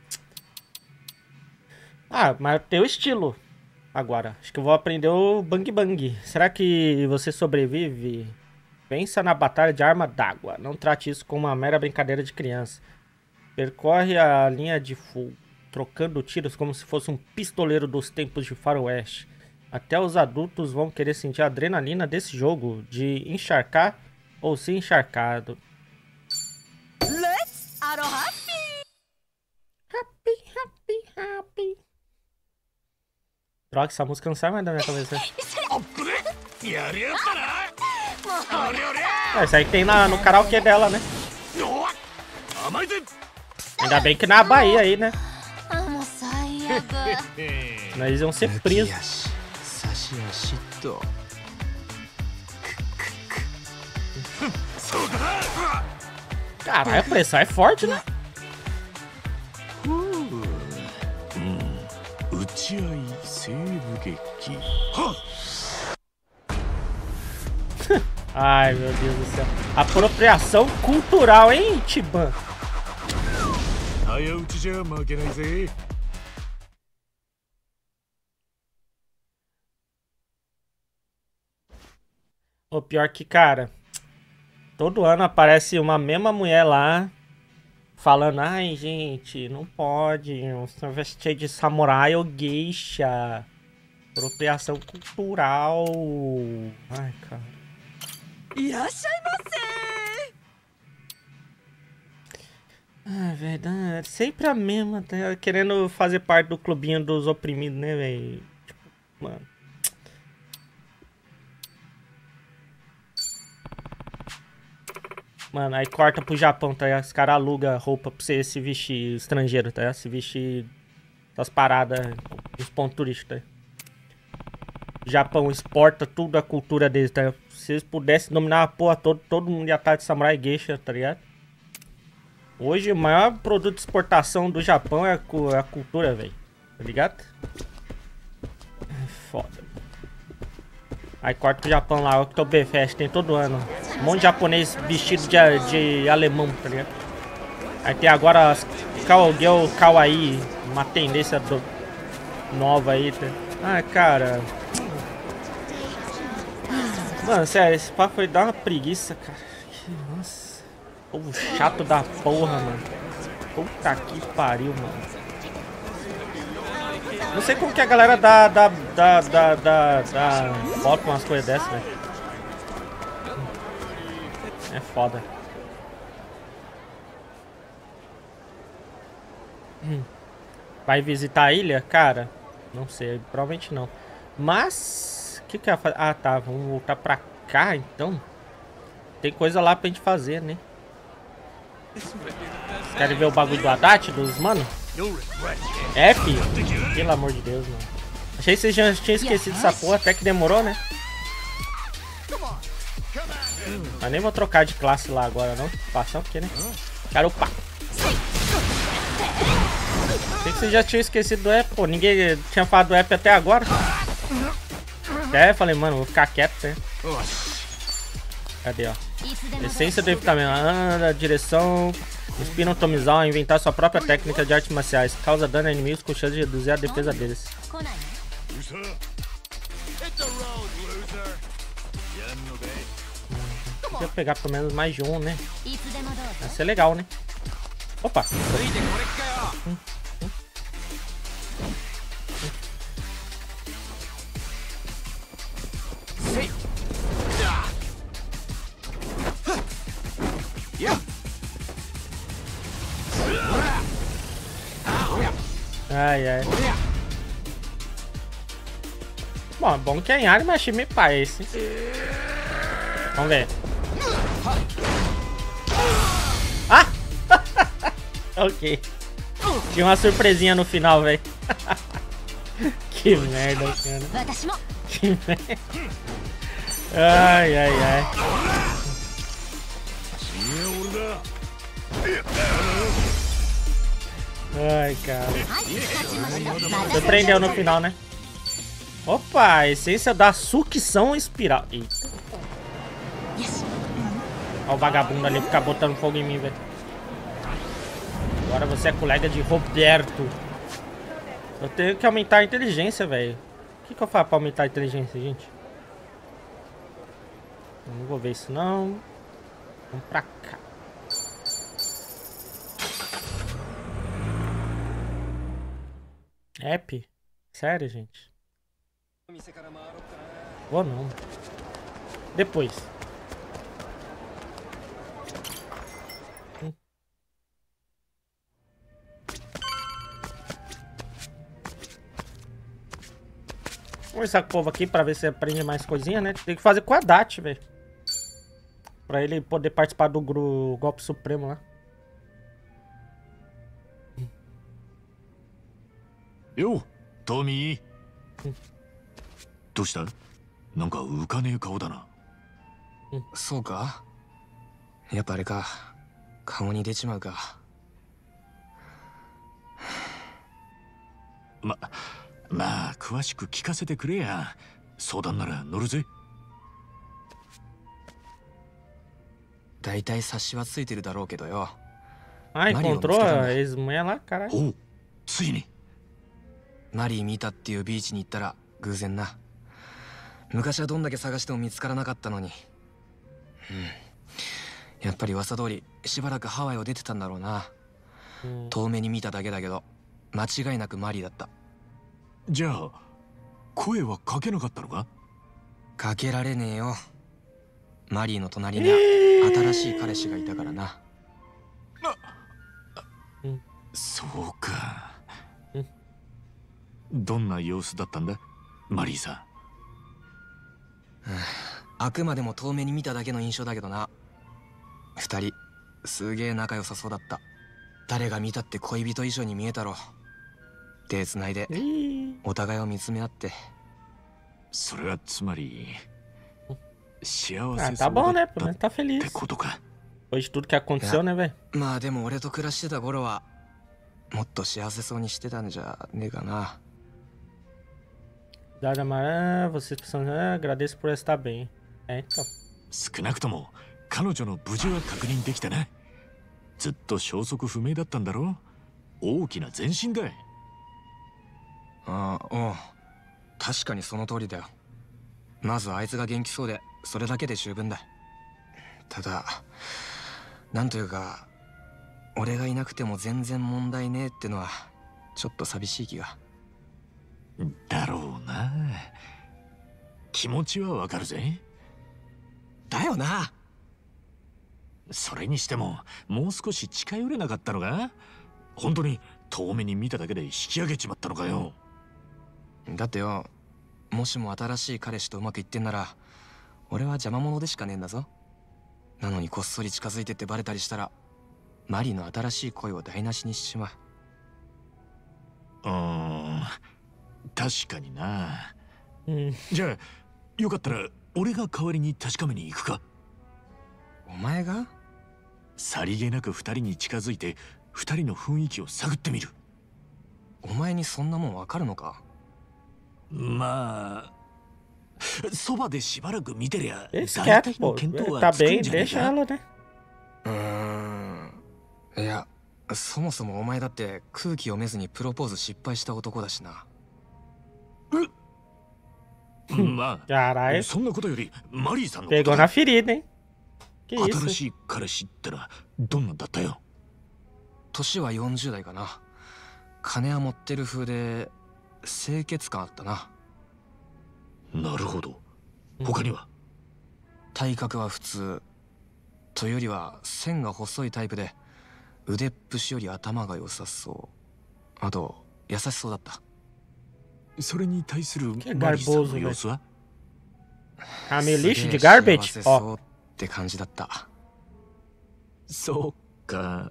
Ah, mas tem o estilo. Agora, acho que eu vou aprender o Bang Bang. Será que você sobrevive? Pensa na batalha de arma d'água. Não trate isso como uma mera brincadeira de criança. Percorre a linha de fogo, trocando tiros como se fosse um pistoleiro dos tempos de faroeste. Até os adultos vão querer sentir a adrenalina desse jogo, de encharcar ou ser encharcado. Let's aro happy! Happy, happy, happy. Droga, essa música não sai mais da minha cabeça. É, isso aí que tem na, no karaokê dela, né? Ainda bem que na Bahia aí, né? Nós iam ser presos. Caralho, a pressão é forte, né? Ai, meu Deus do céu. Apropriação cultural, hein, Tiban? O pior que, cara, todo ano aparece uma mesma mulher lá falando, ai, gente, não pode, você vai vestir de samurai ou geisha. Apropriação cultural. Ai, cara. Ah, verdade. Sempre a mesma, tá querendo fazer parte do clubinho dos oprimidos, né, velho? Tipo, mano. Mano, aí corta pro Japão, tá ligado? Os caras alugam roupa pra você se vestir estrangeiro, tá ligado? Se vestir das paradas, dos pontos turísticos, tá ligado? O Japão exporta tudo a cultura deles, tá ligado? Se eles pudessem dominar a porra toda, todo mundo ia estar de samurai geisha, tá ligado? Hoje o maior produto de exportação do Japão é a, a cultura, velho. Tá ligado? É foda. Aí corta pro Japão lá, o Oktoberfest tem todo ano. Um monte de japonês vestido de, de alemão, tá ligado? Aí tem agora as Cowgirl Kawaii, uma tendência do, nova aí, tá? Ah, cara. Mano, sério, esse papo foi dar uma preguiça, cara. Nossa. Povo chato da porra, mano. Puta que pariu, mano. Não sei como que a galera dá, dá, dá, dá, dá, dá bota umas coisas dessas, velho. É foda. Vai visitar a ilha? Cara, não sei, provavelmente não. Mas, o que que eu ia fazer? Ah, tá, vamos voltar pra cá, então. Tem coisa lá pra gente fazer, né? Vocês querem ver o bagulho do Haddad, dos mano? F? Pelo amor de Deus, mano. Achei que vocês já tinham esquecido essa porra, até que demorou, né? Hum, mas nem vou trocar de classe lá agora, não. Passar porque, né? Cara, opa! Achei que vocês já tinham esquecido do app, pô. Ninguém tinha falado do app até agora. Até falei, mano, vou ficar quieto, né? Cadê, ó? Essência do evitamento. Anda, direção. Inspira um Tomizal a inventar sua própria técnica de artes marciais. Causa dano a inimigos com chance de reduzir a defesa deles. Podia pegar pelo menos mais de um, né? Vai ser legal, né? Opa! Hum, hum. Ai, ai. Bom, bom que é em área, mas achei meio pai esse. Vamos ver. Ah! Ok. Tinha uma surpresinha no final, velho. Que merda, cara. Que merda. Ai, ai, ai. Ai, cara. Surpreendeu no final, né? Opa, a essência da sucção espiral. Eita. Olha o vagabundo ali ficar botando fogo em mim, velho. Agora você é colega de Roberto. Eu tenho que aumentar a inteligência, velho. O que, que eu faço pra aumentar a inteligência, gente? Eu não vou ver isso, não. Vamos pra cá. App? Sério, gente? Ou não? Depois. Hum. Vamos conversar com o povo aqui pra ver se aprende mais coisinha, né? Tem que fazer com a Haddad, velho. Pra ele poder participar do gru... golpe supremo lá. Yo, Tommy. どうした？なんか浮かねえ顔だな。 そうか？やっぱあれか。顔に出ちまうか。 ま、まあ詳しく聞かせてくれや。相談なら乗るぜ。 だいたい察しはついてるだろうけどよ。 Ah, encontrou a ex-mulher lá, caralho. Oh, ついに。 マリー見たっていうビーチに行ったら偶然な。昔はどんだけ探しても見つからなかったのに。うん。やっぱり噂通りしばらくハワイを出てたんだろうな。遠目に見ただけだけど間違いなくマリーだった。 じゃあ声はかけなかったのか？ かけられねえよ。マリーの隣には新しい彼氏がいたからな。 そうか。どんな様子だったんだ、マリーさん。 あくまでも遠目に見ただけの印象だけどな。二人すげえ仲良さそうだった。誰が見たって恋人以上に見えたろ。手つないでお互いを見つめ合って。 それはつまり幸せ Ah, tá bom, né? Pelo menos tá feliz. ってことか。 Depois de tudo que aconteceu, né, velho? まあでも俺と暮らしてた頃はもっと幸せそうにしてたんじゃねえかな。 Dada Maran, vocês precisam. Ah, agradeço por estar bem. É, então. 少なくとも彼女の無事は確認できたな。ずっと消息不明だったんだろう。大きな前進だ。 ああ、うん。確かにその通りだよ。まずあいつが元気そうでそれだけで十分だ。ただなんというか俺がいなくても全然問題ねえってのはちょっと寂しい気が。 だろうな。気持ちはわかるぜ。 だよな。 それにしてももう少し近寄れなかったのか。本当に遠目に見ただけで引き上げちまったのかよ。 だってよ、もしも新しい彼氏とうまくいってんなら俺は邪魔者でしかねえんだぞ。なのにこっそり近づいてってバレたりしたらマリの新しい恋を台無しにしちまう。うーん、確かにな。 うん、 じゃあよかったら俺が代わりに確かめに行くか。 お前が？ さりげなく二人に近づいて二人の雰囲気を探ってみる。 お前にそんなもんわかるのか？ まあそばでしばらく見てりゃ大 Esse cat, 体の pô, 見当 tá はつくん bem, じゃねえ deixa か。 ela, né? うーん、いやそもそもお前だって空気読めずにプロポーズ失敗した男だしな。 まあ Caralho. そんなことよりマリーさんのこ Pegou と na だ。 ferida, hein? Que 新 isso? しい彼氏ってのはどんなんだったよ。 年はよんじゅう代かな。金は持ってる風で清潔感あったな。 なるほど。他には？ 体格は普通というよりは線が細いタイプで腕っぷしより頭が良さそう。あと優しそうだった。 それに対する Que マリーさん garboso, の様 velho. 子は？ Ah, meu すげえ lixo de garbage. 幸せ Ó. そうって感じだった。 そうか。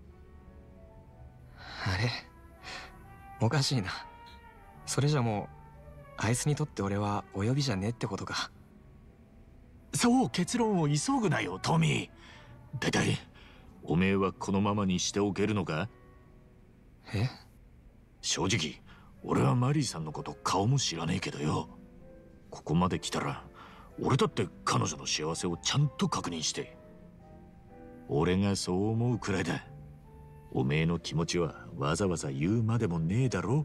あれおかしいな。それじゃもうあいつにとって俺はお呼びじゃねえってことか。 そう、結論を急ぐなよトミー。だいたいおめえはこのままにしておけるのか？ え？ 正直俺はマリーさんのこと顔も知らねえけどよ。ここまで来たら俺だって彼女の幸せをちゃんと確認して。俺がそう思うくらいだ。おめえの気持ちはわざわざ言うまでもねえだろ。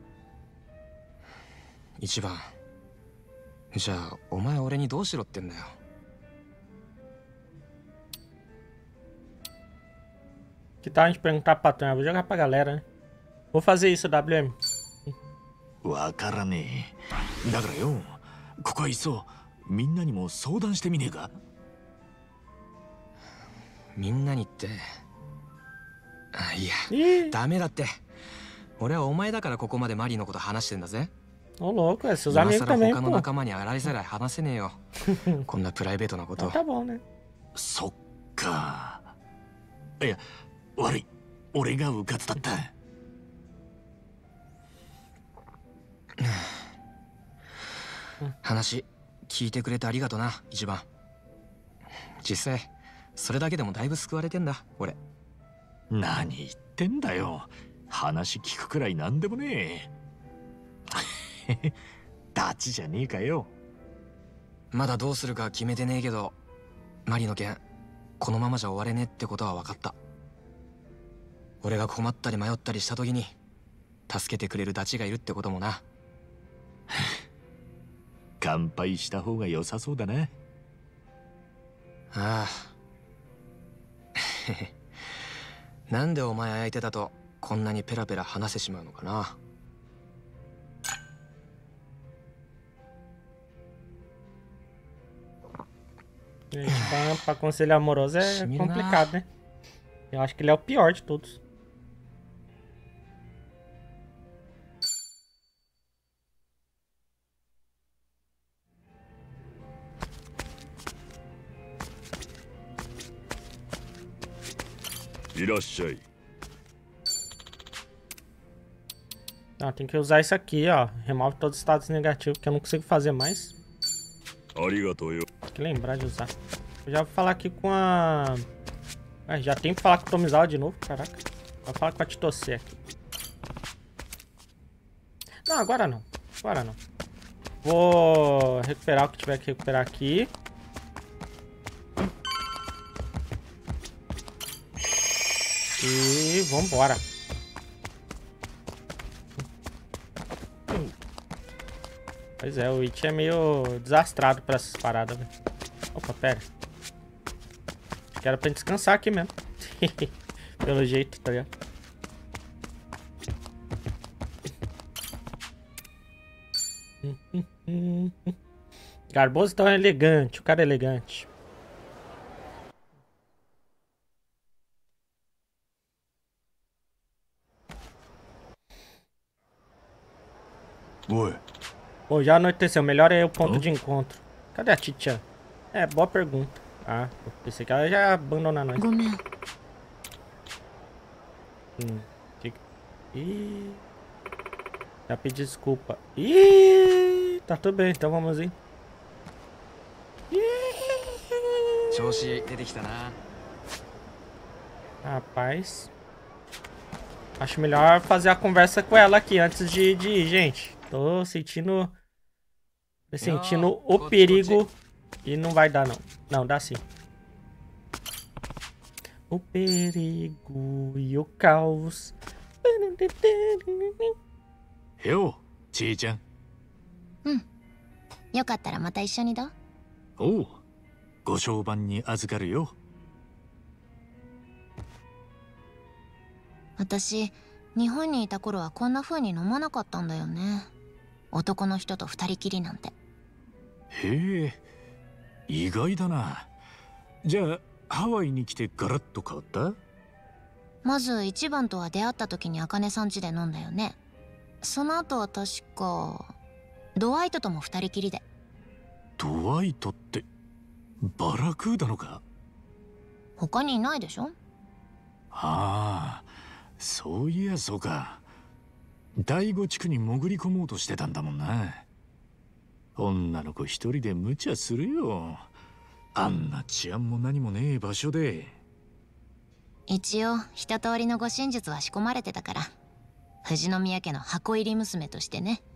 一番じゃあお前俺にどうしろってんだよ。 Que tal a gente perguntar pra patrão? Vou jogar pra galera, né? Vou fazer isso, W M. わからねえ。だからよ、ここはいっそみんなにも相談してみねえか？ みんなにってあ、いやダメだって。俺はお前だからここまでマリーのこと話してんだぜ。 Ô louco, é seus amigos também, 他の pô. 仲間に洗いざらい話せねえよ。こんなプライベートなこと。 Tá bom, né? そっか。いや悪い、俺がうかつだった。 話聞いてくれてありがとな一番。実際それだけでもだいぶ救われてんだ俺。 何言ってんだよ。話聞くくらいなんでもねえ。ダチじゃねえかよ。 まだどうするか決めてねえけどマリの件このままじゃ終われねえってことは分かった。俺が困ったり迷ったりした時に助けてくれるダチがいるってこともな。 乾杯した方が良さそうだな。 ああ。なんでお前相手だとこんなにペラペラ話せしまうのかな。 Gente, pra, pra conselho amoroso é complicado, né? Eu acho que ele é o pior de todos. Ah, tem que usar isso aqui, ó. Remove todos os status negativos, que eu não consigo fazer mais. Tem que lembrar de usar. Eu já vou falar aqui com a... Ah, já tem que falar com o Tomizawa de novo, caraca. Vou falar com a Chitose aqui. Não, agora não. Agora não. Vou recuperar o que tiver que recuperar aqui. E vambora. Pois é, o It é meio desastrado pra essas paradas, velho. Opa, pera. Acho que era pra gente descansar aqui mesmo. Pelo jeito, tá ligado? Garboso então é elegante. O cara é elegante. Oi. Bom, já anoiteceu. Melhor é o ponto oh. de encontro. Cadê a Tichan? É, boa pergunta. Ah, eu pensei que ela já abandonou nós. Hum, que... Ih... Já pedi desculpa. Ih, tá tudo bem, então vamos ir. Rapaz, acho melhor fazer a conversa com ela aqui antes de, de ir, gente. Tô sentindo... Tô sentindo o perigo e não vai dar, não. Não, dá sim. O perigo e o caos. Eu, Chi-chan. うん。よかったらまた一緒にどう？ おう、ご相伴に預かるよ。 私、日本にいた頃はこんな風に飲まなかったんだよね。男の人と二人きりなんて。 へえ、意外だな。じゃあハワイに来てガラッと変わった？ まず一番とは出会った時に茜さん家で飲んだよね。その後は確かドワイトとも二人きりで。 ドワイトってバラクーダのか？ 他にいないでしょ？ ああ、そういやそうか。第五地区に潜り込もうとしてたんだもんな。女の子一人で無茶するよ。あんな治安も何もねえ場所で。 一応一通りの護身術は仕込まれてたから。富士宮家の箱入り娘としてね。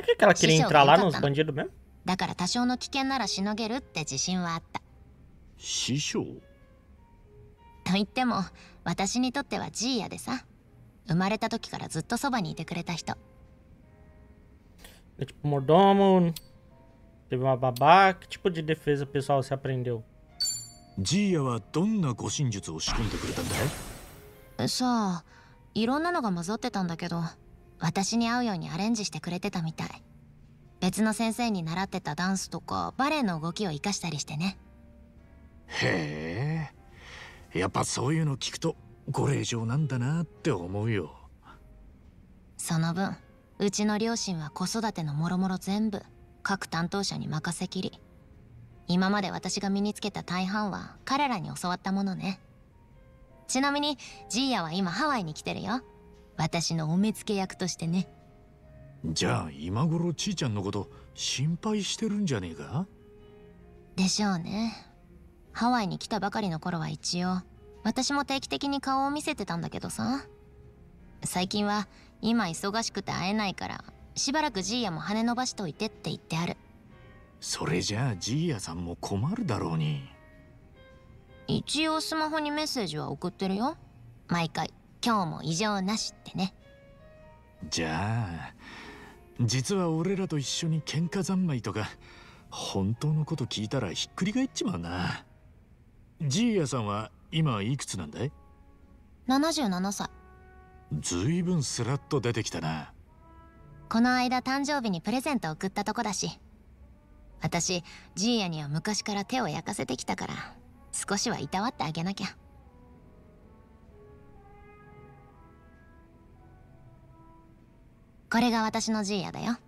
だから多少の危険ならしのげるって自信はあった。 師匠？ と言っても私にとってはジーヤでさ、生まれた時からずっとそばにいてくれた人。 É tipo mordomo, teve uma babá, que tipo de defesa pessoal você aprendeu? ジーヤはどんな護身術を仕込んでくれたんだい？ さあ、いろんなのが混ざってたんだけど、私に合うようにアレンジしてくれてたみたい。別の先生に習ってたダンスとかバレエの動きを生かしたりしてね。 へえ、やっぱそういうの聞くとご令嬢なんだなって思うよ。 その分うちの両親は子育てのもろもろ全部各担当者に任せきり。今まで私が身につけた大半は彼らに教わったものね。ちなみにジーヤは今ハワイに来てるよ。私のお目付け役としてね。 じゃあ今頃ちーちゃんのこと心配してるんじゃねえか？ でしょうね。ハワイに来たばかりの頃は一応私も定期的に顔を見せてたんだけどさ、最近は今忙しくて会えないからしばらくジーヤも羽伸ばしといてって言ってある。 それじゃあジーヤさんも困るだろうに。 一応スマホにメッセージは送ってるよ。毎回今日も異常なしってね。 じゃあ実は俺らと一緒に喧嘩三昧とか本当のこと聞いたらひっくり返っちまうな。ジーヤさんは今いくつなんだい？ ななじゅうななさい。 ずいぶんスラッと出てきたな。 この間誕生日にプレゼント送ったとこだし。私ジーヤには昔から手を焼かせてきたから少しはいたわってあげなきゃ。これが私のジーヤだよ。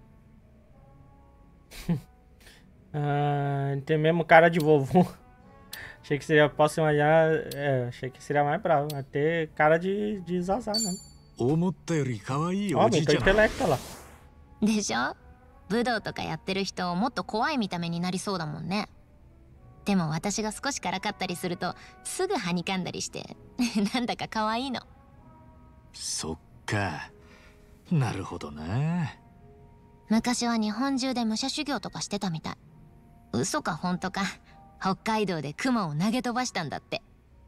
Ah, tem mesmo cara de vovô. Achei que seria, posso imaginar, é, achei que seria mais bravo, mas ter cara de, de Zazá mesmo. Ó, muito intelecto lá. でしょ？武道とかやってる人もっと怖い見た目になりそうだもんね。でも私が少しからかったりするとすぐはにかんだりしてなんだか可愛いの。 そっか、なるほどな。 昔は日本中で武者修行とかしてたみたい。嘘か本当か、北海道でクマを投げ飛ばしたんだって。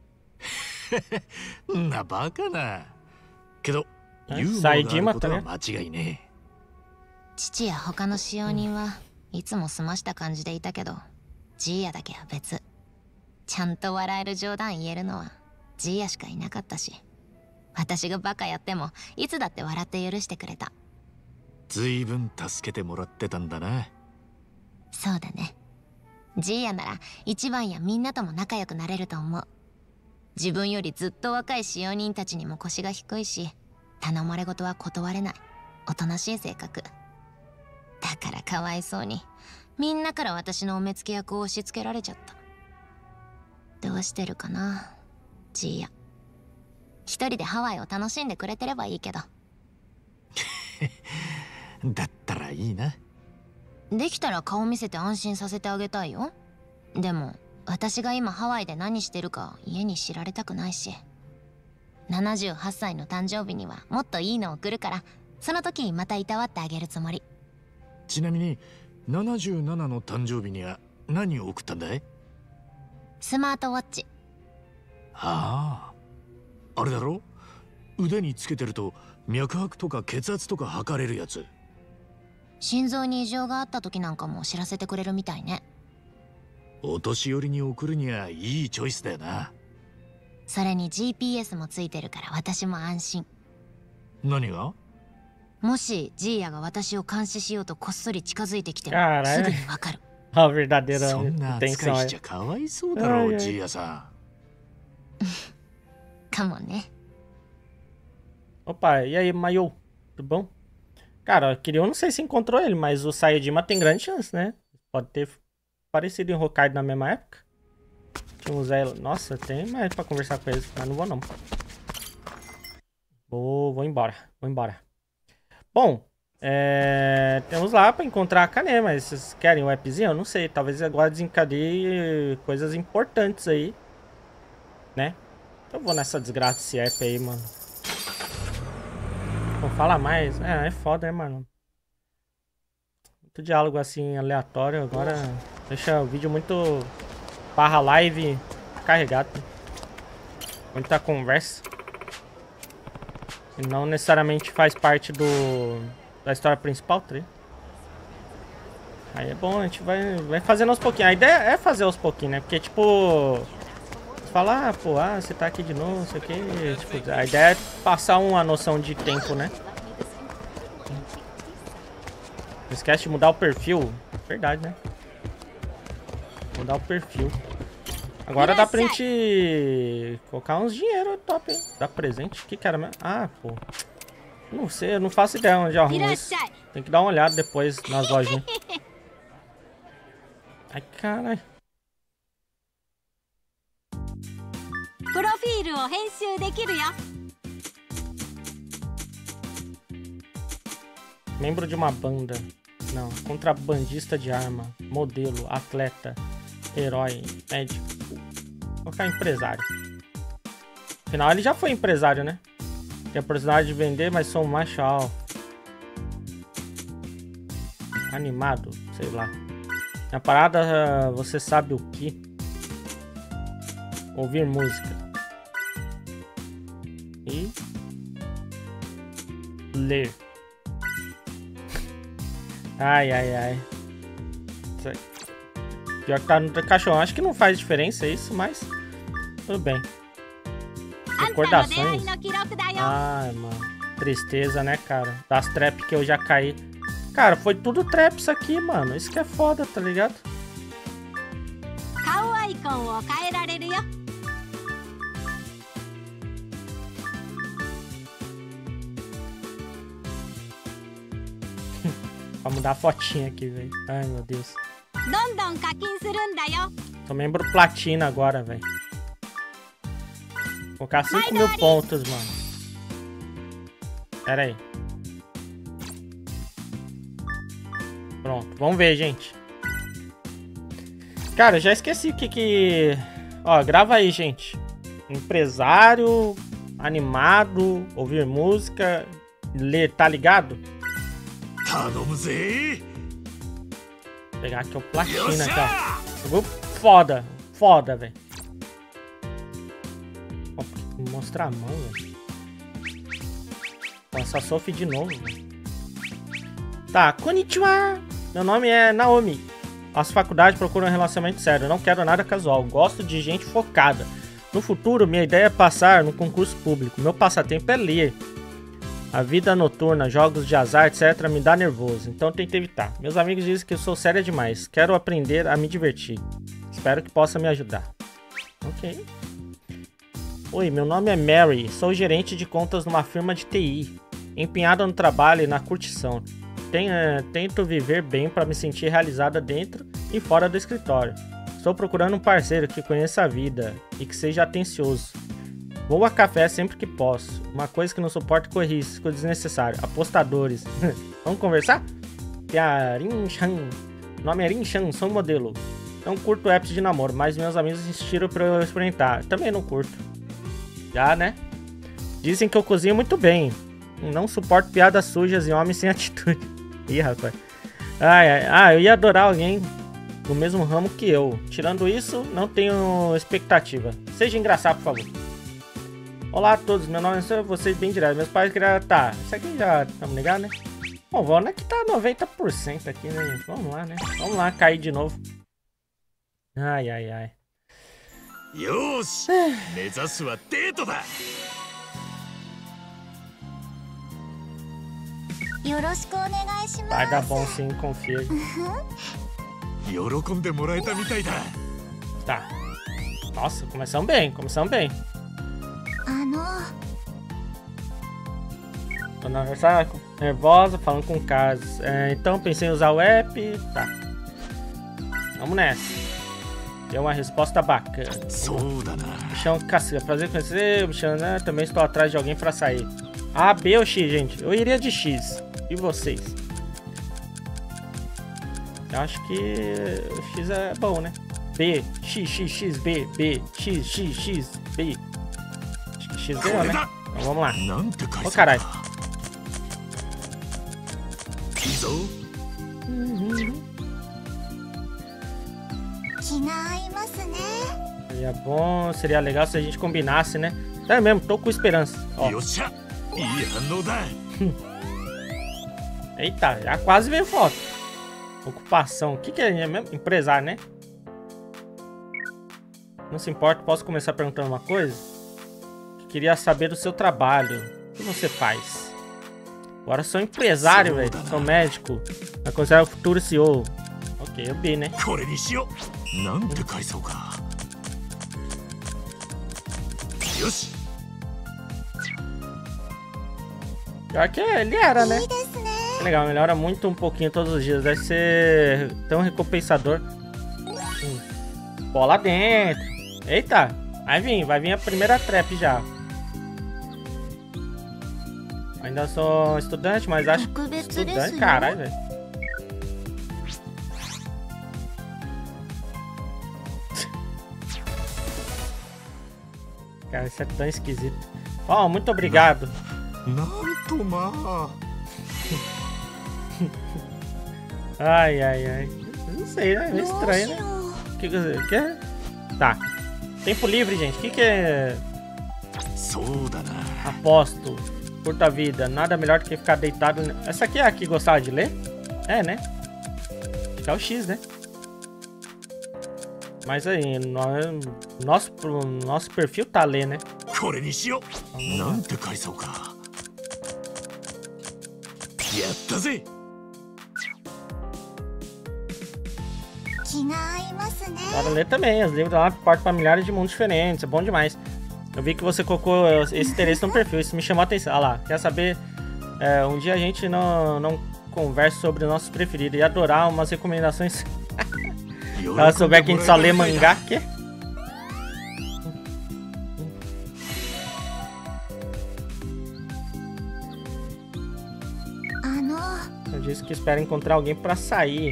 なバカな。けどユーモアがあることは間違いねえ。 父や他の使用人はいつも済ました感じでいたけど、 ジーヤだけは別。ちゃんと笑える冗談言えるのはジーヤしかいなかったし、私がバカやってもいつだって笑って許してくれた。 ずいぶん助けてもらってたんだな。 そうだね。ジーヤなら一番やみんなとも仲良くなれると思う。自分よりずっと若い使用人たちにも腰が低いし、頼まれ事は断れないおとなしい性格だから、かわいそうにみんなから私のお目付け役を押し付けられちゃった。どうしてるかなジーヤ。一人でハワイを楽しんでくれてればいいけど。 だったらいいな。 できたら顔見せて安心させてあげたいよ。でも私が今ハワイで何してるか家に知られたくないし、ななじゅうはっさいの誕生日にはもっといいの送るから、その時またいたわってあげるつもり。 ちなみにななじゅうななの誕生日には何を送ったんだい？ スマートウォッチ。 ああ、あれだろ、腕につけてると脈拍とか血圧とか測れるやつ。 心臓に異常があった時なんかも知らせてくれるみたいね。 お年寄りに送るにはいいチョイスだよな。 それに ジーピーエス もついてるから私も安心。 何が？ もしジーヤが私を監視しようとこっそり近づいてきてもすぐにわかる。 A verdadeira そんな扱いしちゃかわいそうだろう、ジーヤさん。 かもね。 Opa, e aí, Mayu? Tudo bom? Cara, Kiryu, eu não sei se encontrou ele, mas o Saiyajima tem grande chance, né? Pode ter parecido em Hokkaido na mesma época. Deixa eu usar ele. Nossa, tem mais pra conversar com eles, mas não vou não. Vou, vou embora, vou embora. Bom, é, temos lá pra encontrar a Akane, mas vocês querem o appzinho? Eu não sei, talvez agora desencadeie coisas importantes aí, né? Eu vou nessa desgraça desse app aí, mano. Vou falar mais. É, é foda, né, mano? Muito diálogo assim, aleatório. Agora deixa o vídeo muito barra live carregado. Muita conversa. E não necessariamente faz parte do da história principal, tá? Aí é bom, a gente vai, vai fazendo aos pouquinhos. A ideia é fazer aos pouquinhos, né? Porque, tipo... Falar, ah, pô, ah, você tá aqui de novo, não sei o que. Tipo, a ideia é passar uma noção de tempo, né? Não esquece de mudar o perfil. Verdade, né? Mudar o perfil. Agora dá pra gente colocar uns dinheiro top, hein? Dá presente. O que que era mesmo? Ah, pô. Não sei, eu não faço ideia onde eu arrumo isso. Tem que dar uma olhada depois nas lojinhas. Ai, caralho. プロフィールを編集できるよ。 Membro de uma banda. Não. Contrabandista de arma. Modelo. Atleta. Herói. Médico. Vou colocar empresário. Afinal, ele já foi empresário, né? Tem a oportunidade de vender, mas sou um macho alfa. Animado. Sei lá. Na parada, você sabe o que? Ouvir música. E ler. Ai, ai, ai. Isso aí. Pior que tá no cachorro. Acho que não faz diferença isso, mas tudo bem. Recordações. Ai, mano. Tristeza, né, cara? Das traps que eu já caí. Cara, foi tudo trap isso aqui, mano. Isso que é foda, tá ligado? Pra mudar a fotinha aqui, velho. Ai, meu Deus. Sou membro platina agora, velho. Vou colocar cinco mil pontos, mano. Pera aí. Pronto, vamos ver, gente. Cara, eu já esqueci o que que... Ó, grava aí, gente. Empresário, animado, ouvir música, ler, tá ligado? Vou pegar aqui o platina, aqui, ó. Jogou foda, foda, velho. Vou mostrar a mão, velho. Só sofre de novo, velho. Tá, konnichiwa. Meu nome é Naomi. As faculdades procuram um relacionamento sério. Eu não quero nada casual. Gosto de gente focada. No futuro, minha ideia é passar no concurso público. Meu passatempo é ler. A vida noturna, jogos de azar, etcétera me dá nervoso. Então tento evitar. Meus amigos dizem que eu sou séria demais. Quero aprender a me divertir. Espero que possa me ajudar. Ok. Oi, meu nome é Mary. Sou gerente de contas numa firma de T I. Empenhada no trabalho e na curtição. Tenho, tento viver bem para me sentir realizada dentro e fora do escritório. Estou procurando um parceiro que conheça a vida e que seja atencioso. Vou a café sempre que posso. Uma coisa que não suporto é risco desnecessário. Apostadores. Vamos conversar? Rin Chan. Nome é Rin Chan, sou modelo. Não curto apps de namoro, mas meus amigos insistiram para eu experimentar. Também não curto. Já, né? Dizem que eu cozinho muito bem. Não suporto piadas sujas e homens sem atitude. Ih, rapaz. Ai, ai. Ah, eu ia adorar alguém do mesmo ramo que eu. Tirando isso, não tenho expectativa. Seja engraçado, por favor. Olá a todos, meu nome é vocês bem direto. Meus pais queriam... Tá, isso aqui já estamos ligados, né? Bom, vamos, que tá noventa por cento aqui, né, gente? Vamos lá, né? Vamos lá, cair de novo. Ai, ai, ai. Yoshi! Mezasu wa deito da! Vai dar bom sim, confia. Tá. Nossa, começamos bem, começamos bem. Tô nervosa, falando com caras. É, então pensei em usar o app. Tá. Vamos nessa. Deu uma resposta bacana. Me chamo Cassia, prazer em conhecer. Me chamo, né? Também estou atrás de alguém pra sair. A, B ou X, gente? Eu iria de X. E vocês? Eu acho que o X é bom, né? B, X, X, X, B, B, X, X, X, B. Acho que X ganhou, né? Então vamos lá. Ô, oh, caralho. Seria bom, seria legal se a gente combinasse, né? É mesmo, tô com esperança. Ó. Eita, já quase veio foto. Ocupação. O que, que é mesmo? Empresário, né? Não se importa, posso começar perguntando uma coisa? Queria saber do seu trabalho. O que você faz? Agora sou empresário, velho. Sou médico. Vai considerar o futuro C E O. Ok, eu vi, né? Pior que ele era, né? É legal, melhora muito um pouquinho todos os dias. Deve ser tão recompensador. Hum. Bola dentro. Eita, vai vir, vai vir a primeira trap já. Ainda sou estudante, mas acho que estudante, caralho, velho. Cara, isso é tão esquisito. Ó, oh, muito obrigado. Não tomar. Ai, ai, ai. Não sei, né? É estranho, né? O que você quer? Tá. Tempo livre, gente. O que que é? Aposto. Curta a vida. Nada melhor do que ficar deitado. Essa aqui é a que gostava de ler? É, né? Acho que é o X, né? Mas aí, nós, nosso, nosso perfil tá a ler, né? Para ler também, os livros lá portam para milhares de mundos diferentes, é bom demais. Eu vi que você colocou esse interesse no perfil, isso me chamou a atenção. Olha lá, quer saber? É, um dia a gente não, não conversa sobre nossos preferidos e adorar umas recomendações. Se ela souber que a gente só lê mangá, quê? Eu disse que espero encontrar alguém pra sair.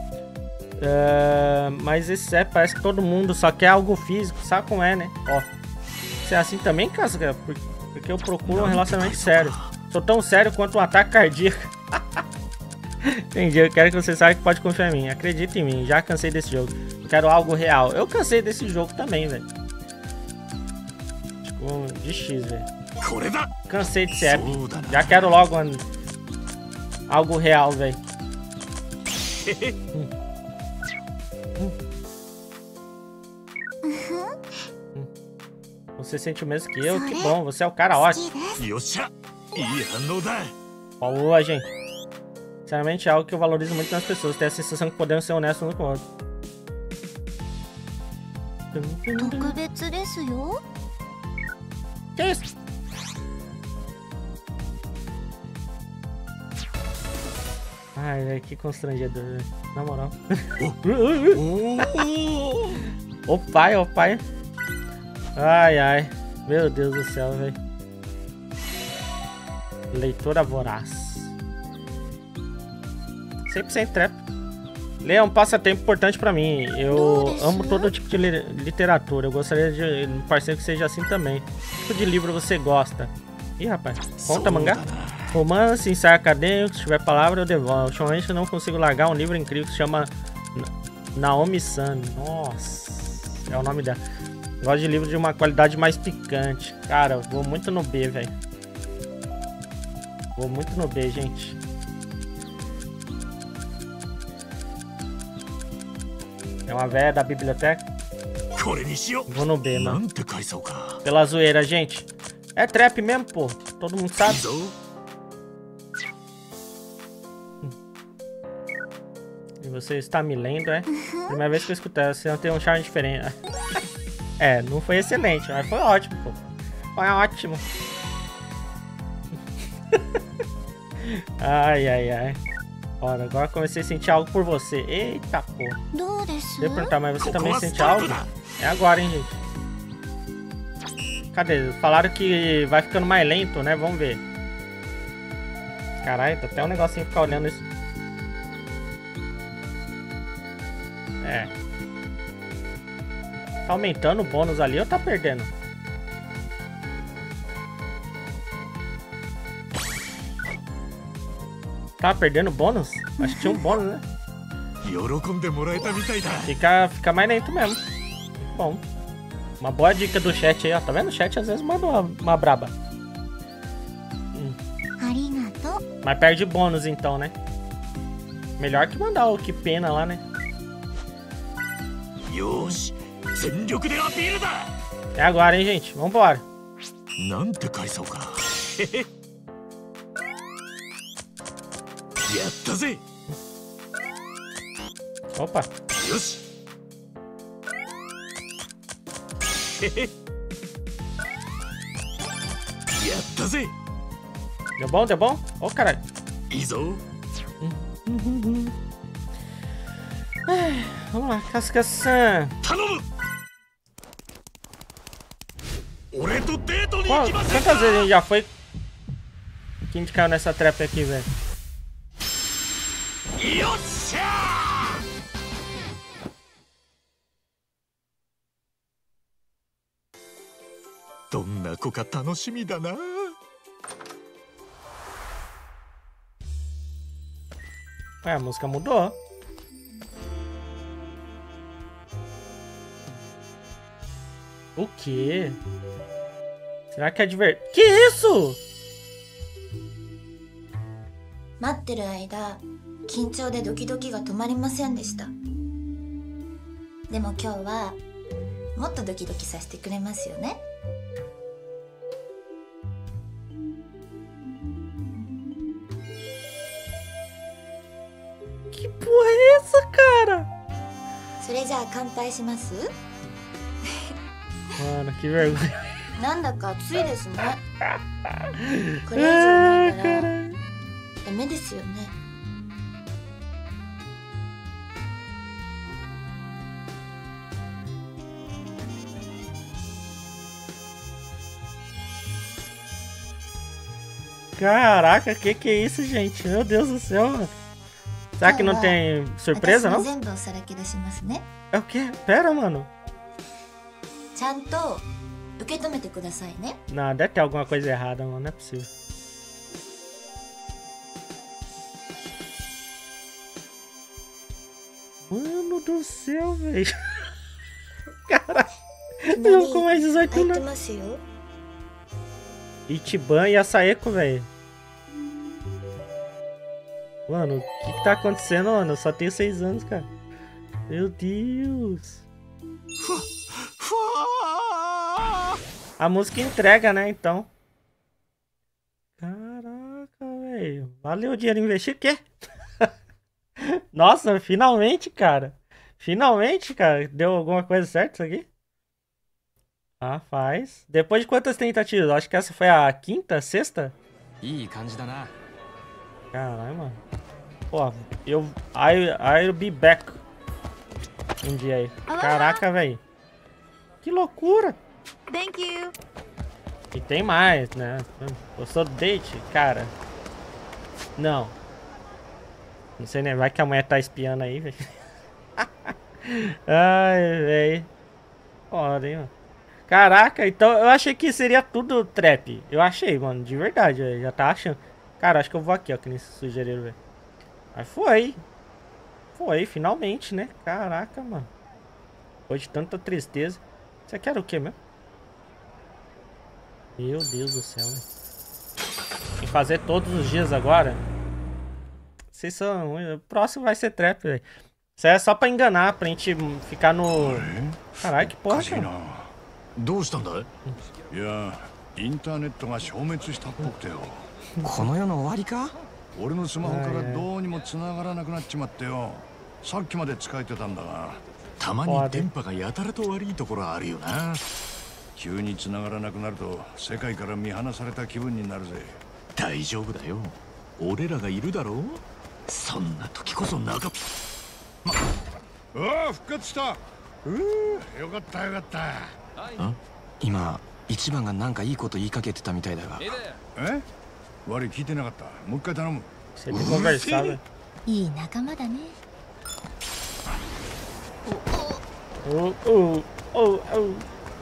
Uh, mas esse é, parece que todo mundo só quer algo físico, sabe como é, né? Ó, você é assim também, Casca? Porque eu procuro um relacionamento sério. Sou tão sério quanto um ataque cardíaco. Entendi, eu quero que você saiba que pode confiar em mim. Acredita em mim, já cansei desse jogo. Eu quero algo real. Eu cansei desse jogo também, velho. Tipo, de X, velho. Cansei desse app. Já quero logo um... algo real, velho. Você sente o mesmo que eu? Que bom, você é o cara ótimo. Boa, gente. Sinceramente, é algo que eu valorizo muito nas pessoas. Ter a sensação que podemos ser honestos um com o outro. Que isso? Ai, velho, que constrangedor, velho. Na moral. Ô pai, ô pai. Ai, ai. Meu Deus do céu, velho. Leitora voraz. cem por cento trap. Ler é um passatempo importante pra mim. Eu amo todo tipo de literatura. Eu gostaria de um parceiro que seja assim também. Que tipo de livro você gosta? Ih, rapaz. Conta mangá? Romance, ensaio acadêmico. Se tiver palavra, eu devolvo. Ultimamente eu não consigo largar um livro incrível que se chama Naomi-san. Nossa. É o nome dela. Gosto de livro de uma qualidade mais picante. Cara, eu vou muito no B, velho. Vou muito no B, gente. É uma velha da biblioteca. Vou no B, mano. Pela zoeira, gente. É trap mesmo, pô. Todo mundo sabe. E você está me lendo, é? Primeira vez que eu escutei. Você não tem um charme diferente. É, não foi excelente, mas foi ótimo, pô. Foi ótimo. Ai, ai, ai. Olha, agora comecei a sentir algo por você. Eita, pô. Deixa eu perguntar, mas você também sente algo? É agora, hein, gente. Cadê? Falaram que vai ficando mais lento, né? Vamos ver. Caralho, tá até um negocinho ficar olhando isso. É. Tá aumentando o bônus ali ou tá perdendo? Tá perdendo bônus? Acho que tinha um bônus, né? Fica, fica mais lento mesmo. Bom. Uma boa dica do chat aí, ó. Tá vendo? O chat às vezes manda uma, uma braba. Hum. Mas perde bônus então, né? Melhor que mandar o que pena lá, né? É agora, hein, gente? Vambora. Opa. Deu bom, deu bom? Ô, oh, caralho. Ai, vamos lá, Casca-san. Quantas vezes a gente já foi que a gente caiu nessa trap aqui, velho? Ué, a música mudou. O quê? Será que é divertido? Que isso? 待ってる間、緊張でドキドキが止まりませんでした。でも今日はもっとドキドキさせてくれますよね。 Que porra é essa, cara? それじゃあ乾杯します？ Mano, que vergonha. なんだか暑いですね。これ以上ないからダメですよね。 Caraca, que que é isso, gente? Meu Deus do céu, mano. Será que não tem surpresa, não? É o quê? Pera, mano. Não, deve ter alguma coisa errada, mano. Não é possível. Mano do céu, velho. Caralho. Não ficou mais dezoito, não. Ichiban e a Saeko, velho. Mano, o que que tá acontecendo, mano? Eu só tenho seis anos, cara. Meu Deus. A música entrega, né, então. Caraca, velho. Valeu o dinheiro investido, o quê? Nossa, finalmente, cara. Finalmente, cara. Deu alguma coisa certa isso aqui? Ah, faz. Depois de quantas tentativas? Acho que essa foi a quinta, sexta? Caralho, mano. Pô, eu... I, I'll be back. Um dia aí. Caraca, velho. Que loucura. Thank you. E tem mais, né? Eu sou date, cara. Não. Não sei nem, vai que a mulher tá espiando aí, velho. Ai, velho. Foda, hein, mano. Caraca, então eu achei que seria tudo trap. Eu achei, mano, de verdade, véio. Já tá achando. Cara, acho que eu vou aqui, ó, que nem sugeriram, velho. Mas foi. Foi, finalmente, né? Caraca, mano. Depois de tanta tristeza. Isso aqui era o que mesmo? Meu Deus do céu, velho. Tem que fazer todos os dias agora. Vocês são... O próximo vai ser trap, velho. Isso é só pra enganar, pra gente ficar no... Caralho, que porra, cara. どうしたんだいや、インターネットが消滅したっぽくてよ。 この世の終わりか？ 俺のスマホからどうにも繋がらなくなっちまってよ。さっきまで使えてたんだが、たまに電波がやたらと悪いところあるよな。急に繋がらなくなると世界から見放された気分になるぜ。大丈夫だよ。俺らがいるだろう。そんな時こそ中。ま、ああ、復活した。うー、よかったよかった。 今一番がなんかいいこと言いかけてたみたいだが。 え？悪い、聞いてなかった。もう一回頼む。 いい仲間だね。 Oh, oh, oh, oh.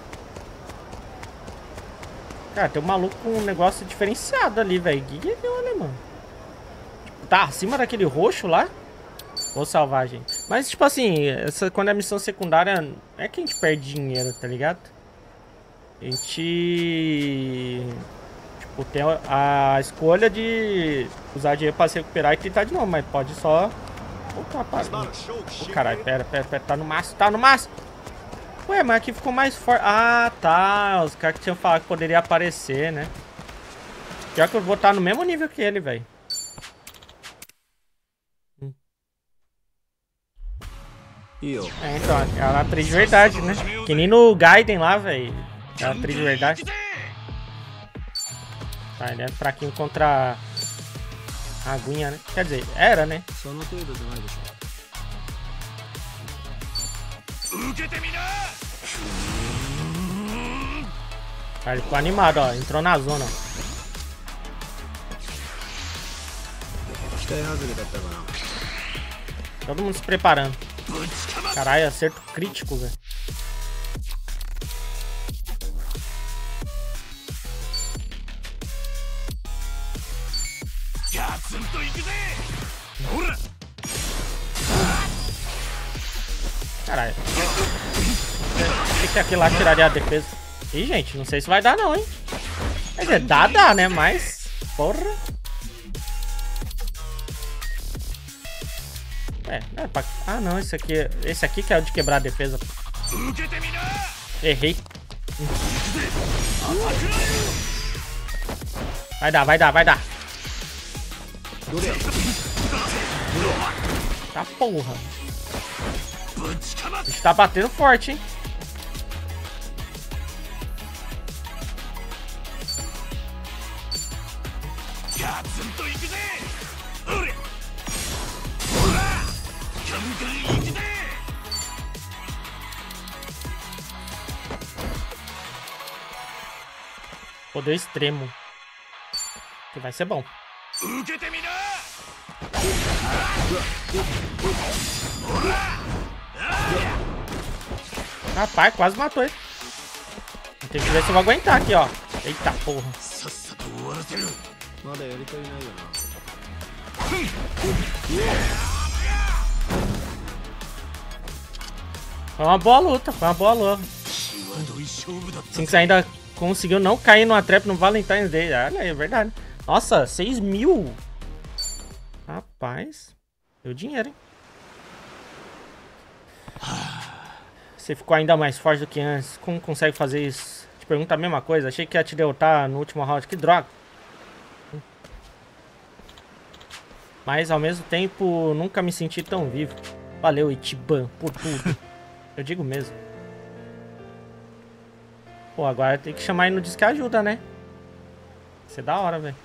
Cara, tem um maluco com um negócio diferenciado ali, velho. Que que é, né, mano? Tá acima daquele roxo lá? Vou salvar, gente. Mas, tipo assim, essa, quando é missão secundária, não é que a gente perde dinheiro, tá ligado? A gente... Tipo, tem a escolha de usar dinheiro pra se recuperar e tentar de novo, mas pode só... Opa, para. Oh, caralho, pera, pera, pera. Tá no máximo, tá no máximo. Ué, mas aqui ficou mais forte. Ah, tá. Os caras que tinham falado que poderia aparecer, né? Pior que eu vou estar no mesmo nível que ele, velho. É, então, é uma atriz de verdade, né? Que nem no Gaiden lá, velho. É uma atriz de verdade. Tá, ele é fraquinho contra a aguinha, né? Quer dizer, era, né? Cara, ele ficou animado, ó. Entrou na zona. Todo mundo se preparando. Caralho, acerto crítico, velho. Caralho. O que é aquilo lá tiraria a defesa? Ih, gente, não sei se vai dar não, hein? Quer dizer, dá, dá, né? Mas... Porra. É, não é pra... Ah, não, esse aqui... Esse aqui que é o de quebrar a defesa. Errei. Vai dar, vai dar, vai dar. Tá porra. A gente tá batendo forte, hein? Poder extremo. Que vai ser bom. Rapaz, quase matou ele. Tem que ver se eu vou aguentar aqui, ó. Eita porra. Foi uma boa luta, foi uma boa luta. Cinco ainda conseguiu não cair numa trap no Valentine's Day. Olha aí, é verdade. Nossa, seis mil. Rapaz, deu dinheiro, hein? Você ficou ainda mais forte do que antes. Como consegue fazer isso? Te pergunta a mesma coisa. Achei que ia te derrotar no último round. Que droga. Mas ao mesmo tempo, nunca me senti tão vivo. Valeu, Ichiban, por tudo. Eu digo mesmo. Pô, agora tem que chamar ele no Disque Ajuda, né? Isso é da hora, velho.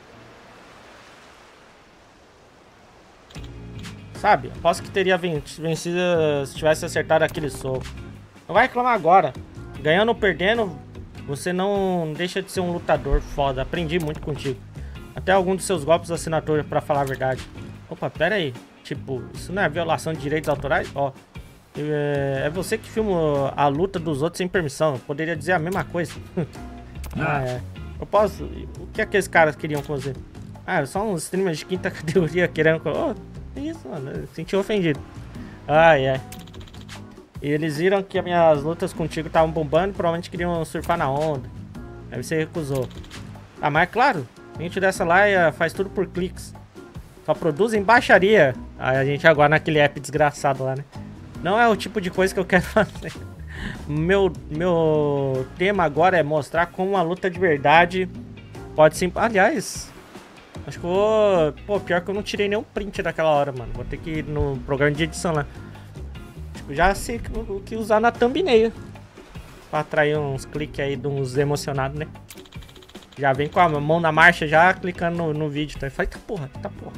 Sabe? Aposto que teria vencido se tivesse acertado aquele soco. Não vai reclamar agora. Ganhando ou perdendo, você não deixa de ser um lutador foda. Aprendi muito contigo. Até algum dos seus golpes de assinatura, pra falar a verdade. Opa, pera aí. Tipo, isso não é violação de direitos autorais? Ó, é, é você que filma a luta dos outros sem permissão. Eu poderia dizer a mesma coisa. Ah, é. Eu posso... O que aqueles caras queriam com você? Ah, só uns streamers de quinta categoria querendo... Oh, isso, mano. Eu senti ofendido. Ah, é. E eles viram que as minhas lutas contigo estavam bombando e provavelmente queriam surfar na onda. Aí você recusou. Ah, mas é claro. A gente dessa lá faz tudo por cliques. Só produzem baixaria. Aí a gente agora naquele app desgraçado lá, né? Não é o tipo de coisa que eu quero fazer. Meu, meu tema agora é mostrar como a luta de verdade pode ser... Aliás, acho que eu vou... Pô, pior que eu não tirei nenhum print daquela hora, mano. Vou ter que ir no programa de edição lá. Tipo, já sei o que usar na thumbnail. Pra atrair uns cliques aí de uns emocionados, né? Já vem com a mão na marcha, já clicando no, no vídeo. Tá? Fala, tá porra, tá porra.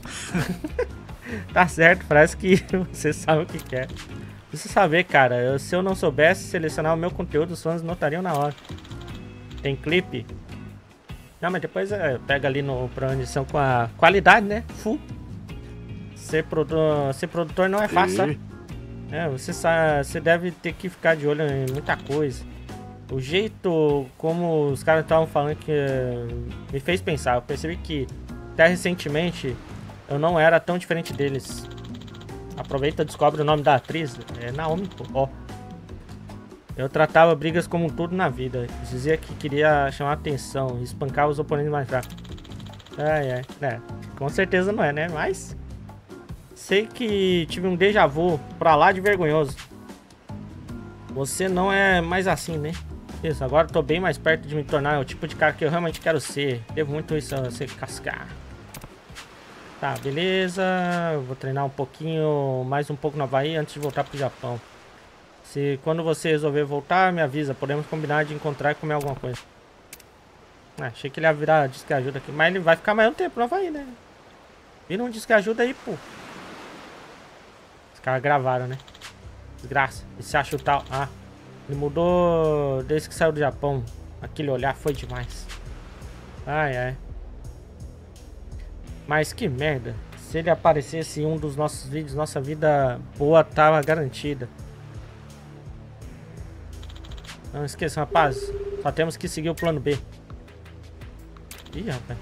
Tá certo, parece que você sabe o que quer. Precisa saber, cara. Eu, se eu não soubesse selecionar o meu conteúdo, os fãs notariam na hora. Tem clipe? Não, mas depois é, pega ali no programa de edição com a qualidade, né? Full. Ser, produ ser produtor não é fácil, sabe? É, você, sabe, você deve ter que ficar de olho em muita coisa. O jeito como os caras estavam falando que uh, me fez pensar. Eu percebi que até recentemente eu não era tão diferente deles. Aproveita e descobre o nome da atriz. É Naomi, pô. Ó. Eu tratava brigas como tudo na vida. Dizia que queria chamar atenção, espancar os oponentes mais fracos. Ai, ai. É, com certeza não é, né? Mas sei que tive um déjà vu pra lá de vergonhoso. Você não é mais assim, né? Isso, agora eu tô bem mais perto de me tornar o tipo de cara que eu realmente quero ser. Devo muito isso a ser cascar. Tá, beleza. Eu vou treinar um pouquinho, mais um pouco na Havaí antes de voltar pro Japão. Se quando você resolver voltar, me avisa. Podemos combinar de encontrar e comer alguma coisa. Ah, achei que ele ia virar disque ajuda aqui. Mas ele vai ficar mais um tempo no Havaí, né? Vira um disque ajuda aí, pô. Os caras gravaram, né? Desgraça. E se acha o tal... Ah, ele mudou desde que saiu do Japão. Aquele olhar foi demais. Ai, ai. Mas que merda. Se ele aparecesse em um dos nossos vídeos, nossa vida boa tava garantida. Não esqueçam, rapaz. Só temos que seguir o plano B. Ih, rapaz.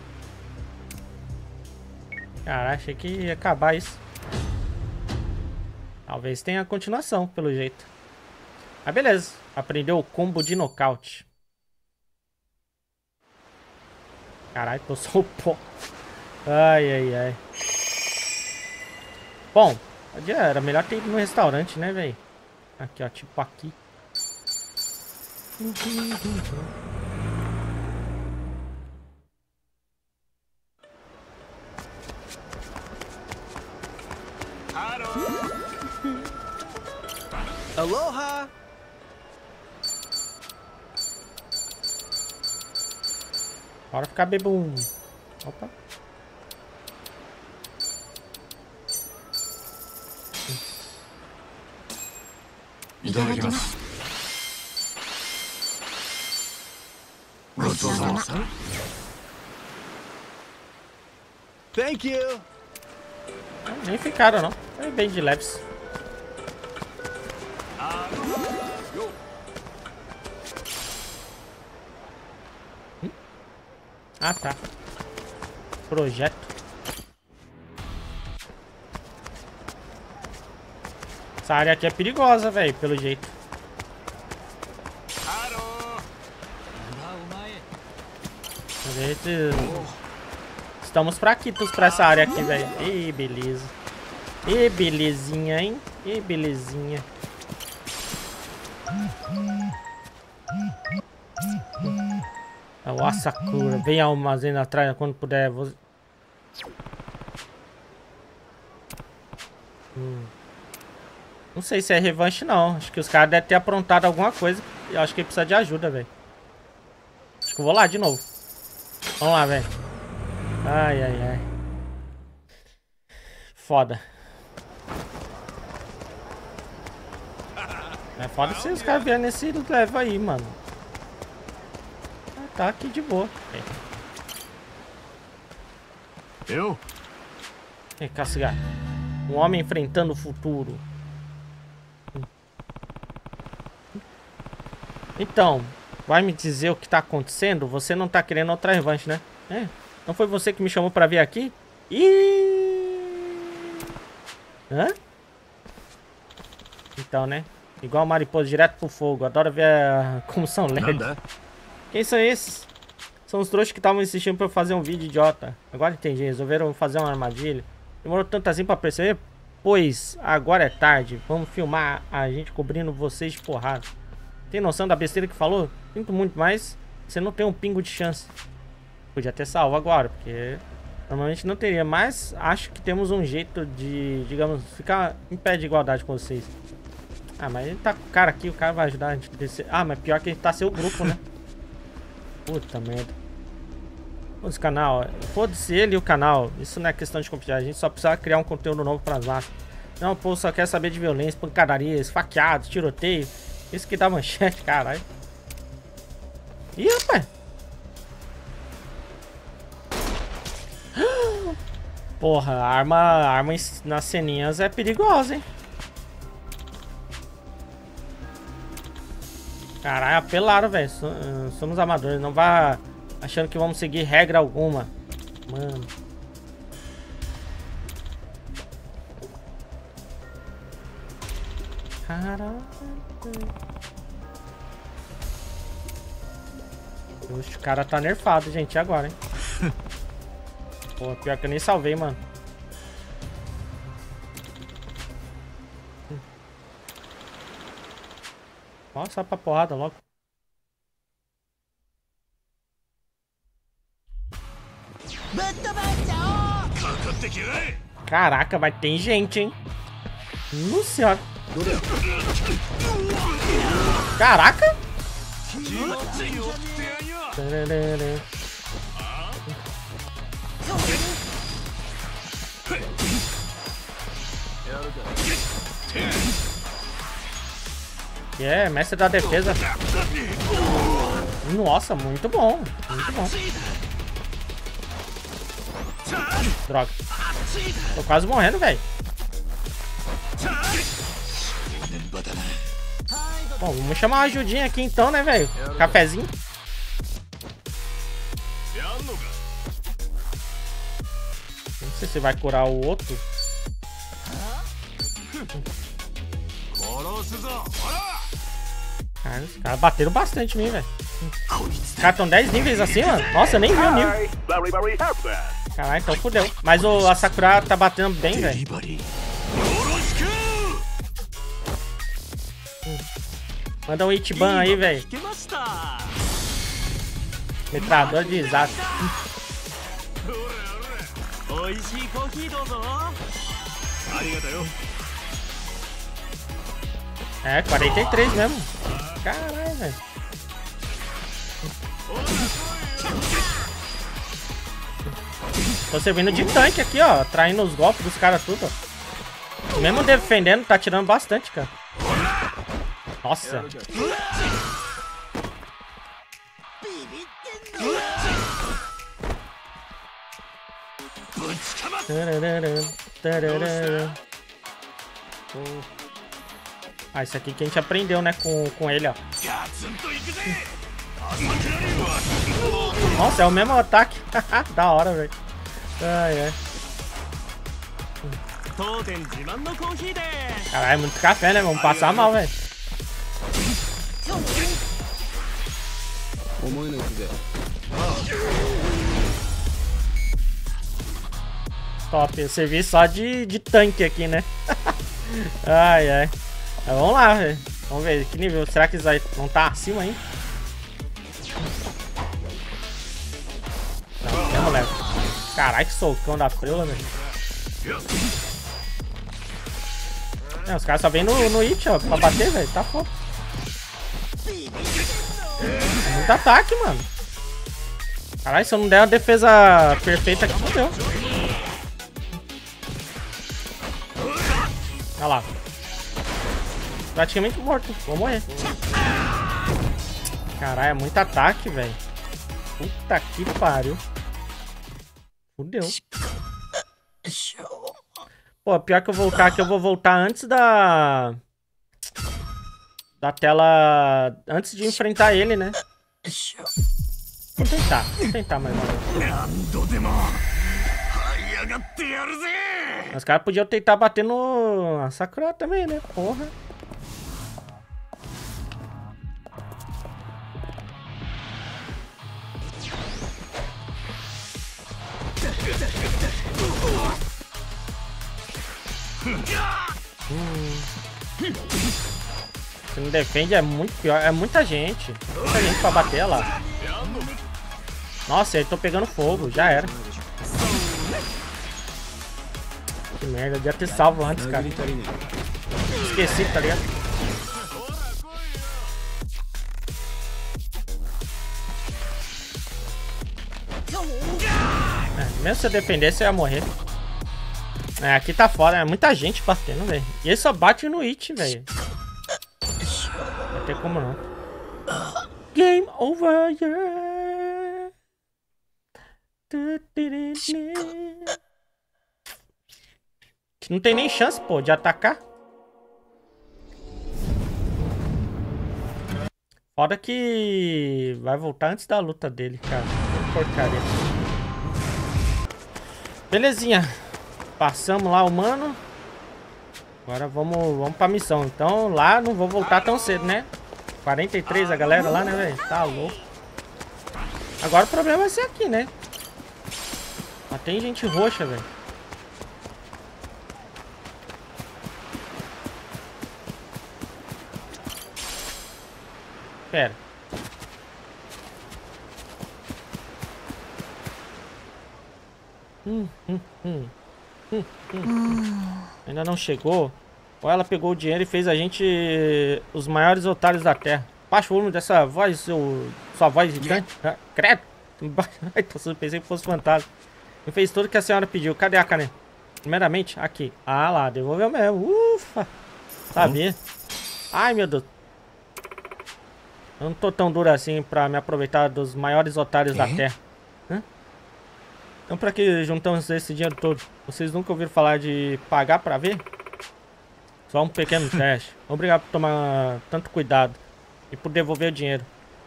Cara, achei que ia acabar isso. Talvez tenha continuação, pelo jeito. Ah, beleza. Aprendeu o combo de nocaute. Caralho, tô só o pó. Ai, ai, ai. Bom, era melhor ter ido no restaurante, né, velho? Aqui, ó, tipo aqui. Aloha! Bora ficar bebum. Opa. Itadakimasu. Thank you. Nem ficaram, não. É bem de leves. Hum? Ah, tá. Projeto. Essa área aqui é perigosa, velho, pelo jeito. Gente... Estamos fraquitos pra essa área aqui, velho. Ih, beleza. Ih, belezinha, hein? Ih, belezinha. O Asakura, vem ao armazém atrás quando puder. Vou... Hum. Não sei se é revanche não. Acho que os caras devem ter aprontado alguma coisa. Eu acho que ele precisa de ajuda, velho. Acho que eu vou lá de novo. Vamos lá, velho. Ai, ai, ai. Foda. É foda se os caras vierem nesse level aí, mano. Ah, tá aqui de boa. Eu? É, Kasuga. Um homem enfrentando o futuro. Então, vai me dizer o que tá acontecendo? Você não tá querendo outra revanche, né? É. Não foi você que me chamou pra vir aqui? Ih! Hã? Então, né? Igual mariposa, direto pro fogo. Adoro ver a... como são lerdos. Quem são esses? São os trouxas que estavam insistindo pra eu fazer um vídeo idiota. Agora entendi. Resolveram fazer uma armadilha. Demorou tanto assim pra perceber? Pois, agora é tarde. Vamos filmar a gente cobrindo vocês de porrada. Tem noção da besteira que falou? Sinto muito, mas você não tem um pingo de chance. Podia ter salvo agora, porque normalmente não teria. Mas acho que temos um jeito de, digamos, ficar em pé de igualdade com vocês. Ah, mas ele tá com o cara aqui, o cara vai ajudar a gente a descer. Ah, mas pior que ele tá sem o grupo, né? Puta merda. Foda-se o canal. Foda-se ele e o canal. Isso não é questão de competir. A gente só precisa criar um conteúdo novo pra massas. Não, o povo só quer saber de violência, pancadaria, esfaqueados, tiroteio. Isso que dá manchete, caralho. Ih, rapaz. Porra, a arma, a arma nas ceninhas é perigosa, hein? Caralho, apelaram, velho. Somos amadores. Não vá achando que vamos seguir regra alguma. Mano. Caralho. Oxe, o cara tá nerfado, gente. E agora, hein? Pô, pior que eu nem salvei, mano. Nossa, sai pra porrada logo. Caraca, mas tem gente, hein? Nossa senhora. Caraca! É, mestre da defesa. Nossa, muito bom. Muito bom. Droga. Tô quase morrendo, velho. Bom, vamos chamar uma ajudinha aqui então, né, velho? Cafezinho. Não sei se vai curar o outro. Cara, os caras bateram bastante em mim, velho. Os caras estão dez níveis assim, mano. Nossa, eu nem vi o nível. Caralho, então fudeu. Mas o Asakura tá batendo bem, velho. Hum. Manda um Ichiban aí, velho. Metralhador de exato. É, quarenta e três mesmo. Caralho, velho. Tô servindo de tanque aqui, ó. Traindo os golpes dos caras tudo, ó. Mesmo defendendo, tá tirando bastante, cara. Nossa. Ah, isso aqui que a gente aprendeu, né, com, com ele, ó. Nossa, é o mesmo ataque. Da hora, velho. Ai, ai. Caralho, é muito café, né? Vamos passar mal, velho. Top, eu servi só de, de tanque aqui, né? Ai, ai. Mas vamos lá, velho. Vamos ver que nível. Será que eles vão estar acima aí? Não, tem moleque. Caralho, que socão da preula, velho. É, os caras só vêm no, no hit, ó, pra bater, velho. Tá foda. É muito ataque, mano. Caralho, se eu não der uma defesa perfeita aqui, fodeu. Olha lá. Praticamente morto. Vou morrer. Caralho, é muito ataque, velho. Puta que pariu. Fudeu. Pô, pior que eu voltar aqui, eu vou voltar antes da... Da tela... Antes de enfrentar ele, né? Vou tentar, vou tentar mais uma vez. Os caras podiam tentar bater no Sakura também, né? Porra. Hum. Se não defende é muito pior. É muita gente. Muita gente pra bater lá. Nossa, eu tô pegando fogo. Já era. Que merda. Eu devia ter salvo antes, cara. Esqueci, tá ligado? É, mesmo se eu defendesse, eu ia morrer. É, aqui tá foda, é muita gente batendo, velho. E ele só bate no hit, velho. Não tem como não. Game over, yeah. Não tem nem chance, pô, de atacar. Foda que vai voltar antes da luta dele, cara. Que porcaria. Belezinha. Passamos lá o mano. Agora vamos, vamos pra missão. Então lá não vou voltar tão cedo, né? quarenta e três a galera lá, né, velho? Tá louco. Agora o problema vai ser aqui, né? Só tem gente roxa, velho. Pera. Hum, hum, hum. Hum, hum. Ainda não chegou. Ou ela pegou o dinheiro e fez a gente os maiores otários da terra. Baixa o volume dessa voz, seu, sua voz gigante. Credo. Ai, pensei que fosse fantasma. Me fez tudo que a senhora pediu. Cadê a caneta? Primeiramente, aqui. Ah lá, devolveu mesmo. Ufa. Sabia. Ai, meu Deus. Eu não tô tão duro assim pra me aproveitar dos maiores otários da terra. Hã? Então pra que juntamos esse dinheiro todo? Vocês nunca ouviram falar de pagar pra ver? Só um pequeno teste. Obrigado por tomar tanto cuidado e por devolver o dinheiro.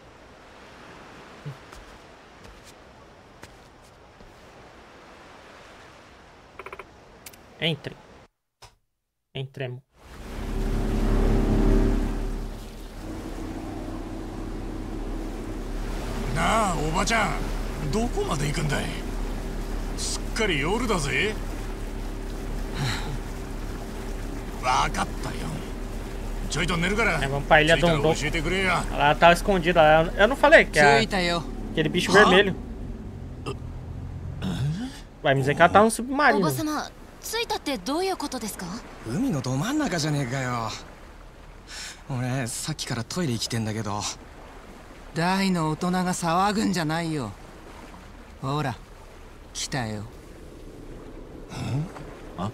Entre. Entremos. なあおばちゃん、どこまで行くんだい。すっかり夜だぜ。わかったよ。ちょいと寝るから。 Vamos pra ilha do 教えてくれや。 Ela tava escondida lá. Eu não falei que é aquele bicho vermelho. Vai me dizer que ela tá no submarino. 着いたってどういうことですか？ 海のど真ん中じゃねえかよ。俺さっきからトイレ行きてんだけど。 大の大人が騒ぐんじゃないよ。ほら来たよ。 あ？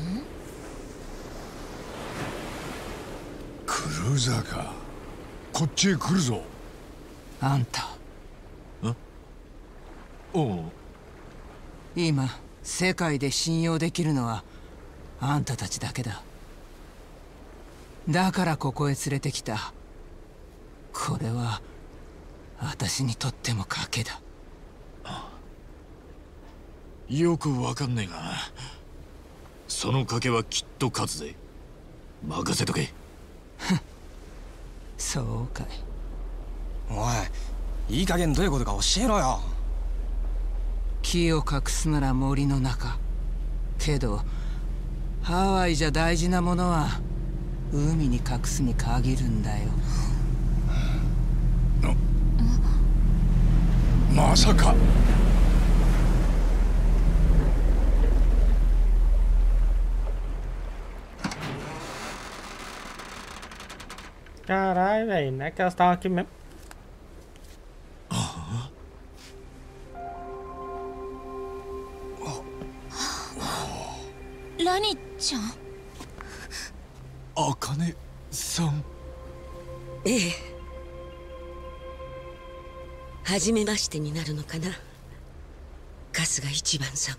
クルーザーか。こっちへ来るぞ。 あんた。 おう。 今世界で信用できるのはあんたたちだけだ。だからここへ連れてきた。これは私にとっても賭けだ。 よくわかんねえが、その賭けはきっと勝つぜ。任せとけ。 そうかい。 おい、いい加減どういうことか教えろよ。 木を隠すなら森の中。けどハワイじゃ大事なものは海に隠すに限るんだよ。 まさか。 Caralho, velho, não é que elas estavam aqui mesmo? Rani-chan? Akane-san? ええ。初めましてになるのかな、春日一番さ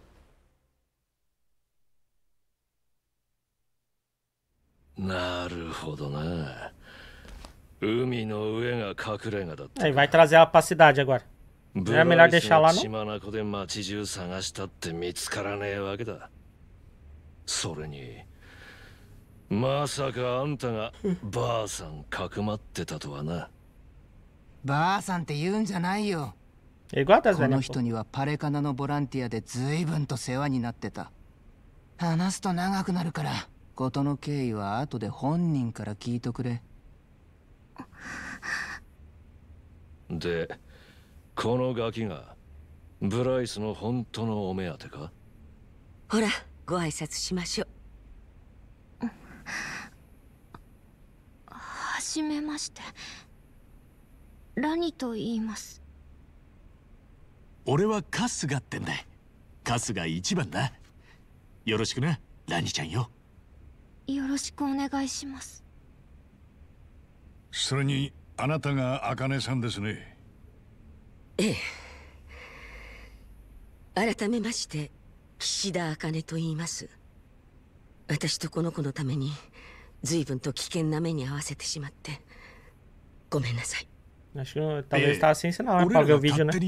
ん。なるほどな。海の上が隠れ家だった。 Aí vai trazer ela pra cidade agora. É melhor deixar lá, não? 島中で町中探したって見つからねえわけだ。それにまさかあんたがばあさんかくまってたとはな。 ばあさんって言うんじゃないよ。 この人にはパレカナのボランティアで随分と世話になってた。話すと長くなるから事の経緯は後で本人から聞いとくれ。 で、このガキがブライスの本当のお目当てか？ ほら、ご挨拶しましょう。 はじめまして。ラニと言います。 俺は春日ってんだ。春日一番だ。よろしくな、ラニちゃんよ。 よろしくお願いします。 それにあなたが茜さんですね。 ええ。改めまして岸田茜と言います。私とこの子のために随分と危険な目に遭わせてしまってごめんなさい。 Acho que talvez tá assim, senão é pra ver o vídeo, né?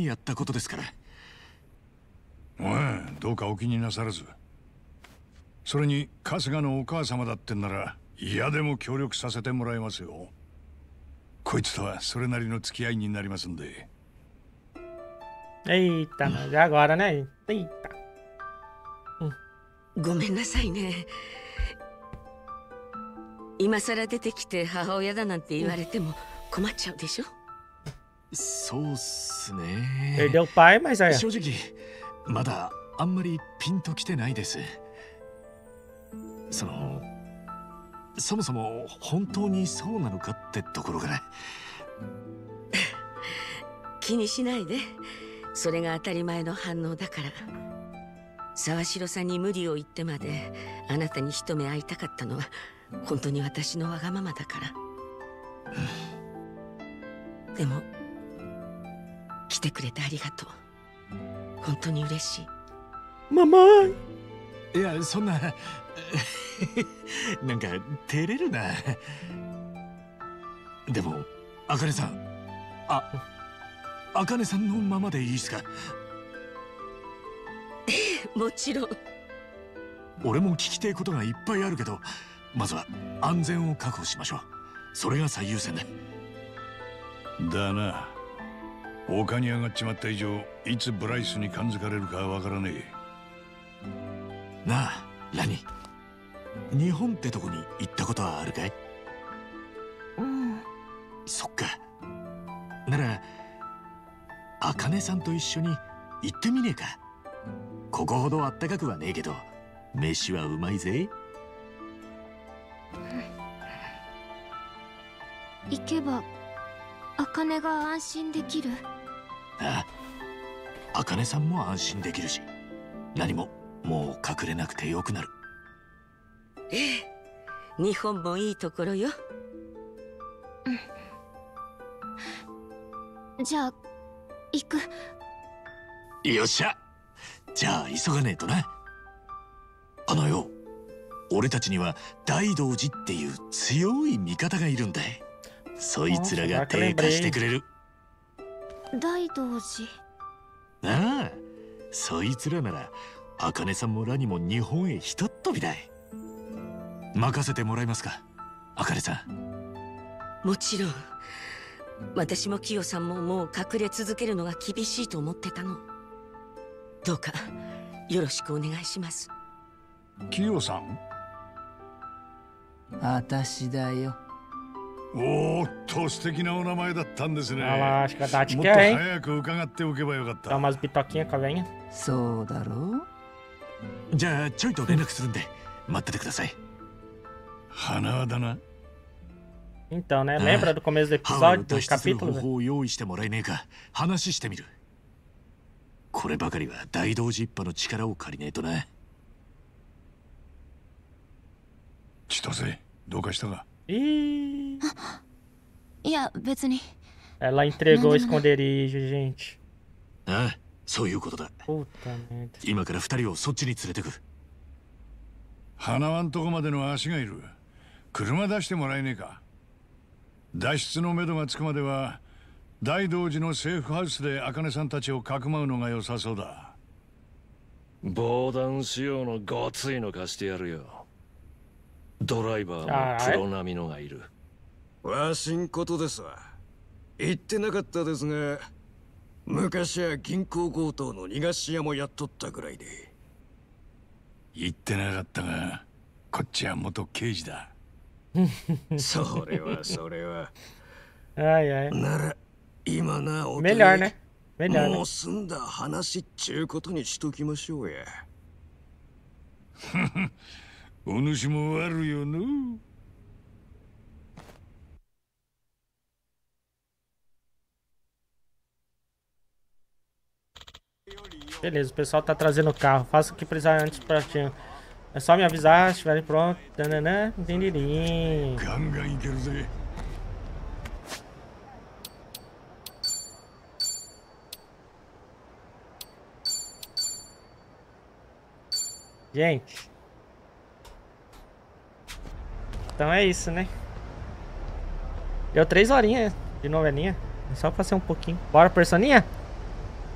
おい、どうかお気になさらず。それに春日のお母様だってんなら嫌でも協力させてもらいますよ。こいつとはそれなりの付き合いになりますんで。 Eita, mas é agora, né? Eita. ごめんなさいね。今さら出てきて母親だなんて言われても困っちゃうでしょ。 そうっすね。 Perdeu o pai, mas aí. 正直まだあんまりピンときてないです。そのそもそも本当にそうなのかってところから。 気にしないで。それが当たり前の反応だから。沢城さんに無理を言ってまであなたに一目会いたかったのは本当に私のわがままだから。でも来てくれてありがとう。本当に嬉しい。 ママいや、そんななんか照れるな。でも茜さん、あ、茜さんのままでいいですか？ もちろん。 俺も聞きたいことがいっぱいあるけど、まずは安全を確保しましょう。それが最優先だ。 だな。丘に上がっちまった以上、いつブライスに感づかれるかわからねえ。なあ、ラニ。日本ってとこに行ったことはあるかい？ うん。 そっか。なら茜さんと一緒に行ってみねえか。ここほどあったかくはねえけど飯はうまいぜ。 行けば茜が安心できる。 ああ、茜さんも安心できるし、何ももう隠れなくてよくなる。 ええ、日本もいいところよ。 うん、じゃあ行く。 よっしゃ。じゃあ急がねえとな。あのよ、俺たちには大道寺っていう強い味方がいるんだ。そいつらが手貸してくれる。 大道寺。 ああ、そいつらなら茜さんもラニも日本へひとっ飛びだい。任せてもらえますか、茜さん。 もちろん。私もキヨさんももう隠れ続けるのが厳しいと思ってたの。どうかよろしくお願いします。 キヨさん？ 私だよ。 おーっと素敵なお名前だったんですね。 Ah lá, acho que a Tati もっと quer, hein? 早く伺っておけばよかった。 Dá umas bitoquinhas com a venha. そうだろう。 じゃあちょいと連絡するんで待っててください。 花輪だな。 Então, né? Lembra do começo do episódio, do capítulo? 方法を用意してもらえねえか話してみる。こればかりは大同時一派の力を借りねえとな。 千歳、どうかしたか？ Ih! いや、別に。 Ela entregou o esconderijo, gente. ああ、そういうことだ。 Puta merda. 今から二人をそっちに連れてく。 花輪んとこまでの足がいる。車出してもらえねえか？脱出のめどがつくまでは大道寺のセーフハウスで茜さんたちをかくまうのが良さそうだ。 防弾仕様のごついの貸してやるよ。ドライバーもプロ並みのがいる。 わしんことですわ。言ってなかったですが、昔は銀行強盗の逃がし屋もやっとったぐらいで。 言ってなかったが、こっちは元刑事だ。 それはそれは。 Ai, ai. なら今なお Melhor, né? Melhor, も né? う済んだ話っちゅうことにしときましょうや。 お主も悪よの。 Beleza, o pessoal tá trazendo o carro. Faça o que precisar antes pra ti. É só me avisar, se estiverem pronto. Tananã, entenderim. Gente. Então é isso, né? Deu três horinhas de novelinha. Só passei um pouquinho. Bora, personinha?